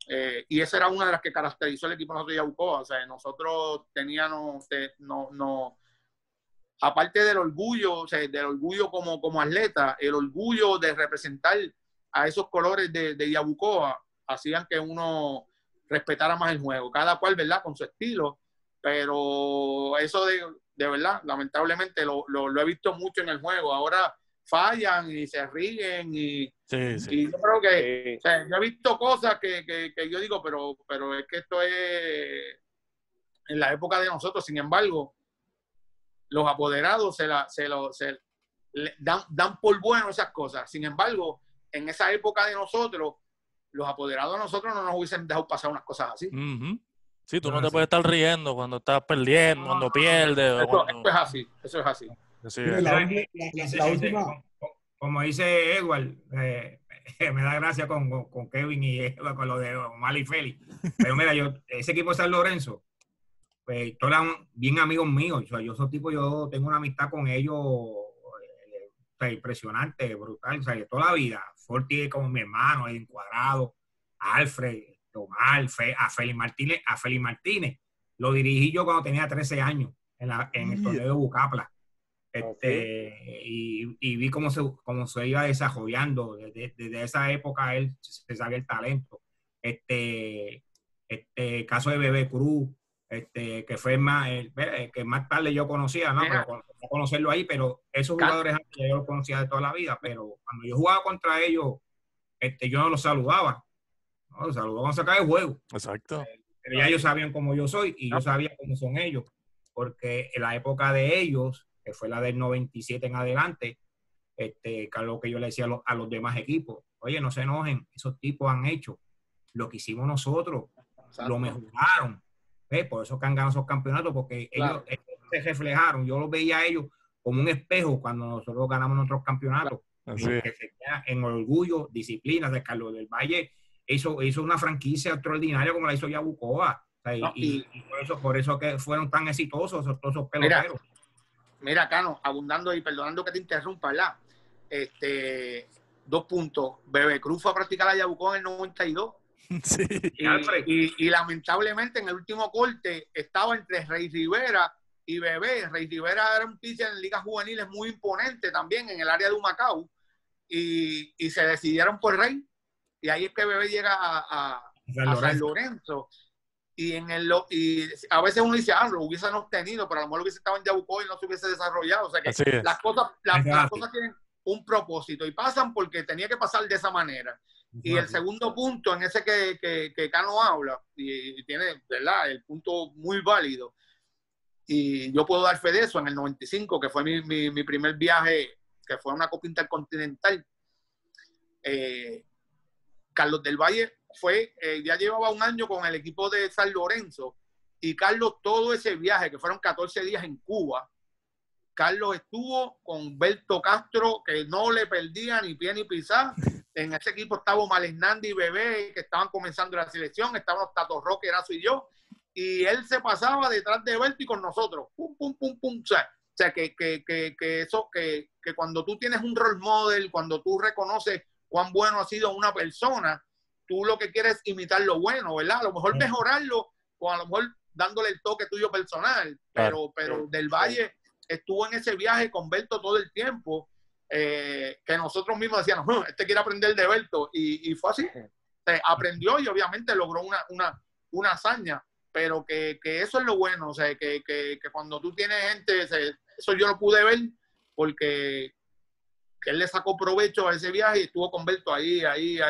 Y esa era una de las que caracterizó el equipo de nosotros de Yabucoa. O sea, nosotros teníamos, aparte del orgullo, o sea, del orgullo como atleta, el orgullo de representar a esos colores de Yabucoa hacían que uno respetara más el juego. Cada cual, ¿verdad? Con su estilo. Pero eso de verdad, lamentablemente lo he visto mucho en el juego. Ahora fallan y se ríen y yo creo que o sea, yo he visto cosas que yo digo, pero es que esto es en la época de nosotros. Sin embargo, los apoderados dan por bueno esas cosas. Sin embargo, en esa época de nosotros, los apoderados de nosotros no nos hubiesen dejado pasar unas cosas así. Sí, tú no te puedes estar riendo cuando estás perdiendo, cuando pierdes. Eso es así, eso es así. Sí, la última. Como dice Edward, me da gracia con Kevin y Edward, con lo de Omar y Félix. Pero mira, ese equipo de San Lorenzo, pues todos eran bien amigos míos. O sea, esos tipos, yo tengo una amistad con ellos o sea, impresionante, brutal. O sea, de toda la vida. Forti como mi hermano, Edwin Cuadrado, Alfred, Omar, a Félix Martínez. Lo dirigí yo cuando tenía 13 años en el torneo de Bucapla. Y vi cómo se iba desarrollando. Desde esa época él se sabía el talento. Caso de Bebé Cruz, que fue que más tarde yo conocía, ¿no? Pero conocerlo ahí, pero esos jugadores yo los conocía de toda la vida, pero cuando yo jugaba contra ellos, yo no los saludaba, ¿no? Los saludaba cuando se acaba el juego. Exacto. Pero ya ellos sabían cómo yo soy y yo sabía cómo son ellos, porque en la época de ellos, que fue la del 97 en adelante, Carlos, que yo le decía a los demás equipos, oye, no se enojen, esos tipos han hecho lo que hicimos nosotros, lo mejoraron, por eso que han ganado esos campeonatos, porque ellos se reflejaron, yo los veía a ellos como un espejo cuando nosotros ganamos nuestros campeonos, que se queda en orgullo, disciplina. De Carlos del Valle hizo una franquicia extraordinaria como la hizo Yabucoa, y por eso que fueron tan exitosos todos esos peloteros. Mira, Cano, abundando y perdonando que te interrumpa, ¿verdad? 2 puntos. Bebé Cruz fue a practicar a Yabucoa en el 92. Sí. Y lamentablemente en el último corte estaba entre Rey Rivera y Bebé. Rey Rivera era un pitcher en ligas juveniles muy imponente también en el área de Humacao. Y se decidieron por Rey. Y ahí es que Bebé llega a San Lorenzo. Y a veces uno dice, lo hubiesen obtenido, pero a lo mejor hubiese estado en Yabucoa y no se hubiese desarrollado. O sea que las cosas tienen un propósito y pasan porque tenía que pasar de esa manera. Y el segundo punto en ese que Cano habla, y tiene, ¿verdad?, el punto muy válido, y yo puedo dar fe de eso, en el 95, que fue mi primer viaje, que fue una Copa Intercontinental, Carlos del Valle ya llevaba un año con el equipo de San Lorenzo, y Carlos todo ese viaje, que fueron 14 días en Cuba, Carlos estuvo con Berto Castro, que no le perdía ni pie ni pisar. En ese equipo estaba Omar Hernández y Bebé, que estaban comenzando la selección, estaban Tato Roque, Erazo y yo, y él se pasaba detrás de Berto y con nosotros, pum, pum, pum, pum. O sea que cuando tú tienes un role model, cuando tú reconoces cuán bueno ha sido una persona, tú lo que quieres es imitar lo bueno, ¿verdad? A lo mejor mejorarlo, o a lo mejor dándole el toque tuyo personal, pero Del Valle estuvo en ese viaje con Berto todo el tiempo, que nosotros mismos decíamos, quiere aprender de Berto, y fue así. Aprendió y obviamente logró una hazaña, pero que eso es lo bueno, o sea, que cuando tú tienes gente, eso yo lo pude ver, porque que él le sacó provecho a ese viaje y estuvo con Berto ahí,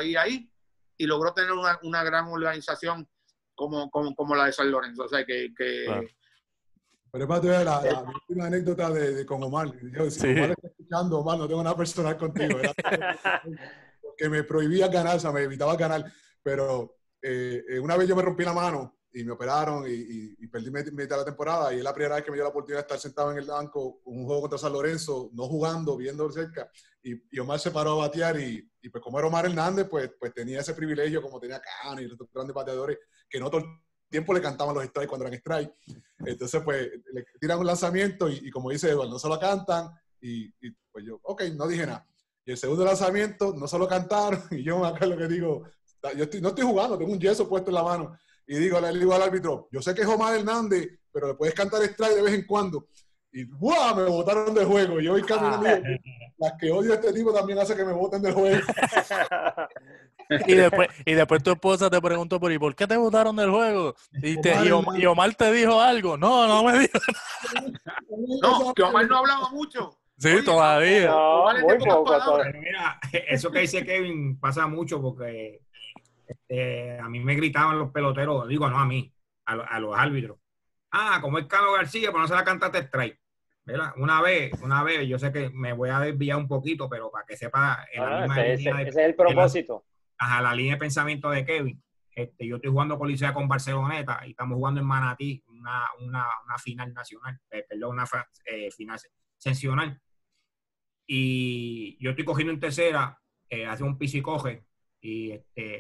y logró tener una gran organización como la de San Lorenzo, o sea, Claro. Pero es para la última anécdota con Omar. Yo, si Omar está escuchando, Omar, no tengo nada personal contigo. Porque me prohibía ganar, o sea, me evitaba ganar. Pero una vez yo me rompí la mano y me operaron y perdí mitad de la temporada. Y es la primera vez que me dio la oportunidad de estar sentado en el banco, un juego contra San Lorenzo, no jugando, viendo de cerca. Y Omar se paró a batear y pues como era Omar Hernández, pues tenía ese privilegio, como tenía Cano y otros grandes bateadores, que no todo el tiempo le cantaban los strikes cuando eran strikes. Entonces, pues, le tiran un lanzamiento y como dice Eduardo, no se lo cantan y pues yo, ok, no dije nada. Y el segundo lanzamiento, no se lo cantaron y yo acá lo que digo, no estoy jugando, tengo un yeso puesto en la mano y le digo al árbitro, yo sé que es Omar Hernández, pero le puedes cantar strike de vez en cuando. Y ¡buah! Me botaron del juego. Yo voy caminando y las que odio a este tipo también hace que me boten del juego. Y después tu esposa te preguntó ¿por qué te botaron del juego? Y Omar te dijo algo. No me dijo nada. No, que Omar no hablaba mucho. Sí, oye, todavía. No, muy poco. Mira, eso que dice Kevin pasa mucho porque a mí me gritaban los peloteros, digo, no a mí, a los árbitros. Como es Cano García, pues no se la cantaste strike. ¿verdad? Una vez, yo sé que me voy a desviar un poquito, pero para que sepa ese es el propósito. La línea de pensamiento de Kevin. Yo estoy jugando Colisea con Barceloneta y estamos jugando en Manatí una final nacional, una final seccional. Y yo estoy cogiendo en tercera, hace un piso y coge, y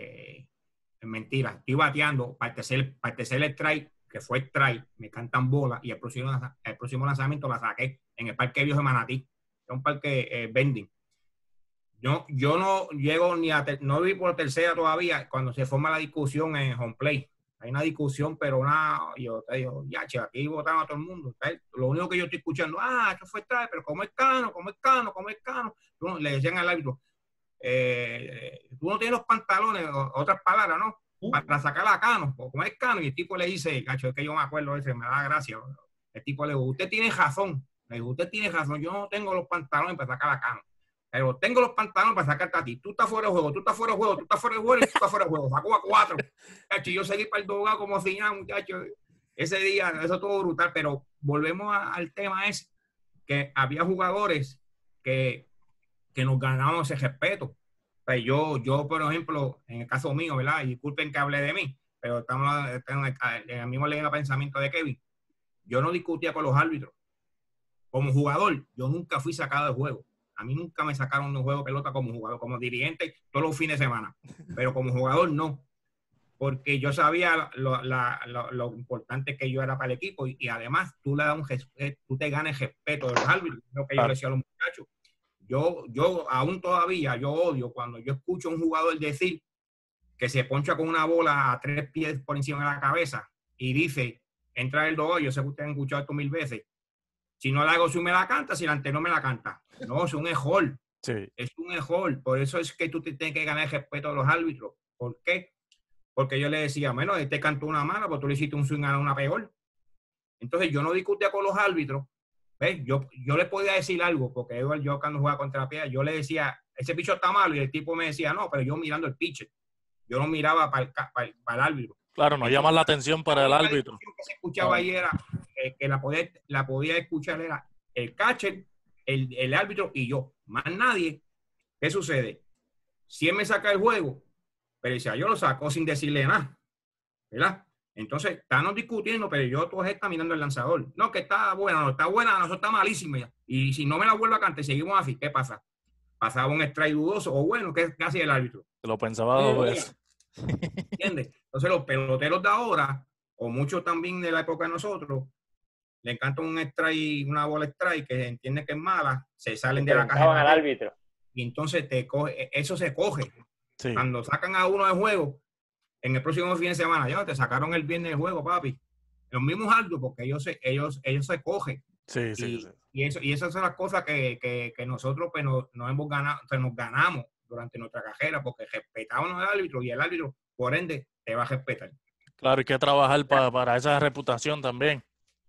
mentira, estoy bateando para el tercer strike, que fue strike, me cantan bolas, y el próximo lanzamiento la saqué en el Parque Viejo de Manatí, es un parque vending. Yo no llego no vi por tercera todavía cuando se forma la discusión en home play. Hay una discusión, pero yo te digo, aquí votaron a todo el mundo. Lo único que yo estoy escuchando, esto fue strike, pero como es Cano. Le decían al árbitro, tú no tienes los pantalones, otras palabras, ¿no? Para sacar a Cano, como es Cano. Y el tipo le dice, es que yo me acuerdo ese, me da gracia. El tipo le dijo, usted tiene razón. Le dijo, usted tiene razón, yo no tengo los pantalones para sacar a Cano. Pero tengo los pantalones para sacarte a ti. Tú estás fuera de juego, tú estás fuera de juego y tú estás fuera de juego. Sacó a 4. Yo seguí para el dogado como si nada, muchachos. Ese día, eso estuvo brutal. Pero volvemos al tema ese, que había jugadores que nos ganaban ese respeto. Pues yo, por ejemplo, en el caso mío, ¿verdad? Y disculpen que hable de mí, pero estamos en el mismo línea de pensamiento de Kevin. Yo no discutía con los árbitros. Como jugador, yo nunca fui sacado de juego. A mí nunca me sacaron de un juego de pelota como jugador, como dirigente todos los fines de semana. Pero como jugador, no. Porque yo sabía lo importante que yo era para el equipo y además tú te ganas el respeto de los árbitros. Lo que yo le decía a los muchachos. Yo aún todavía, yo odio cuando yo escucho a un jugador decir que se poncha con una bola a 3 pies por encima de la cabeza y dice, entra el dogo, yo sé que ustedes han escuchado esto 1000 veces. Si no la hago, si me la canta, si la anterior me la canta. No, es un error. Sí. Es un error. Por eso es que tú te tienes que ganar el respeto de los árbitros. ¿Por qué? Porque yo le decía, bueno, este cantó una mala, pues tú le hiciste un swing a una peor. Entonces yo no discutía con los árbitros. ¿Ves? Yo le podía decir algo, porque yo cuando jugaba contra la piedra, yo le decía, ese picho está malo, y el tipo me decía, no, pero yo mirando el pitcher. Yo no miraba para el árbitro. Claro, no llama la atención para el árbitro. Lo que se escuchaba ahí era que la podía escuchar era el catcher, el árbitro y yo, más nadie. ¿Qué sucede? Si él me saca el juego, pero decía, yo lo saco sin decirle nada, ¿verdad? Entonces, estamos discutiendo, pero yo todo está mirando el lanzador. No, que está buena, no está buena, no, está malísima. Y si no me la vuelvo a cantar, seguimos así, ¿qué pasa? Pasaba un strike dudoso, o bueno, ¿qué hacía el árbitro? Lo pensaba 2 veces. ¿Entiendes? Entonces, los peloteros de ahora, o muchos también de la época de nosotros, le encanta un strike, una bola strike que entiende que es mala, se salen de la caja al árbitro. Y entonces eso se coge. Sí. Cuando sacan a uno de juego, en el próximo fin de semana, ya te sacaron el viernes de juego, papi. Los mismos árbitros, porque ellos se cogen. Sí. Y esas son las cosas que nosotros pues, nos hemos ganado, o sea, nos ganamos durante nuestra carrera, porque respetamos al árbitro y el árbitro, por ende, te va a respetar. Claro, hay que trabajar para esa reputación también.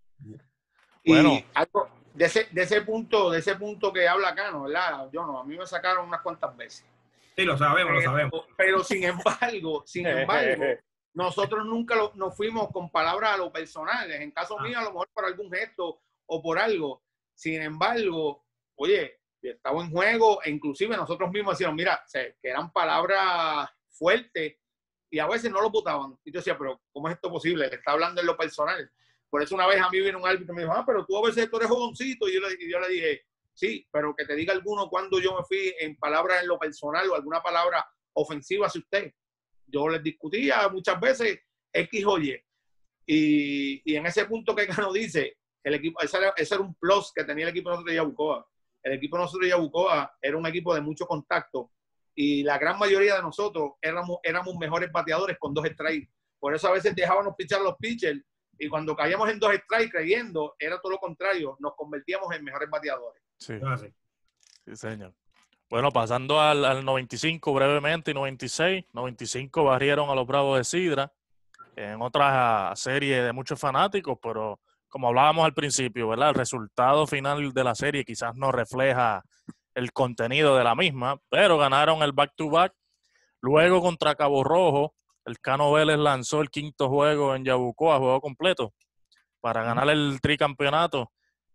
Y bueno, algo de ese punto que habla Cano, ¿verdad? A mí me sacaron unas cuantas veces. Sí, lo sabemos. Pero sin embargo, nosotros nunca nos fuimos con palabras a lo personal. En caso mío, a lo mejor por algún gesto o por algo. Sin embargo, oye, estaba en juego e inclusive nosotros mismos decíamos, mira, que eran palabras fuertes y a veces no lo votaban. Y yo decía, pero ¿cómo es esto posible? Le está hablando en lo personal. Por eso una vez a mí vino un árbitro y me dijo, pero tú a veces tú eres jovencito. Y yo le dije, sí, pero que te diga alguno cuando yo me fui en palabras en lo personal o alguna palabra ofensiva hacia usted. Yo les discutía muchas veces X o Y. Y en ese punto que Cano dice, el equipo, ese era un plus que tenía el equipo de nosotros de Yabucoa. El equipo de nosotros de Yabucoa era un equipo de mucho contacto y la gran mayoría de nosotros éramos mejores bateadores con 2 strikes. Por eso a veces dejábamos pichar a los pitchers y cuando caíamos en 2 strikes creyendo, era todo lo contrario, nos convertíamos en mejores bateadores. Sí, señor. Bueno, pasando al 95 brevemente y 96. 95 barrieron a los Bravos de Sidra en otra serie de muchos fanáticos, pero como hablábamos al principio, ¿verdad? El resultado final de la serie quizás no refleja el contenido de la misma, pero ganaron el back-to-back. Luego contra Cabo Rojo, el Cano Vélez lanzó el 5º juego en Yabucoa, juego completo, para ganar el tricampeonato.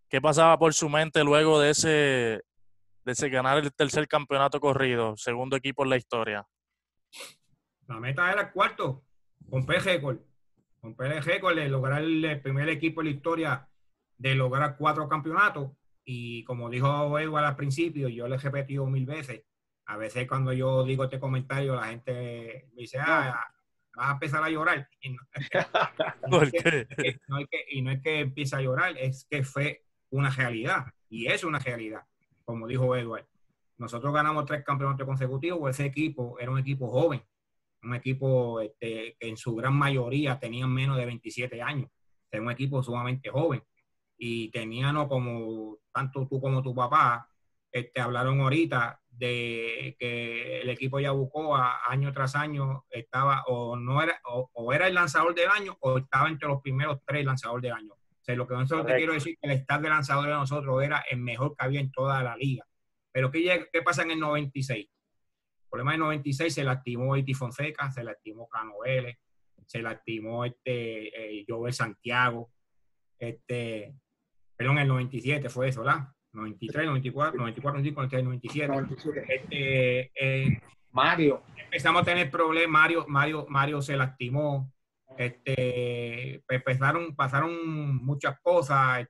¿Qué pasaba por su mente luego de ese ganar el tercer campeonato corrido, segundo equipo en la historia? La meta era el cuarto, romper récord. Romper el récord de lograr el primer equipo en la historia de lograr 4 campeonatos. Y como dijo Edward al principio, yo le he repetido 1000 veces. A veces cuando yo digo este comentario, la gente me dice, vas a empezar a llorar. Y no, ¿Por qué? No es que empiece a llorar, es que fue una realidad. Y es una realidad, como dijo Edward. Nosotros ganamos 3 campeonatos consecutivos. Ese equipo era un equipo joven. Un equipo que en su gran mayoría tenían menos de 27 años. Era un equipo sumamente joven. Y teníamos, como tanto tú como tu papá, hablaron ahorita de que el equipo Yabucoa año tras año estaba o era el lanzador del año o estaba entre los primeros 3 lanzadores del año. O sea, lo que nosotros te quiero decir que el staff de lanzadores de nosotros era el mejor que había en toda la liga. Pero ¿qué pasa en el 96? El problema del 96 se lastimó Iti Fonseca, se lastimó Cano Vélez, se lastimó Joel Santiago, perdón, el 97 fue eso, ¿verdad? 93, 94, 95, 97. 97. Mario. Empezamos a tener problemas, Mario se lastimó, pasaron muchas cosas,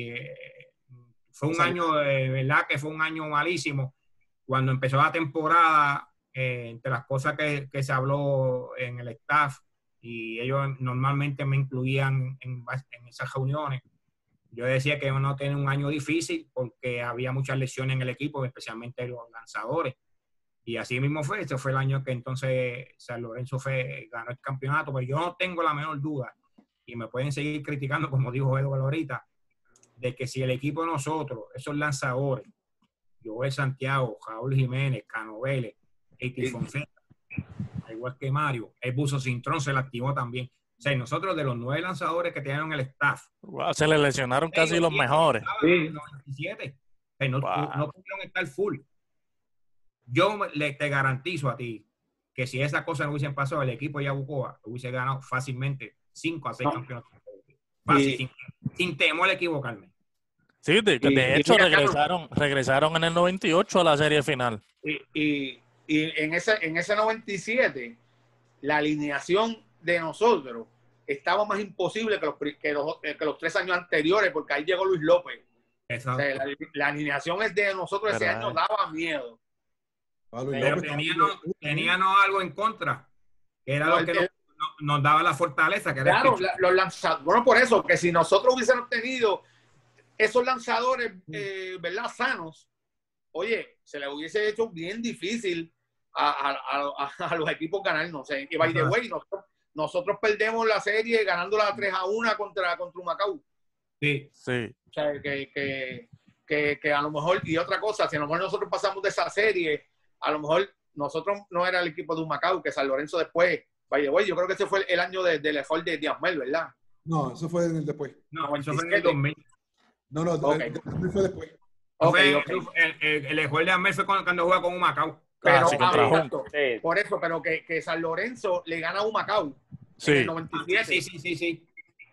fue un año, ¿verdad? Que fue un año malísimo. Cuando empezó la temporada, entre las cosas que se habló en el staff, y ellos normalmente me incluían en esas reuniones, yo decía que uno tiene un año difícil porque había muchas lesiones en el equipo, especialmente los lanzadores. Y así mismo fue. Este fue el año que entonces San Lorenzo ganó el campeonato. Pero yo no tengo la menor duda, y me pueden seguir criticando, como dijo Eduardo ahorita, de que si el equipo de nosotros, esos lanzadores, Joel Santiago, Raúl Jiménez, Cano Vélez, Iti Fonseca, igual que Mario, el Buzo Cintrón se lastimó también. O sea, nosotros de los 9 lanzadores que tenían el staff, wow, se le lesionaron casi los mejores. Sí. 97. No pudieron estar full. Yo te garantizo a ti que si esas cosas no hubiesen pasado, el equipo de Yabucoa hubiese ganado fácilmente 5 a 6 campeonatos. Fácil, sin temor a equivocarme. Sí, de hecho regresaron en el 98 a la serie final. Y en ese 97, la alineación de nosotros estaba más imposible que los 3 años anteriores, porque ahí llegó Luis López. O sea, la alineación de nosotros ese año daba miedo. Pero teníamos algo en contra, que era lo que nos daba la fortaleza. Que claro, los lanzadores. Bueno, por eso, que si nosotros hubiésemos tenido esos lanzadores, ¿verdad?, sanos, oye, se les hubiese hecho bien difícil a los equipos ganarnos. Y by the way, nosotros perdemos la serie ganándola 3-1 contra Humacao. Sí. O sea, que a lo mejor, y otra cosa, si a lo mejor nosotros pasamos de esa serie, a lo mejor nosotros no era el equipo de Humacao, que San Lorenzo después, by the way, yo creo que ese fue el año del mejor de Diasmel, ¿verdad? No, eso fue después. No, eso fue en el 2000. No, el 2000 fue después. El mejor de Diasmel fue cuando juega con Humacao. Pero, por eso, pero que San Lorenzo le gana a Humacao en el 97. Sí.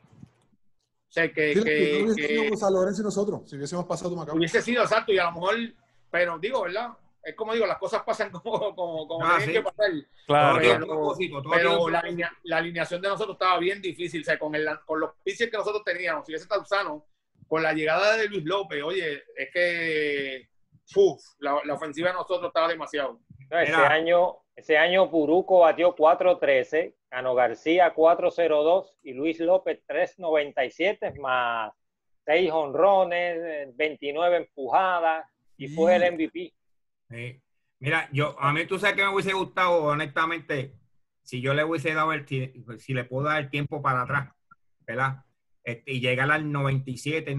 O sea, que San Lorenzo y nosotros, si hubiésemos pasado a Humacao. Hubiese sido exacto, y a lo mejor, pero digo, ¿verdad? Es como digo, las cosas pasan como tienen que pasar. Claro. Pero la alineación de nosotros estaba bien difícil. O sea, con los pitchers que nosotros teníamos, si hubiese estado sano, con la llegada de Luis López, oye, es que la ofensiva de nosotros estaba demasiado. No, ese año Puruco batió 4.13, Cano García 4.02 y Luis López 3.97, más 6 honrones, 29 empujadas, y fue el MVP. Mira, a mí tú sabes que me hubiese gustado, honestamente, si yo le hubiese dado si le puedo dar el tiempo para atrás, ¿verdad? Y llegar al 97,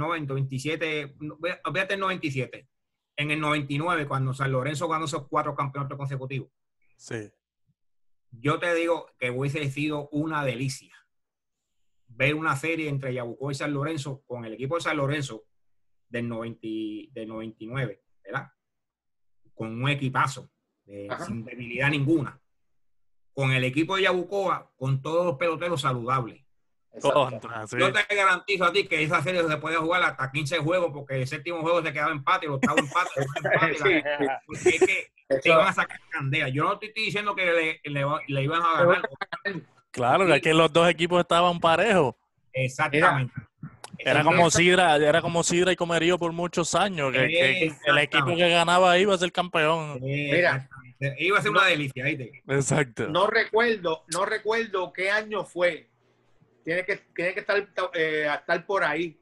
olvídate el 97, en el 99, cuando San Lorenzo ganó esos 4 campeonatos consecutivos. Sí. Yo te digo que hubiese sido una delicia ver una serie entre Yabucoa y San Lorenzo, con el equipo de San Lorenzo del 99, ¿verdad? Con un equipazo, sin debilidad ninguna. Con el equipo de Yabucoa, con todos los peloteros saludables. Contra, sí. Yo te garantizo a ti que esa serie se puede jugar hasta 15 juegos porque el séptimo juego se quedaba empate, el octavo empate, Sí. porque es que te iban a sacar candela. Yo no te estoy diciendo que le iban a ganar. Claro, que aquí los dos equipos estaban parejos. Exactamente. Era como Sidra y Comerío por muchos años, que el equipo que ganaba iba a ser campeón. Mira, iba a ser una delicia, ¿viste? Exacto. No recuerdo qué año fue. Tiene que estar por ahí.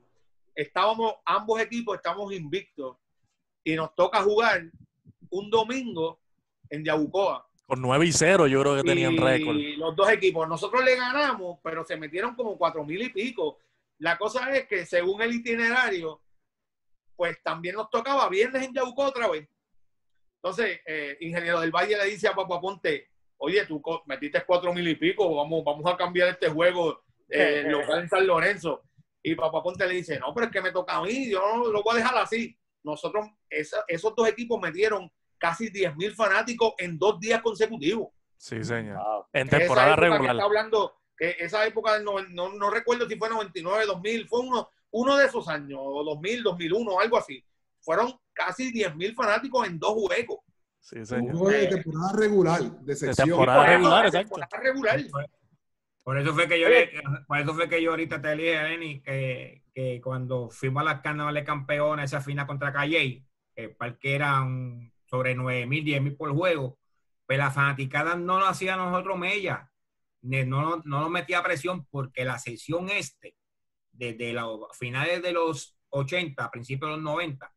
Ambos equipos estamos invictos y nos toca jugar un domingo en Yabucoa. Con 9-0 yo creo que tenían récord. Y los dos equipos, nosotros le ganamos, pero se metieron como 4,000 y pico. La cosa es que según el itinerario, pues también nos tocaba viernes en Yabucoa otra vez. Entonces, Ingeniero del Valle le dice a Papo Aponte, oye, tú metiste 4,000 y pico, vamos a cambiar este juego local en San Lorenzo. Y Papo Aponte le dice, no, pero es que me toca a mí, yo no lo voy a dejar así. Nosotros, esos dos equipos metieron casi 10,000 fanáticos en 2 días consecutivos. Sí, señor. Wow. En temporada regular. Está hablando que esa época, no recuerdo si fue 99, 2000, fue uno de esos años, 2000, 2001, algo así. Fueron casi 10,000 fanáticos en 2 juegos. Sí, señor. Un juego de temporada regular, de sección. De temporada regular, exacto. Temporada regular. Por eso fue que yo ahorita te dije, Lenny, que cuando fuimos a las carnavales campeonas, esa final contra Calley, el parque eran sobre 9,000, 10,000 por juego, pues la fanaticada no lo hacía a nosotros mella, no nos metía presión porque la sesión desde los finales de los 80, principios de los 90,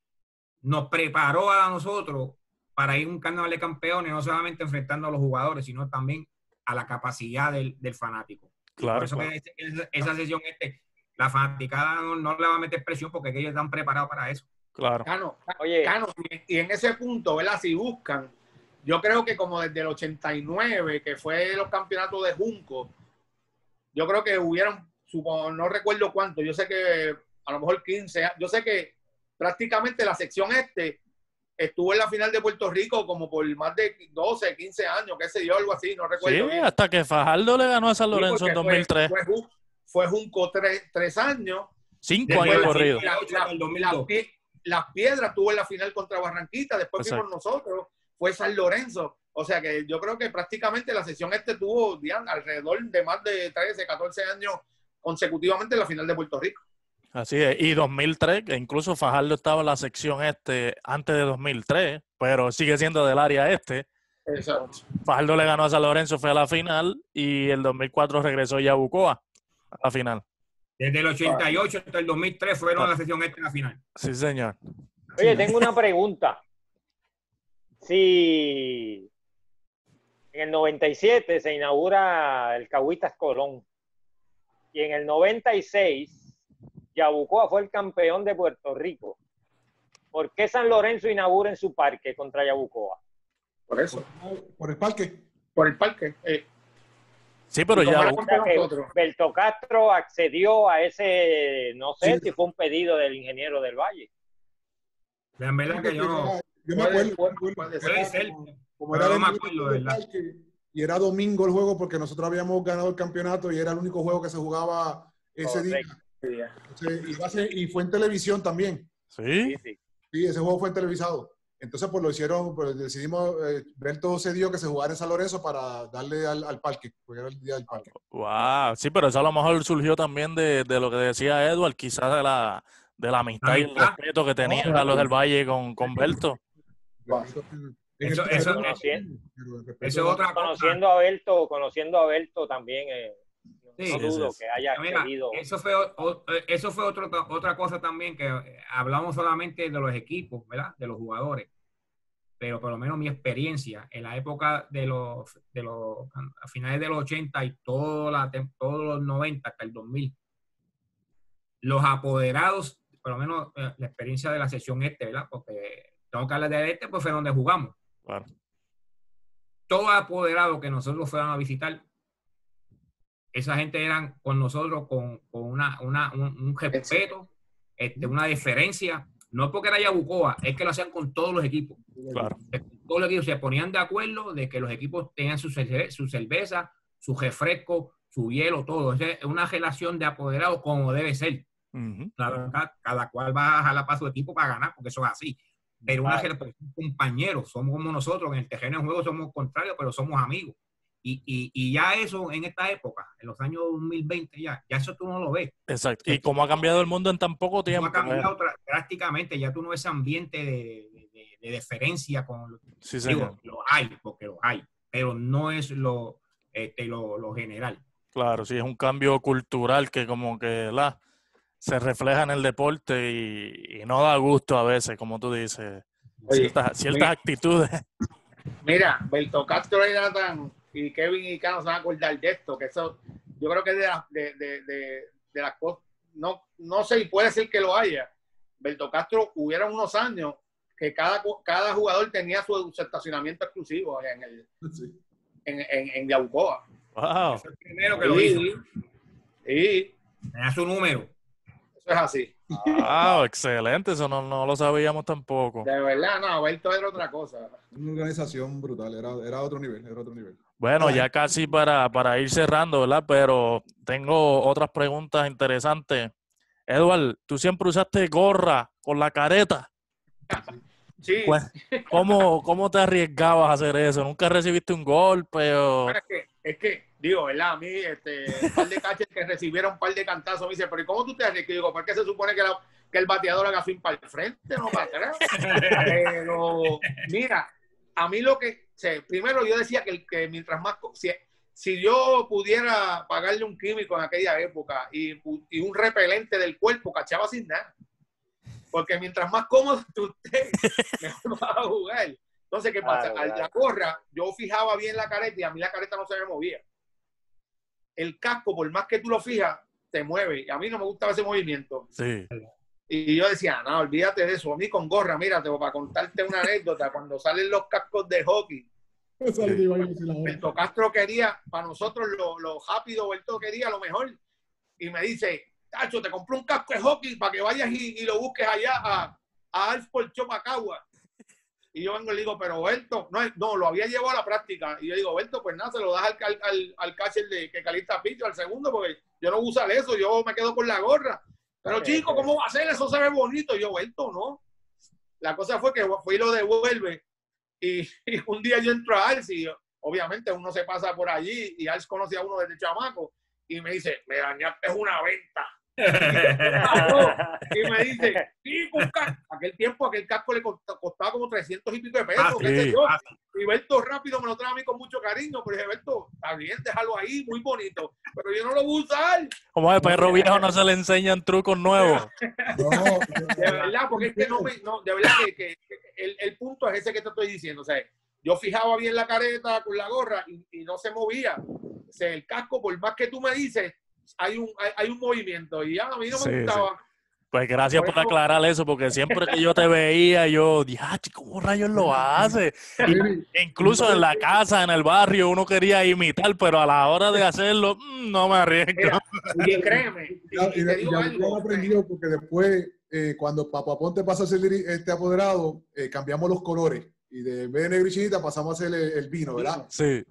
nos preparó a nosotros para ir a un carnaval de campeones, no solamente enfrentando a los jugadores, sino también a la capacidad del fanático. Claro, por eso claro. que esa sesión la fanaticada no le va a meter presión porque ellos están preparados para eso. Claro. Cano, Oye. Y en ese punto, ¿verdad? Si buscan, yo creo que como desde el 89, que fue los campeonatos de Junco, yo creo que hubieron, no recuerdo cuánto, yo sé que a lo mejor 15, yo sé que prácticamente la sección estuvo en la final de Puerto Rico como por más de 12, 15 años, qué sé yo, algo así, no recuerdo. Sí, bien. hasta que Fajardo le ganó a San Lorenzo en 2003. Fue Junco 3 años. 5 años corridos. Las Piedras tuvo en la final contra Barranquita, después Exacto. fuimos nosotros, fue San Lorenzo. O sea que yo creo que prácticamente la sesión tuvo alrededor de más de 13, 14 años consecutivamente en la final de Puerto Rico. Así es, y 2003, que incluso Fajardo estaba en la sección antes de 2003, pero sigue siendo del área Exacto. Fajardo le ganó a San Lorenzo, fue a la final, y el 2004 regresó Yabucoa a la final. Desde el 88 hasta el 2003 fueron a la sesión en la final. Sí, señor. Oye, tengo una pregunta. Si en el 97 se inaugura el Cagüitas Colón y en el 96 Yabucoa fue el campeón de Puerto Rico, ¿por qué San Lorenzo inaugura en su parque contra Yabucoa? Por eso. Por el parque. Por el parque. Sí, pero ya... Belto Castro accedió a ese, no sé si fue un pedido del Ingeniero del Valle. En verdad que yo no... Yo me acuerdo. Puede ser. Como era y era domingo el juego porque nosotros habíamos ganado el campeonato y era el único juego que se jugaba ese día. Entonces, y fue en televisión también. Sí. Sí, ese juego fue en televisado. Entonces, pues lo hicieron, pues decidimos, Berto se dio que se jugara en San Lorenzo para darle al parque, porque era el día del parque. Wow, sí, pero eso a lo mejor surgió también de lo que decía Edward, quizás de la amistad y el respeto que tenía Carlos del Valle con Berto. Eso es otra cosa. Conociendo a Berto también, no dudo que haya querido. Eso fue otra cosa también, que hablamos solamente de los equipos, ¿verdad? De los jugadores. Pero por lo menos mi experiencia en la época de los a finales de los 80 y todos los 90 hasta el 2000, los apoderados, por lo menos la experiencia de la sesión ¿verdad? Porque tengo que hablar de pues fue donde jugamos. Claro. Todo apoderado que nosotros fuéramos a visitar, esa gente eran con nosotros con un respeto, una deferencia, no porque era Yabucoa, es que lo hacían con todos los equipos. Claro. Todos los equipos se ponían de acuerdo de que los equipos tenían su cerveza, su refresco, su hielo, todo. Es una relación de apoderado como debe ser. Claro, cada cual va a jalar para su equipo para ganar, porque eso es así. Pero una relación compañeros, somos como nosotros, en el terreno de juego somos contrarios, pero somos amigos. Y ya eso en esta época, en los años 2020, ya eso tú no lo ves. Exacto. Y cómo ha cambiado el mundo en tan poco tiempo. Ha cambiado drásticamente, ya tú no ves ese ambiente de deferencia con sí, digo, lo hay, porque lo hay, pero no es lo general. Claro, sí, es un cambio cultural que como que se refleja en el deporte y no da gusto a veces, como tú dices. Oye, ciertas actitudes. Mira, Berto Castro y Kevin y Cano se van a acordar de esto, que eso yo creo que es de las cosas, no sé, y puede ser que lo haya. Berto Castro, hubieron unos años que cada jugador tenía su estacionamiento exclusivo en Yaucoa. Wow. Es el primero que lo hizo. Y tenía su número. Eso es así. Wow, excelente, eso no lo sabíamos tampoco. De verdad, no, Berto era otra cosa. Una organización brutal, era otro nivel, Bueno, ya casi para ir cerrando, ¿verdad? Pero tengo otras preguntas interesantes. Edward, ¿tú siempre usaste gorra con la careta? Sí. ¿Cómo te arriesgabas a hacer eso? ¿Nunca recibiste un golpe? Es que, digo, ¿verdad? A mí, un par de catchers que recibieron un par de cantazos me dicen, pero ¿y cómo tú te arriesgas? Digo, ¿por qué se supone que el bateador haga swing para el frente, no para atrás? Pero, mira, a mí primero yo decía que mientras más, si yo pudiera pagarle un químico en aquella época y un repelente del cuerpo, cachaba sin nada. Porque mientras más cómodo tú estés, mejor vas a jugar. Entonces, ¿qué pasa? A la gorra, yo fijaba bien la careta y a mí la careta no se me movía. El casco, por más que tú lo fijas, te mueve. Y a mí no me gustaba ese movimiento. Sí. Y yo decía, no, olvídate de eso. A mí con gorra, mírate, para contarte una anécdota, cuando salen los cascos de hockey, Berto Castro quería, para nosotros lo rápido, Berto quería lo mejor. Y me dice, Tacho, te compré un casco de hockey para que vayas y lo busques allá a Alford Chopacagua. Y yo vengo y le digo, pero Berto, no, lo había llevado a la práctica. Y yo digo, Berto, pues nada, se lo das al catcher que calista pitcher, al segundo, porque yo no voy a usar eso, yo me quedo con la gorra. Pero chico, ¿cómo va a ser? Eso se ve bonito. Y yo, Berto, no. La cosa fue que fue y lo devuelve. Y un día yo entro a Ars y obviamente uno se pasa por allí y Ars conoce a uno desde chamaco y me dice, me dañaste una venta. Y me dice, sí, aquel tiempo aquel casco le costaba como 300 y pico de pesos, qué sé yo. Y Berto rápido me lo trae a mí con mucho cariño, pero dije, Berto, está bien, déjalo ahí, muy bonito, pero yo no lo voy a usar. Como de perro viejo no se le enseñan trucos nuevos. De verdad, porque es que de verdad que el punto es ese que te estoy diciendo, o sea, yo fijaba bien la careta con la gorra y no se movía. O sea, el casco, por más que tú me dices, hay un movimiento y a mí no me gustaba. Sí. Pues gracias por aclarar eso, porque siempre que yo te veía, yo dije, ¿cómo rayos lo hace? Incluso en la casa, en el barrio, uno quería imitar, pero a la hora de hacerlo, no me arriesgo. Y créeme, y te digo algo. Yo aprendido porque después, cuando Papapón te pasa a ser apoderado, cambiamos los colores. Y de vez de negro y chinita pasamos a hacer el vino, ¿verdad? Sí.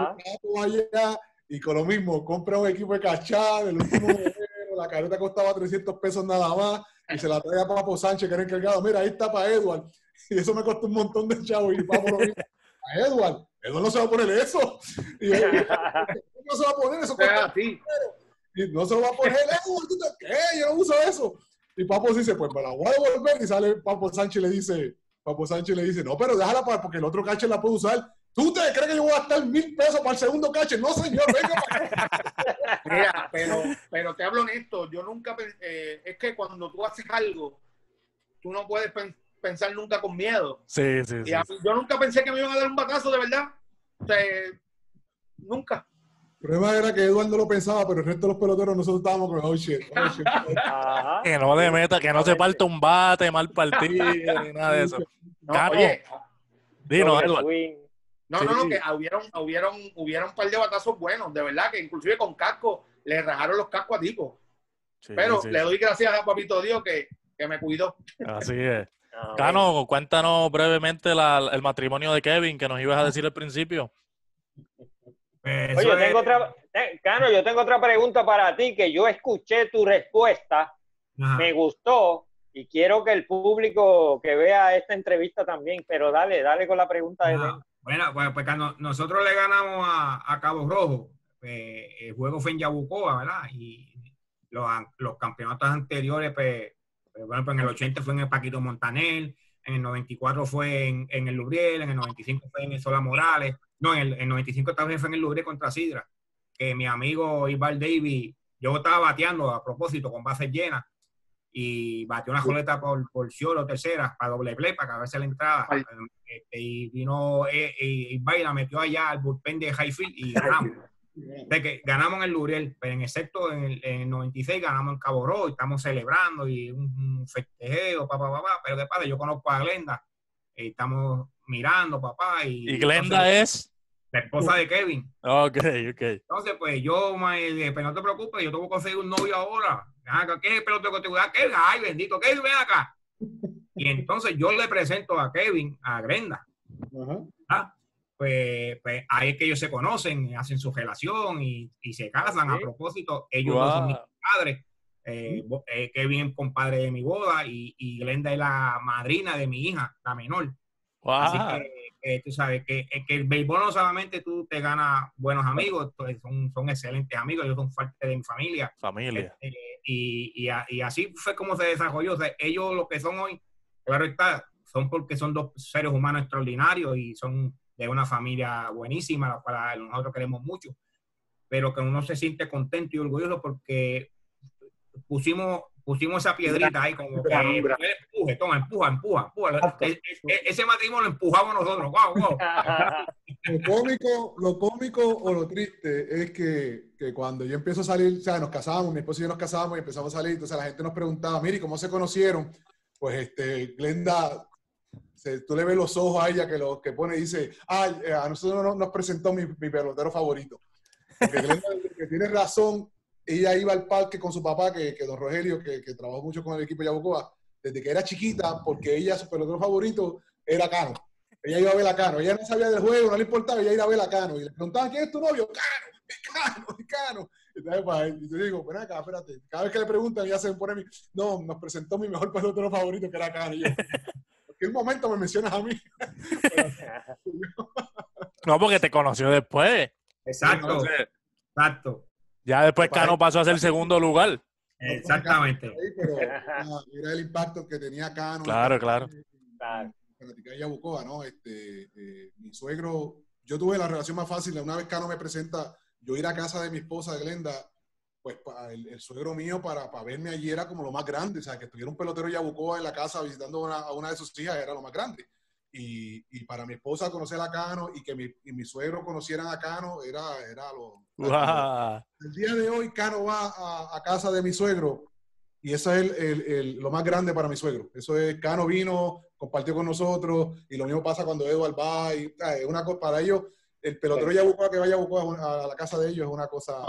Y con lo mismo, compra un equipo de cachá del último modelo, la careta costaba 300 pesos nada más, y se la trae a Papo Sánchez, que era encargado. Mira, ahí está para Edward. Y eso me costó un montón de chavos. Y Papo lo mismo. A Edward no se va a poner eso. Y él, no se va a poner eso. Y no se lo va a poner Edward. ¿Qué? Yo no uso eso. Y Papo dice, pues me la voy a devolver. Y sale Papo Sánchez y le dice, no, pero déjala porque el otro catcher la puede usar. ¿Tú te crees que yo voy a gastar $1,000 para el segundo catcher? No, señor, venga para acá. Mira, pero te hablo honesto, yo nunca es que cuando tú haces algo, tú no puedes pensar nunca con miedo. Sí. Yo nunca pensé que me iban a dar un batazo, de verdad. O sea, nunca. El problema era que Eduardo no lo pensaba, pero el resto de los peloteros nosotros estábamos con oh shit. Que no le meta, que no se parta un bate, mal partido, ni nada de eso. Oye, dinos, Edward. No, que hubieron un par de batazos buenos, de verdad, que inclusive con casco le rajaron los cascos a tipo. Pero le doy gracias a Papito Dios que me cuidó. Así es. Cano, cuéntanos brevemente el matrimonio de Kevin que nos ibas a decir al principio. Oye, Cano, yo tengo otra pregunta para ti, que yo escuché tu respuesta, me gustó, y quiero que el público que vea esta entrevista también, pero dale con la pregunta de Ben. Bueno, pues cuando nosotros le ganamos a Cabo Rojo, el juego fue en Yabucoa, ¿verdad? Y los campeonatos anteriores, pues en el 80 fue en el Paquito Montaner, en el 94 fue en el Lubriel, en el 95 fue en el Sola Morales, no, en el 95 también fue en el Lubriel contra Sidra, que mi amigo Ibar Davis, yo estaba bateando a propósito con bases llenas, y batió una joleta por Ciolo tercera para doble play, para caberse la entrada. Y vino y Baila metió allá al bullpen de Highfield y ganamos. De que ganamos en el Luriel, pero en excepto en el 96 ganamos en Cabo Rojo y estamos celebrando y un festejeo, pero ¿qué pasa? Yo conozco a Glenda y estamos mirando, papá. ¿Y Glenda es? La esposa de Kevin. Ok. Entonces, pues yo me dije, pero no te preocupes, yo tengo que conseguir un novio ahora. ¿Qué pelotero que te voy a dar? Kevin, ay, bendito, Kevin, ven acá. Y entonces yo le presento a Kevin, a Glenda. Pues ahí es que ellos se conocen, hacen su relación y se casan. A propósito, ellos dos son mis padres. Kevin es compadre de mi boda y Glenda es la madrina de mi hija, la menor. Así que tú sabes que el béisbol no solamente tú te ganas buenos amigos, son excelentes amigos, ellos son parte de mi familia. Y así fue como se desarrolló. O sea, ellos lo que son hoy, claro está, son porque son dos seres humanos extraordinarios y son de una familia buenísima, la cual nosotros queremos mucho, pero que uno se siente contento y orgulloso porque pusimos esa piedrita ahí como que empuje, toma, empuja. Ese matrimonio lo empujamos nosotros. Wow. Lo cómico o lo triste es que cuando yo empiezo a salir, o sea, nos casamos, mi esposo y yo nos casamos y empezamos a salir, entonces la gente nos preguntaba, mire, ¿cómo se conocieron? Pues Glenda, tú le ves los ojos a ella que pone y dice, a nosotros nos presentó mi pelotero favorito. Porque Glenda, que tiene razón, ella iba al parque con su papá, que don Rogelio, que trabajó mucho con el equipo de Yabucoa, desde que era chiquita, porque ella, su pelotero favorito era Cano. Ella iba a ver a Cano. Ella no sabía del juego, no le importaba, ella iba a ver a Cano. Y le preguntaban, ¿quién es tu novio? Cano. Entonces, yo digo, ven acá, espérate. Cada vez que le preguntan, ella se pone no, nos presentó mi mejor pelotero favorito, que era Cano. Y yo, ¿por qué un momento me mencionas a mí? No, porque te conoció después. Exacto. Ya después Cano pasó a ser segundo lugar. Exactamente. Pero mira el impacto que tenía Cano. Claro. En Yabucoa, ¿no? Mi suegro, yo tuve la relación más fácil. Una vez Cano me presenta, yo ir a casa de mi esposa, de Glenda, pues el suegro mío para verme allí era como lo más grande. O sea, que estuviera un pelotero de Yabucoa en la casa visitando a una de sus hijas era lo más grande. Y para mi esposa conocer a Cano y que mi suegro conocieran a Cano era lo... El día de hoy Cano va a casa de mi suegro y eso es lo más grande para mi suegro. Eso es, Cano vino, compartió con nosotros y lo mismo pasa cuando Eduard va y es una cosa para ellos. El pelotero de Yabucoa que vaya a la casa de ellos es una cosa...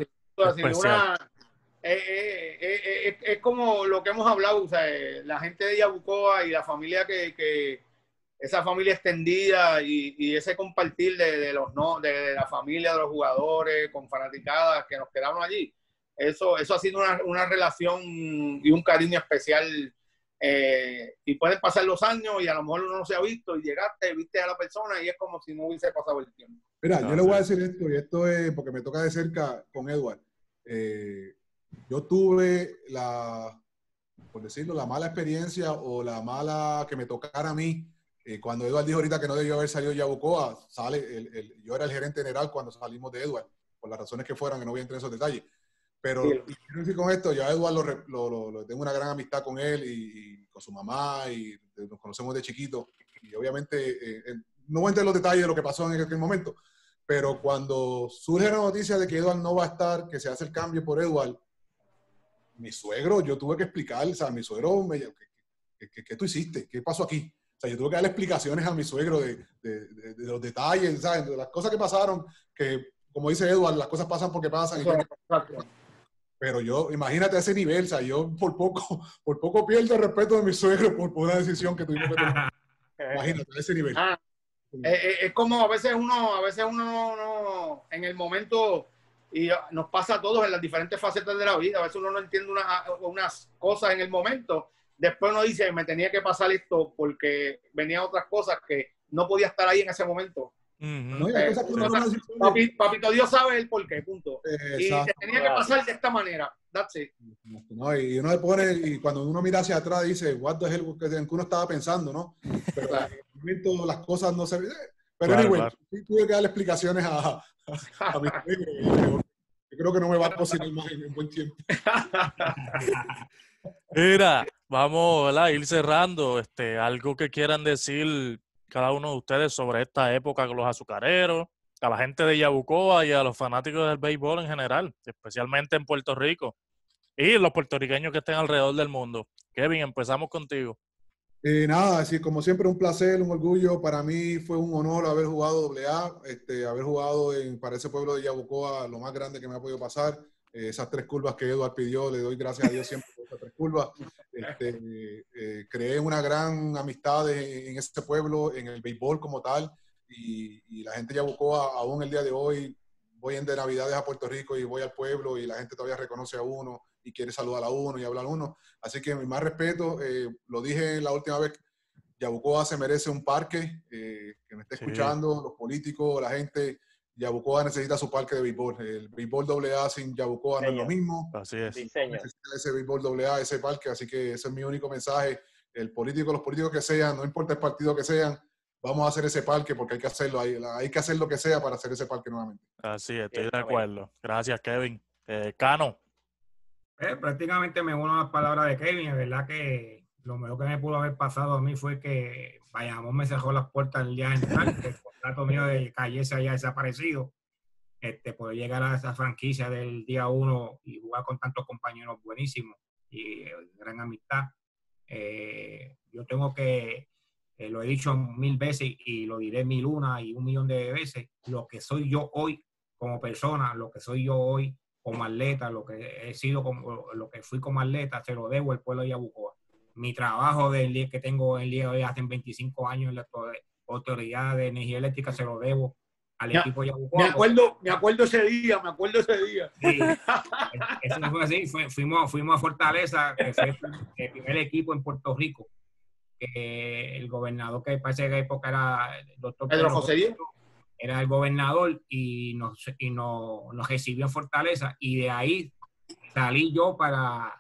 Es como lo que hemos hablado, o sea, la gente de Yabucoa y la familia esa familia extendida y ese compartir de la familia de los jugadores con fanaticadas que nos quedamos allí, eso ha sido una relación y un cariño especial, y pueden pasar los años y a lo mejor uno no se ha visto y llegaste, viste a la persona y es como si no hubiese pasado el tiempo. Mira, yo le voy a decir esto, y esto es porque me toca de cerca con Eduard. Yo tuve por decirlo, la mala experiencia o la mala que me tocara a mí. Cuando Eduard dijo ahorita que no debió haber salido de Yabucoa, yo era el gerente general cuando salimos de Eduard, por las razones que fueran, que no voy a entrar en esos detalles. Pero y quiero decir con esto, yo a Eduard tengo una gran amistad con él y con su mamá, y nos conocemos de chiquito. Y obviamente, no voy a entrar en los detalles de lo que pasó en aquel momento, pero cuando surge la noticia de que Eduard no va a estar, que se hace el cambio por Eduard, mi suegro, yo tuve que explicar, o sea, mi suegro ¿qué tú hiciste? ¿Qué pasó aquí? O sea, yo tuve que darle explicaciones a mi suegro de los detalles, ¿sabes? De las cosas que pasaron, que, como dice Eduard, las cosas pasan porque pasan. Pero yo, imagínate a ese nivel, o sea, yo por poco pierdo el respeto de mi suegro por una decisión que tuvimos que tomar. Imagínate, a ese nivel. Es como a veces uno no, en el momento, y nos pasa a todos en las diferentes facetas de la vida, a veces uno no entiende unas cosas en el momento, después uno dice, me tenía que pasar esto porque venían otras cosas que no podía estar ahí en ese momento. No, hay cosas que uno no dice, papito Dios sabe el por qué, punto. Y exacto. te tenía que pasar de esta manera. That's it. No, y uno le pone, y cuando uno mira hacia atrás dice, what the hell, que uno estaba pensando, ¿no? Pero en el momento las cosas no se... Pero claro, anyway, claro. sí tuve que darle explicaciones a mi amigo. Yo creo que no me va a cocinar más en un buen tiempo. Mira, vamos, ¿verdad?, a ir cerrando. Algo que quieran decir cada uno de ustedes sobre esta época con los azucareros, a la gente de Yabucoa y a los fanáticos del béisbol en general, especialmente en Puerto Rico y los puertorriqueños que estén alrededor del mundo. Kevin, empezamos contigo. Nada, así como siempre un placer, un orgullo. Para mí fue un honor haber jugado AA, haber jugado para ese pueblo de Yabucoa, lo más grande que me ha podido pasar. Esas 3 curvas que Eduard pidió, le doy gracias a Dios siempre por esas 3 curvas. Creé una gran amistad en ese pueblo, en el béisbol como tal, y la gente de Yabucoa, aún el día de hoy, voy de Navidades a Puerto Rico y voy al pueblo y la gente todavía reconoce a uno y quiere saludar a uno y hablar a uno. Así que mi más respeto, lo dije la última vez, Yabucoa se merece un parque, que me esté escuchando, los políticos, la gente. Yabucoa necesita su parque de béisbol. El béisbol AA sin Yabucoa no es lo mismo. Así es. Necesita ese béisbol AA, ese parque. Así que ese es mi único mensaje. Los políticos que sean, no importa el partido que sean, vamos a hacer ese parque porque hay que hacerlo. Hay que hacer lo que sea para hacer ese parque nuevamente. Así es, estoy de acuerdo. Gracias, Kevin. Cano. Prácticamente me uno a las palabras de Kevin. Es verdad que lo mejor que me pudo haber pasado a mí fue que Bayamón me cerró las puertas el día central, que el contrato mío de Calle se haya desaparecido. Poder llegar a esa franquicia del día 1 y jugar con tantos compañeros buenísimos y gran amistad. Yo tengo que, lo he dicho 1000 veces y lo diré 1001 y 1.000.000 de veces, lo que soy yo hoy como persona, lo que soy yo hoy como atleta, lo que he sido, lo que fui como atleta, se lo debo al pueblo de Yabucoa. Mi trabajo que tengo en el día de hoy hace 25 años en la Autoridad de Energía Eléctrica se lo debo al equipo de Yabucoa. Me acuerdo ese día. Sí, eso no fue así. Fuimos a Fortaleza, que fue el primer equipo en Puerto Rico. El gobernador, que parece que en época era el doctor Pedro José Díaz, era el gobernador y nos recibió en Fortaleza, y de ahí salí yo para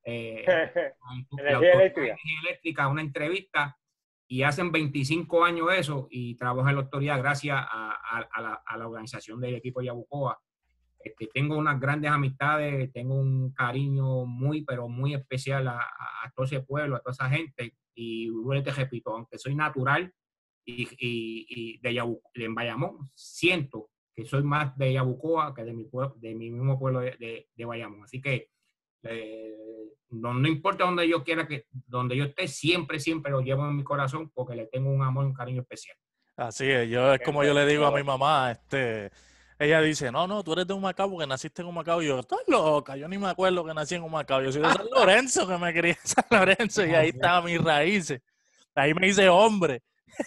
Energía Eléctrica, una entrevista, y hacen 25 años eso, y trabajo en la autoridad gracias a la organización del equipo de Yabucoa. Tengo unas grandes amistades, tengo un cariño muy, pero muy especial a todo ese pueblo, a toda esa gente, y te repito, aunque soy natural y de Bayamón, siento que soy más de Yabucoa que de mi mismo pueblo de Bayamón. Así que no importa donde yo esté, siempre lo llevo en mi corazón porque le tengo un amor y un cariño especial. Así es, yo le digo a mi mamá, ella dice, no, tú eres de Humacao porque naciste en Humacao. Y yo, estás loca, yo ni me acuerdo que nací en Humacao. Yo soy de San Lorenzo, que me crié en San Lorenzo, y ahí estaban mis raíces. Ahí me hice hombre.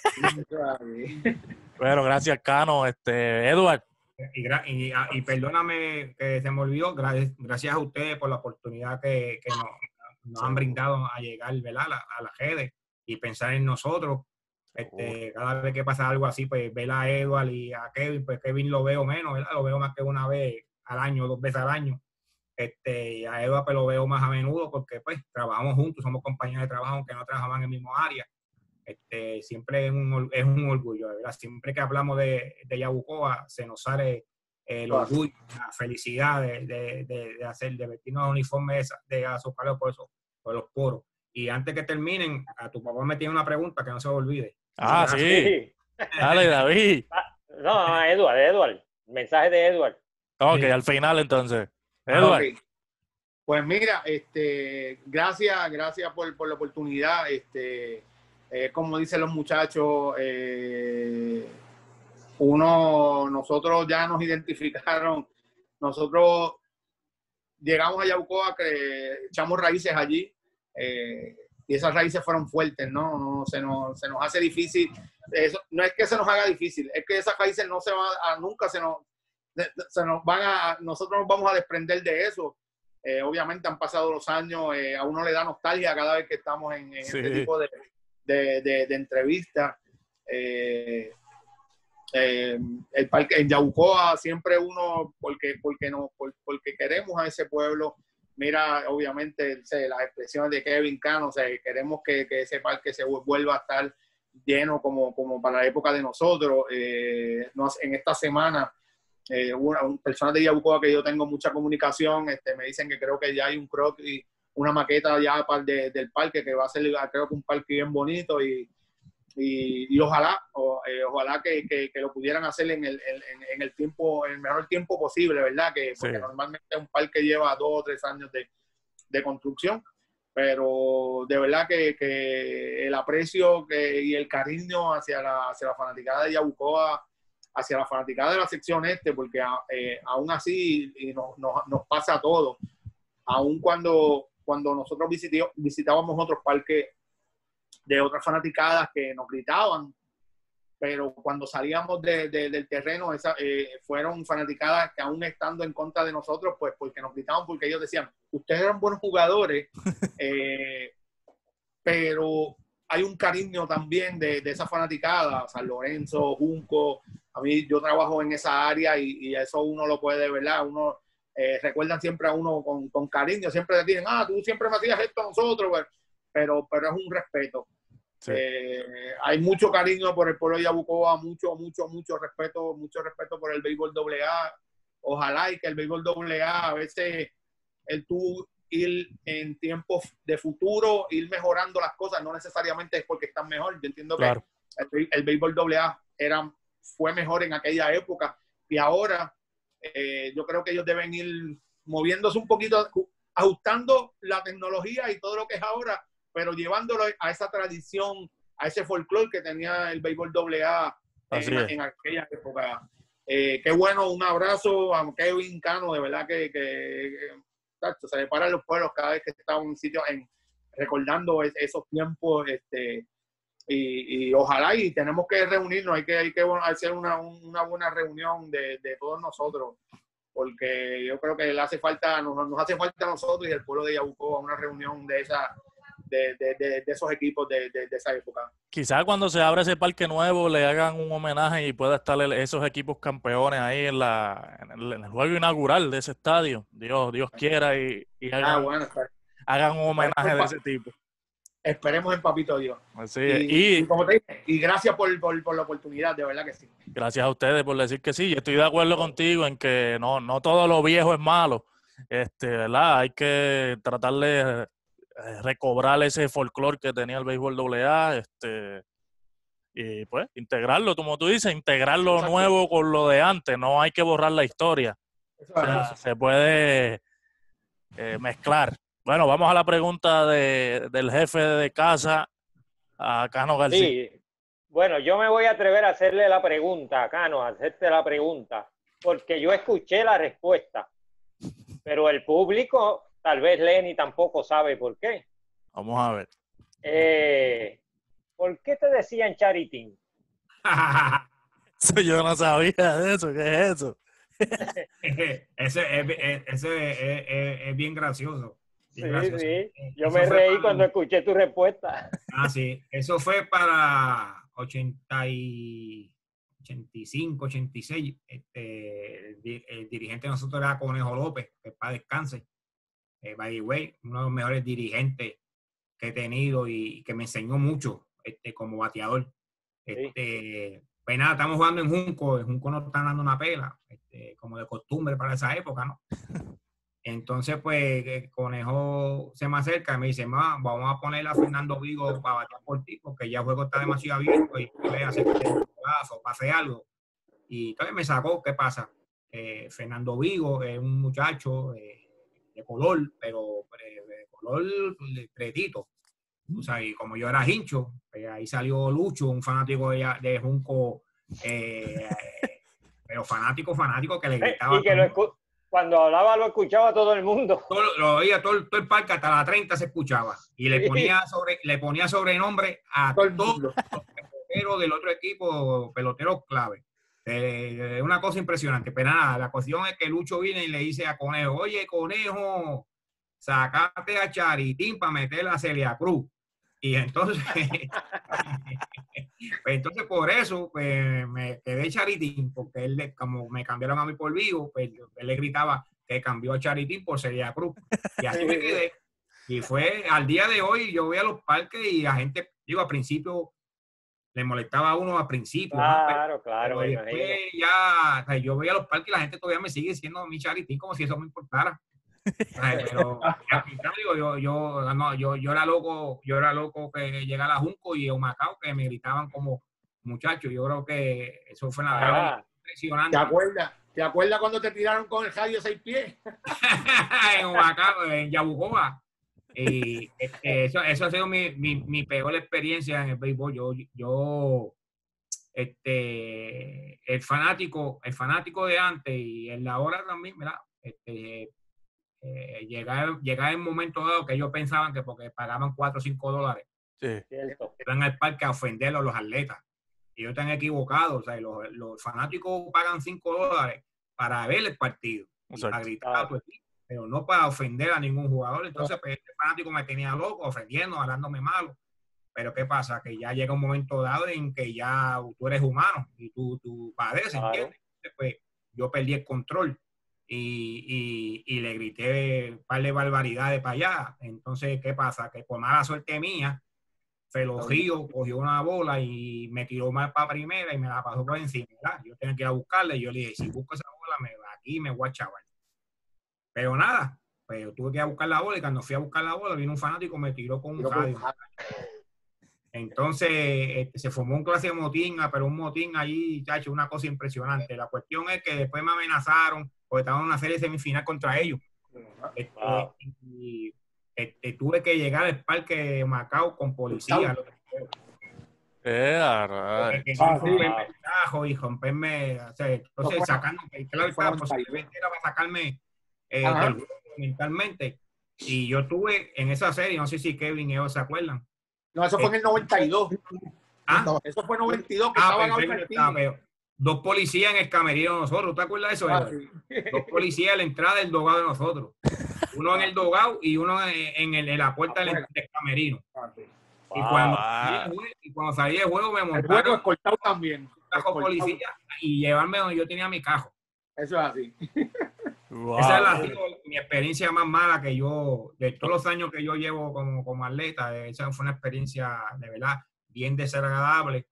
Bueno, gracias, Cano. Eduard. Y perdóname que se me olvidó, gracias a ustedes por la oportunidad que nos han brindado a llegar, ¿verdad?, a las redes y pensar en nosotros. Cada vez que pasa algo así, pues ver a Eduard y a Kevin, pues Kevin lo veo menos, ¿verdad? Lo veo más que una vez al año, 2 veces al año. Y a Eduard pues lo veo más a menudo porque pues trabajamos juntos, somos compañeros de trabajo aunque no trabajamos en el mismo área. Siempre es un orgullo, ¿verdad? Siempre que hablamos de Yabucoa se nos sale el orgullo, la felicidad de vestirnos uniformes de azucareros por los poros. Y antes que terminen, a tu papá me tiene una pregunta que no se olvide. Sí. Dale, David. No, Eduard. Mensaje de Eduard. Ok, al final entonces. Eduard. Okay. Pues mira, gracias por la oportunidad. Como dicen los muchachos, nosotros ya nos identificaron. Nosotros llegamos a Yabucoa, que echamos raíces allí. esas raíces fueron fuertes, ¿no? Se nos hace difícil. Eso, no es que se nos haga difícil, es que esas raíces no se van a, nunca se nos van a, nosotros nos vamos a desprender de eso. Obviamente han pasado los años, a uno le da nostalgia cada vez que estamos en Sí. este tipo de entrevistas. El parque en Yabucoa siempre uno, porque queremos a ese pueblo. Mira, obviamente, las expresiones de Kevin Cano, queremos que ese parque se vuelva a estar lleno como para la época de nosotros. En esta semana, personas de Yabucoa que yo tengo mucha comunicación, me dicen que creo que ya hay un croquis, una maqueta ya del parque, que va a ser, creo que un parque bien bonito, y ojalá que lo pudieran hacer en el mejor tiempo posible, ¿verdad? Porque normalmente un parque lleva 2 o 3 años de construcción, pero de verdad que el aprecio y el cariño hacia la fanaticada de Yabucoa, hacia la fanaticada de la sección este, porque aún así nos pasa a todos, aún cuando nosotros visitábamos otros parques de otras fanaticadas que nos gritaban, pero cuando salíamos del terreno, fueron fanaticadas que aún estando en contra de nosotros, pues porque nos gritaban, porque ellos decían, ustedes eran buenos jugadores, pero hay un cariño también de esa fanaticada, San Lorenzo, Junco. A mí, yo trabajo en esa área y eso uno lo puede, ¿verdad? Uno recuerdan siempre a uno con cariño, siempre le dicen, tú siempre me hacías esto a nosotros, pues, pero es un respeto. Sí. Hay mucho cariño por el pueblo de Yabucoa, mucho respeto por el béisbol AA. Ojalá y que el béisbol AA, a veces tú ir en tiempos de futuro, ir mejorando las cosas, no necesariamente es porque están mejor. Yo entiendo que el béisbol AA fue mejor en aquella época, y ahora yo creo que ellos deben ir moviéndose un poquito, ajustando la tecnología y todo lo que es ahora, pero llevándolo a esa tradición, a ese folclore que tenía el béisbol AA en aquella época. Qué bueno, un abrazo a Kevin Cano, de verdad que se le paran los pueblos cada vez que está en un sitio recordando esos tiempos, y ojalá, y tenemos que reunirnos, hay que hacer una buena reunión de todos nosotros, porque yo creo que nos hace falta a nosotros y el pueblo de Yabucoa una reunión de esos equipos de esa época. Quizás cuando se abra ese parque nuevo le hagan un homenaje y pueda estar esos equipos campeones ahí en el juego inaugural de ese estadio. Dios quiera y hagan un homenaje de ese tipo. Esperemos en Papito Dios. Así y como te dije, y gracias por la oportunidad, de verdad que sí. Gracias a ustedes por decir que sí. Yo estoy de acuerdo contigo en que no todo lo viejo es malo. ¿Verdad? Hay que tratar de recobrar ese folclore que tenía el béisbol AA, y pues integrarlo, como tú dices, integrar lo nuevo con lo de antes. No hay que borrar la historia. Se puede mezclar. Bueno, vamos a la pregunta del jefe de casa, a Cano García. Sí, bueno, yo me voy a atrever a hacerle la pregunta, a Cano, a hacerte la pregunta, porque yo escuché la respuesta, pero el público, tal vez Lenny tampoco sabe por qué. Vamos a ver. ¿Por qué te decían Charitín? Yo no sabía de eso, ¿qué es eso? Ese es bien gracioso. Sí. Yo me reí cuando escuché tu respuesta. Sí. Eso fue para 85, 86. El dirigente de nosotros era Conejo López, que para descanse. By the way, uno de los mejores dirigentes que he tenido y que me enseñó mucho como bateador. Pues nada, estamos jugando en Junco. En Junco nos están dando una pela, como de costumbre para esa época, ¿no? Entonces, pues, Conejo se me acerca y me dice, vamos a poner a Fernando Vigo para batear por ti, porque ya el juego está demasiado abierto y puede hacer un paso, pase algo. Y entonces me sacó, ¿qué pasa? Fernando Vigo es un muchacho de color, pero de color pretito. O sea, y como yo era hincho, pues ahí salió Lucho, un fanático de Junco, pero fanático que le gritaba. Cuando hablaba lo escuchaba todo el mundo. Lo oía todo el parque, hasta la 30 se escuchaba. Y le ponía sobrenombre a todos los peloteros del otro equipo, peloteros clave. Una cosa impresionante. Pero nada, la cuestión es que Lucho viene y le dice a Conejo, oye, Conejo, sacate a Charitín para meter a Celia Cruz. Y entonces, entonces por eso pues, me quedé Charitín, porque él, como me cambiaron a mí por Vigo, pues él le gritaba que cambió a Charitín por Celia Cruz. Y así me quedé. Y fue al día de hoy, yo voy a los parques y la gente, digo, al principio le molestaba a uno al principio. Claro, ¿no? pero después ya, o sea, yo voy a los parques y la gente todavía me sigue diciendo mi Charitín como si eso me importara. Pero al contrario, yo era loco que llegara a Junco y a Humacao, que me gritaban como muchachos. Yo creo que eso fue una gran impresionante. ¿Te acuerdas cuando te tiraron con el radio 6 pies? En Humacao, en Yabucoa. Y eso ha sido mi peor experiencia en el béisbol. El fanático de antes y el de ahora también, ¿verdad? Llegar en un momento dado que ellos pensaban que porque pagaban $4 o $5, iban al parque a ofenderlos a los atletas. Y ellos están equivocados. O sea, los fanáticos pagan $5 para ver el partido, para gritar a tu equipo, pero no para ofender a ningún jugador. Entonces, pues, este fanático me tenía loco, ofendiendo, hablándome malo. Pero ¿qué pasa? Que ya llega un momento dado en que ya tú eres humano y tú padeces, ¿entiendes? Entonces, pues, yo perdí el control. Y le grité un par de barbaridades para allá. Entonces, ¿qué pasa? Que por mala suerte mía, Felojío cogió una bola y me tiró mal para primera y me la pasó por encima, ¿verdad? Yo tenía que ir a buscarla y yo le dije, si busco esa bola, aquí me voy a chaval. Pero nada, pues yo tuve que ir a buscar la bola y cuando fui a buscar la bola vino un fanático y me tiró con un radio. Entonces se formó un clase de motín, pero un motín allí, chacho, una cosa impresionante. La cuestión es que después me amenazaron porque estaban en una serie semifinal contra ellos. Tuve que llegar al parque de Macao con policía. Y romperme, o sea, entonces sacándome, claro, posiblemente era para sacarme del juego mentalmente. Y yo tuve en esa serie, no sé si Kevin y ellos se acuerdan. No, eso fue en el 92. Eso fue en el 92 que estaban 2 policías en el camerino de nosotros. ¿Te acuerdas de eso? Sí. 2 policías a la entrada del dogado de nosotros. Uno en el dogado y uno en la puerta del camerino. Y cuando salí del juego me montaron. El juego escoltado también. Policía y llevarme donde yo tenía mi cajo. Eso es así. Wow. Esa es mi experiencia más mala que yo, de todos los años que yo llevo como atleta. Esa fue una experiencia de verdad bien desagradable.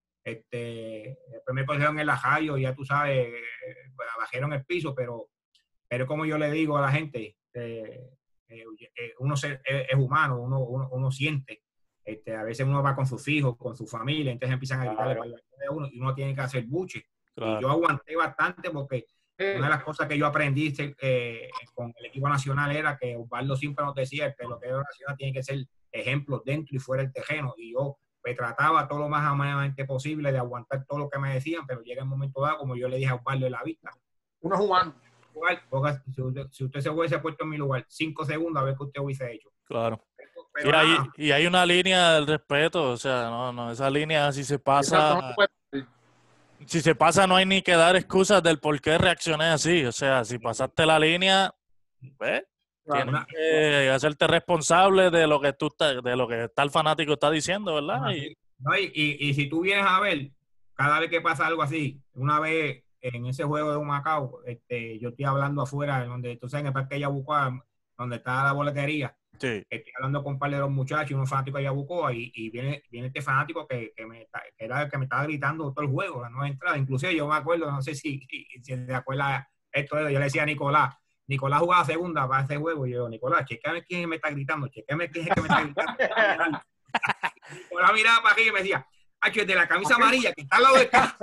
Después me cogieron en la radio y ya tú sabes, bajaron el piso, pero como yo le digo a la gente, uno es humano, uno siente. A veces uno va con sus hijos, con su familia, entonces empiezan a gritarle a uno y uno tiene que hacer buche. Claro. Y yo aguanté bastante porque una de las cosas que yo aprendí con el equipo nacional era que Osvaldo siempre nos decía el pelotero nacional tiene que ser ejemplo dentro y fuera del terreno. Y yo me trataba todo lo más amadamente posible de aguantar todo lo que me decían, pero llega el momento dado, como yo le dije a Osvaldo en la vista. Uno es humano. Si usted se hubiese puesto en mi lugar 5 segundos, a ver qué usted hubiese hecho. Claro. Y hay una línea del respeto, o sea, no esa línea si se pasa... Si se pasa, no hay ni que dar excusas del por qué reaccioné así. O sea, si pasaste la línea, ¿ves? Tienes que hacerte responsable de lo que está el fanático está diciendo, ¿verdad? Y si tú vienes a ver, cada vez que pasa algo así, una vez en ese juego de Humacao, yo estoy hablando afuera, donde tú sabes, en el parque de Yabucoa, donde está la boletería. Sí. Estoy hablando con un par de los muchachos, unos fanáticos de Yabucoa, y viene este fanático que era el que me estaba gritando todo el juego, la nueva entrada. Inclusive yo me acuerdo, no sé si se acuerda esto, yo le decía a Nicolás jugaba segunda para ese juego, y yo, Nicolás, chequeame quién me está gritando, chequeame quién es que me está gritando. Nicolás miraba para aquí y me decía, es de la camisa amarilla que está al lado de acá.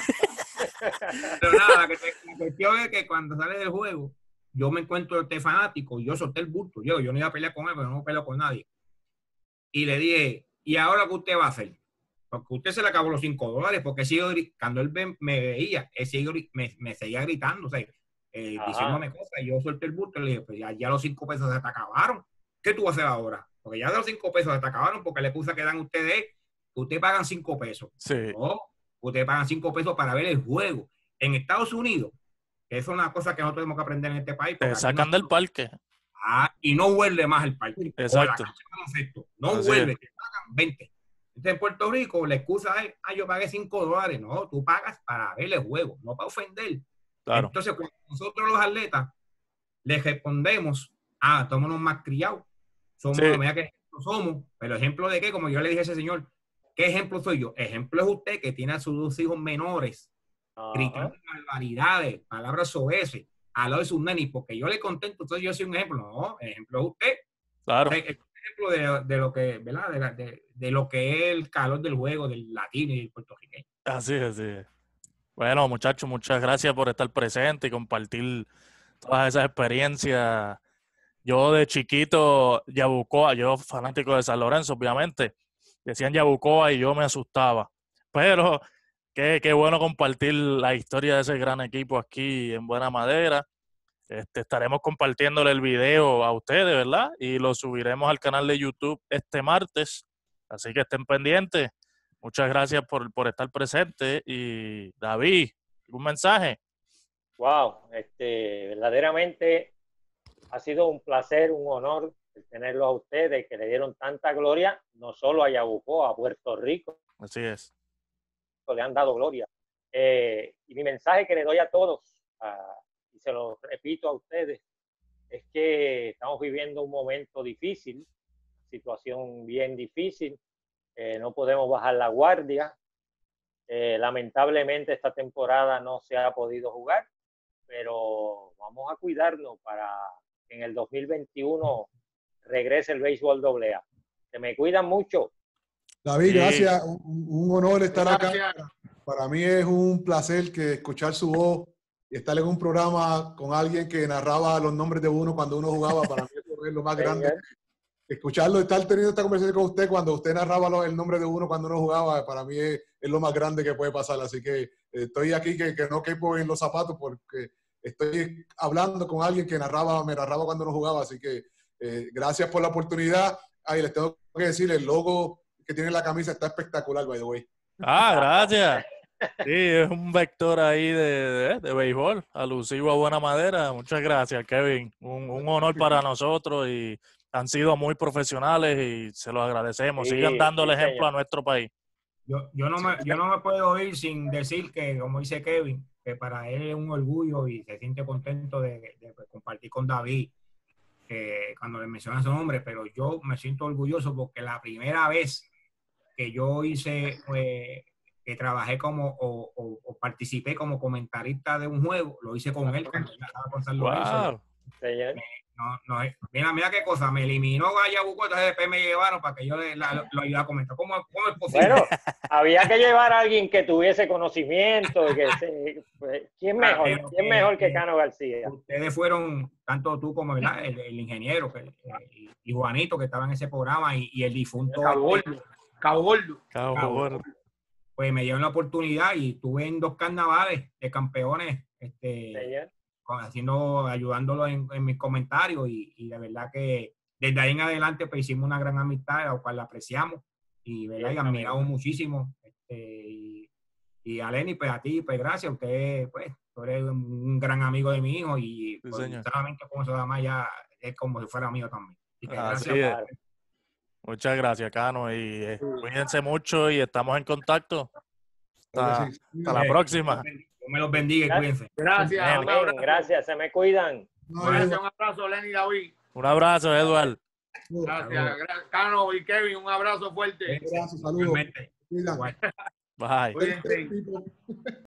Pero nada, la cuestión es que cuando sale del juego, yo me encuentro este fanático y yo solté el bulto. Yo no iba a pelear con él, pero no peleo con nadie. Y le dije, ¿y ahora qué usted va a hacer? Porque usted se le acabó los $5, porque cuando él me veía, él me seguía gritando. O sea, diciéndome cosas, y yo solté el bulto y le dije, pues ya los 5 pesos se te acabaron. ¿Qué tú vas a hacer ahora? Porque ya de los 5 pesos se te acabaron porque la excusa que dan ustedes, ustedes pagan 5 pesos. Sí. No, ustedes pagan 5 pesos para ver el juego. En Estados Unidos, eso es una cosa que nosotros tenemos que aprender en este país. Te sacan del parque. Y no huele más el parque. Exacto. No huele, te pagan 20. Entonces en Puerto Rico la excusa es, yo pagué $5. No, tú pagas para ver el juego, no para ofender. Claro. Entonces cuando nosotros los atletas les respondemos, tómonos más criados. Somos, mira qué ejemplo somos, pero ejemplo de qué, como yo le dije a ese señor, ¿qué ejemplo soy yo? Ejemplo es usted que tiene a sus 2 hijos menores, gritando barbaridades, palabras soeces, al lado de sus nenis, porque yo le contento, entonces yo soy un ejemplo. No, ejemplo es usted. Claro. O sea, es un ejemplo de lo que, ¿verdad? De lo que es el calor del juego, del latino y del puertorriqueño. Así es. Bueno, muchachos, muchas gracias por estar presente y compartir todas esas experiencias. Yo de chiquito, Yabucoa, yo fanático de San Lorenzo, obviamente, decían Yabucoa y yo me asustaba. Pero qué bueno compartir la historia de ese gran equipo aquí en Buena Madera. Estaremos compartiéndole el video a ustedes, ¿verdad? Y lo subiremos al canal de YouTube este martes. Así que estén pendientes. Muchas gracias por estar presente. Y David, ¿algún mensaje? Wow, verdaderamente ha sido un placer, un honor tenerlos a ustedes, que le dieron tanta gloria, no solo a Yabucoa, a Puerto Rico. Así es. Le han dado gloria. Y mi mensaje que le doy a todos, y se lo repito a ustedes, es que estamos viviendo un momento difícil, situación bien difícil. No podemos bajar la guardia. Lamentablemente esta temporada no se ha podido jugar, pero vamos a cuidarnos para que en el 2021 regrese el béisbol AA. Se me cuidan mucho. David, gracias. Un honor estar acá. Para mí es un placer que escuchar su voz y estar en un programa con alguien que narraba los nombres de uno cuando uno jugaba. Para mí eso es lo más grande. Escucharlo, estar teniendo esta conversación con usted cuando usted narraba el nombre de uno cuando uno jugaba, para mí es lo más grande que puede pasar. Así que estoy aquí que no quepo en los zapatos porque estoy hablando con alguien que me narraba cuando uno jugaba. Así que gracias por la oportunidad. Les tengo que decir, el logo que tiene la camisa está espectacular, by the way. Gracias. Sí, es un vector ahí de béisbol, alusivo a Buena Madera. Muchas gracias, Kevin. Un honor para nosotros y han sido muy profesionales y se los agradecemos. Sigan dando el ejemplo a nuestro país. Yo no me puedo ir sin decir que, como dice Kevin, que para él es un orgullo y se siente contento de compartir con David cuando le menciona su nombre, pero yo me siento orgulloso porque la primera vez que yo hice, que trabajé como o participé como comentarista de un juego, lo hice con él cuando estaba con San Lorenzo. Mira qué cosa, me eliminó a Yabucoa, entonces después me llevaron para que yo lo ayudara a comentar. ¿Cómo es posible? Bueno, había que llevar a alguien que tuviese conocimiento. ¿Quién mejor que Cano García? Ustedes fueron, tanto tú como el ingeniero y Juanito, que estaba en ese programa, y el difunto Cabo Gordo. Pues me dieron la oportunidad y estuve en 2 carnavales de campeones, ayudándolo en mis comentarios y de verdad que desde ahí en adelante pues hicimos una gran amistad, a la cual la apreciamos y admiramos muchísimo. Y a Lenny, pues a ti, pues gracias, usted, pues, tú eres un gran amigo de mi hijo y sinceramente como se llama ya es como si fuera amigo también. Así que gracias. Muchas gracias, Cano, y cuídense mucho y estamos en contacto. Hasta la próxima. Dios me los bendiga y cuídense. Gracias. Gracias, se me cuidan. Gracias, un abrazo, Lenny y David. Un abrazo, Eduardo. Gracias, Cano y Kevin, un abrazo fuerte. Un abrazo, saludos. Bye. Cuídense.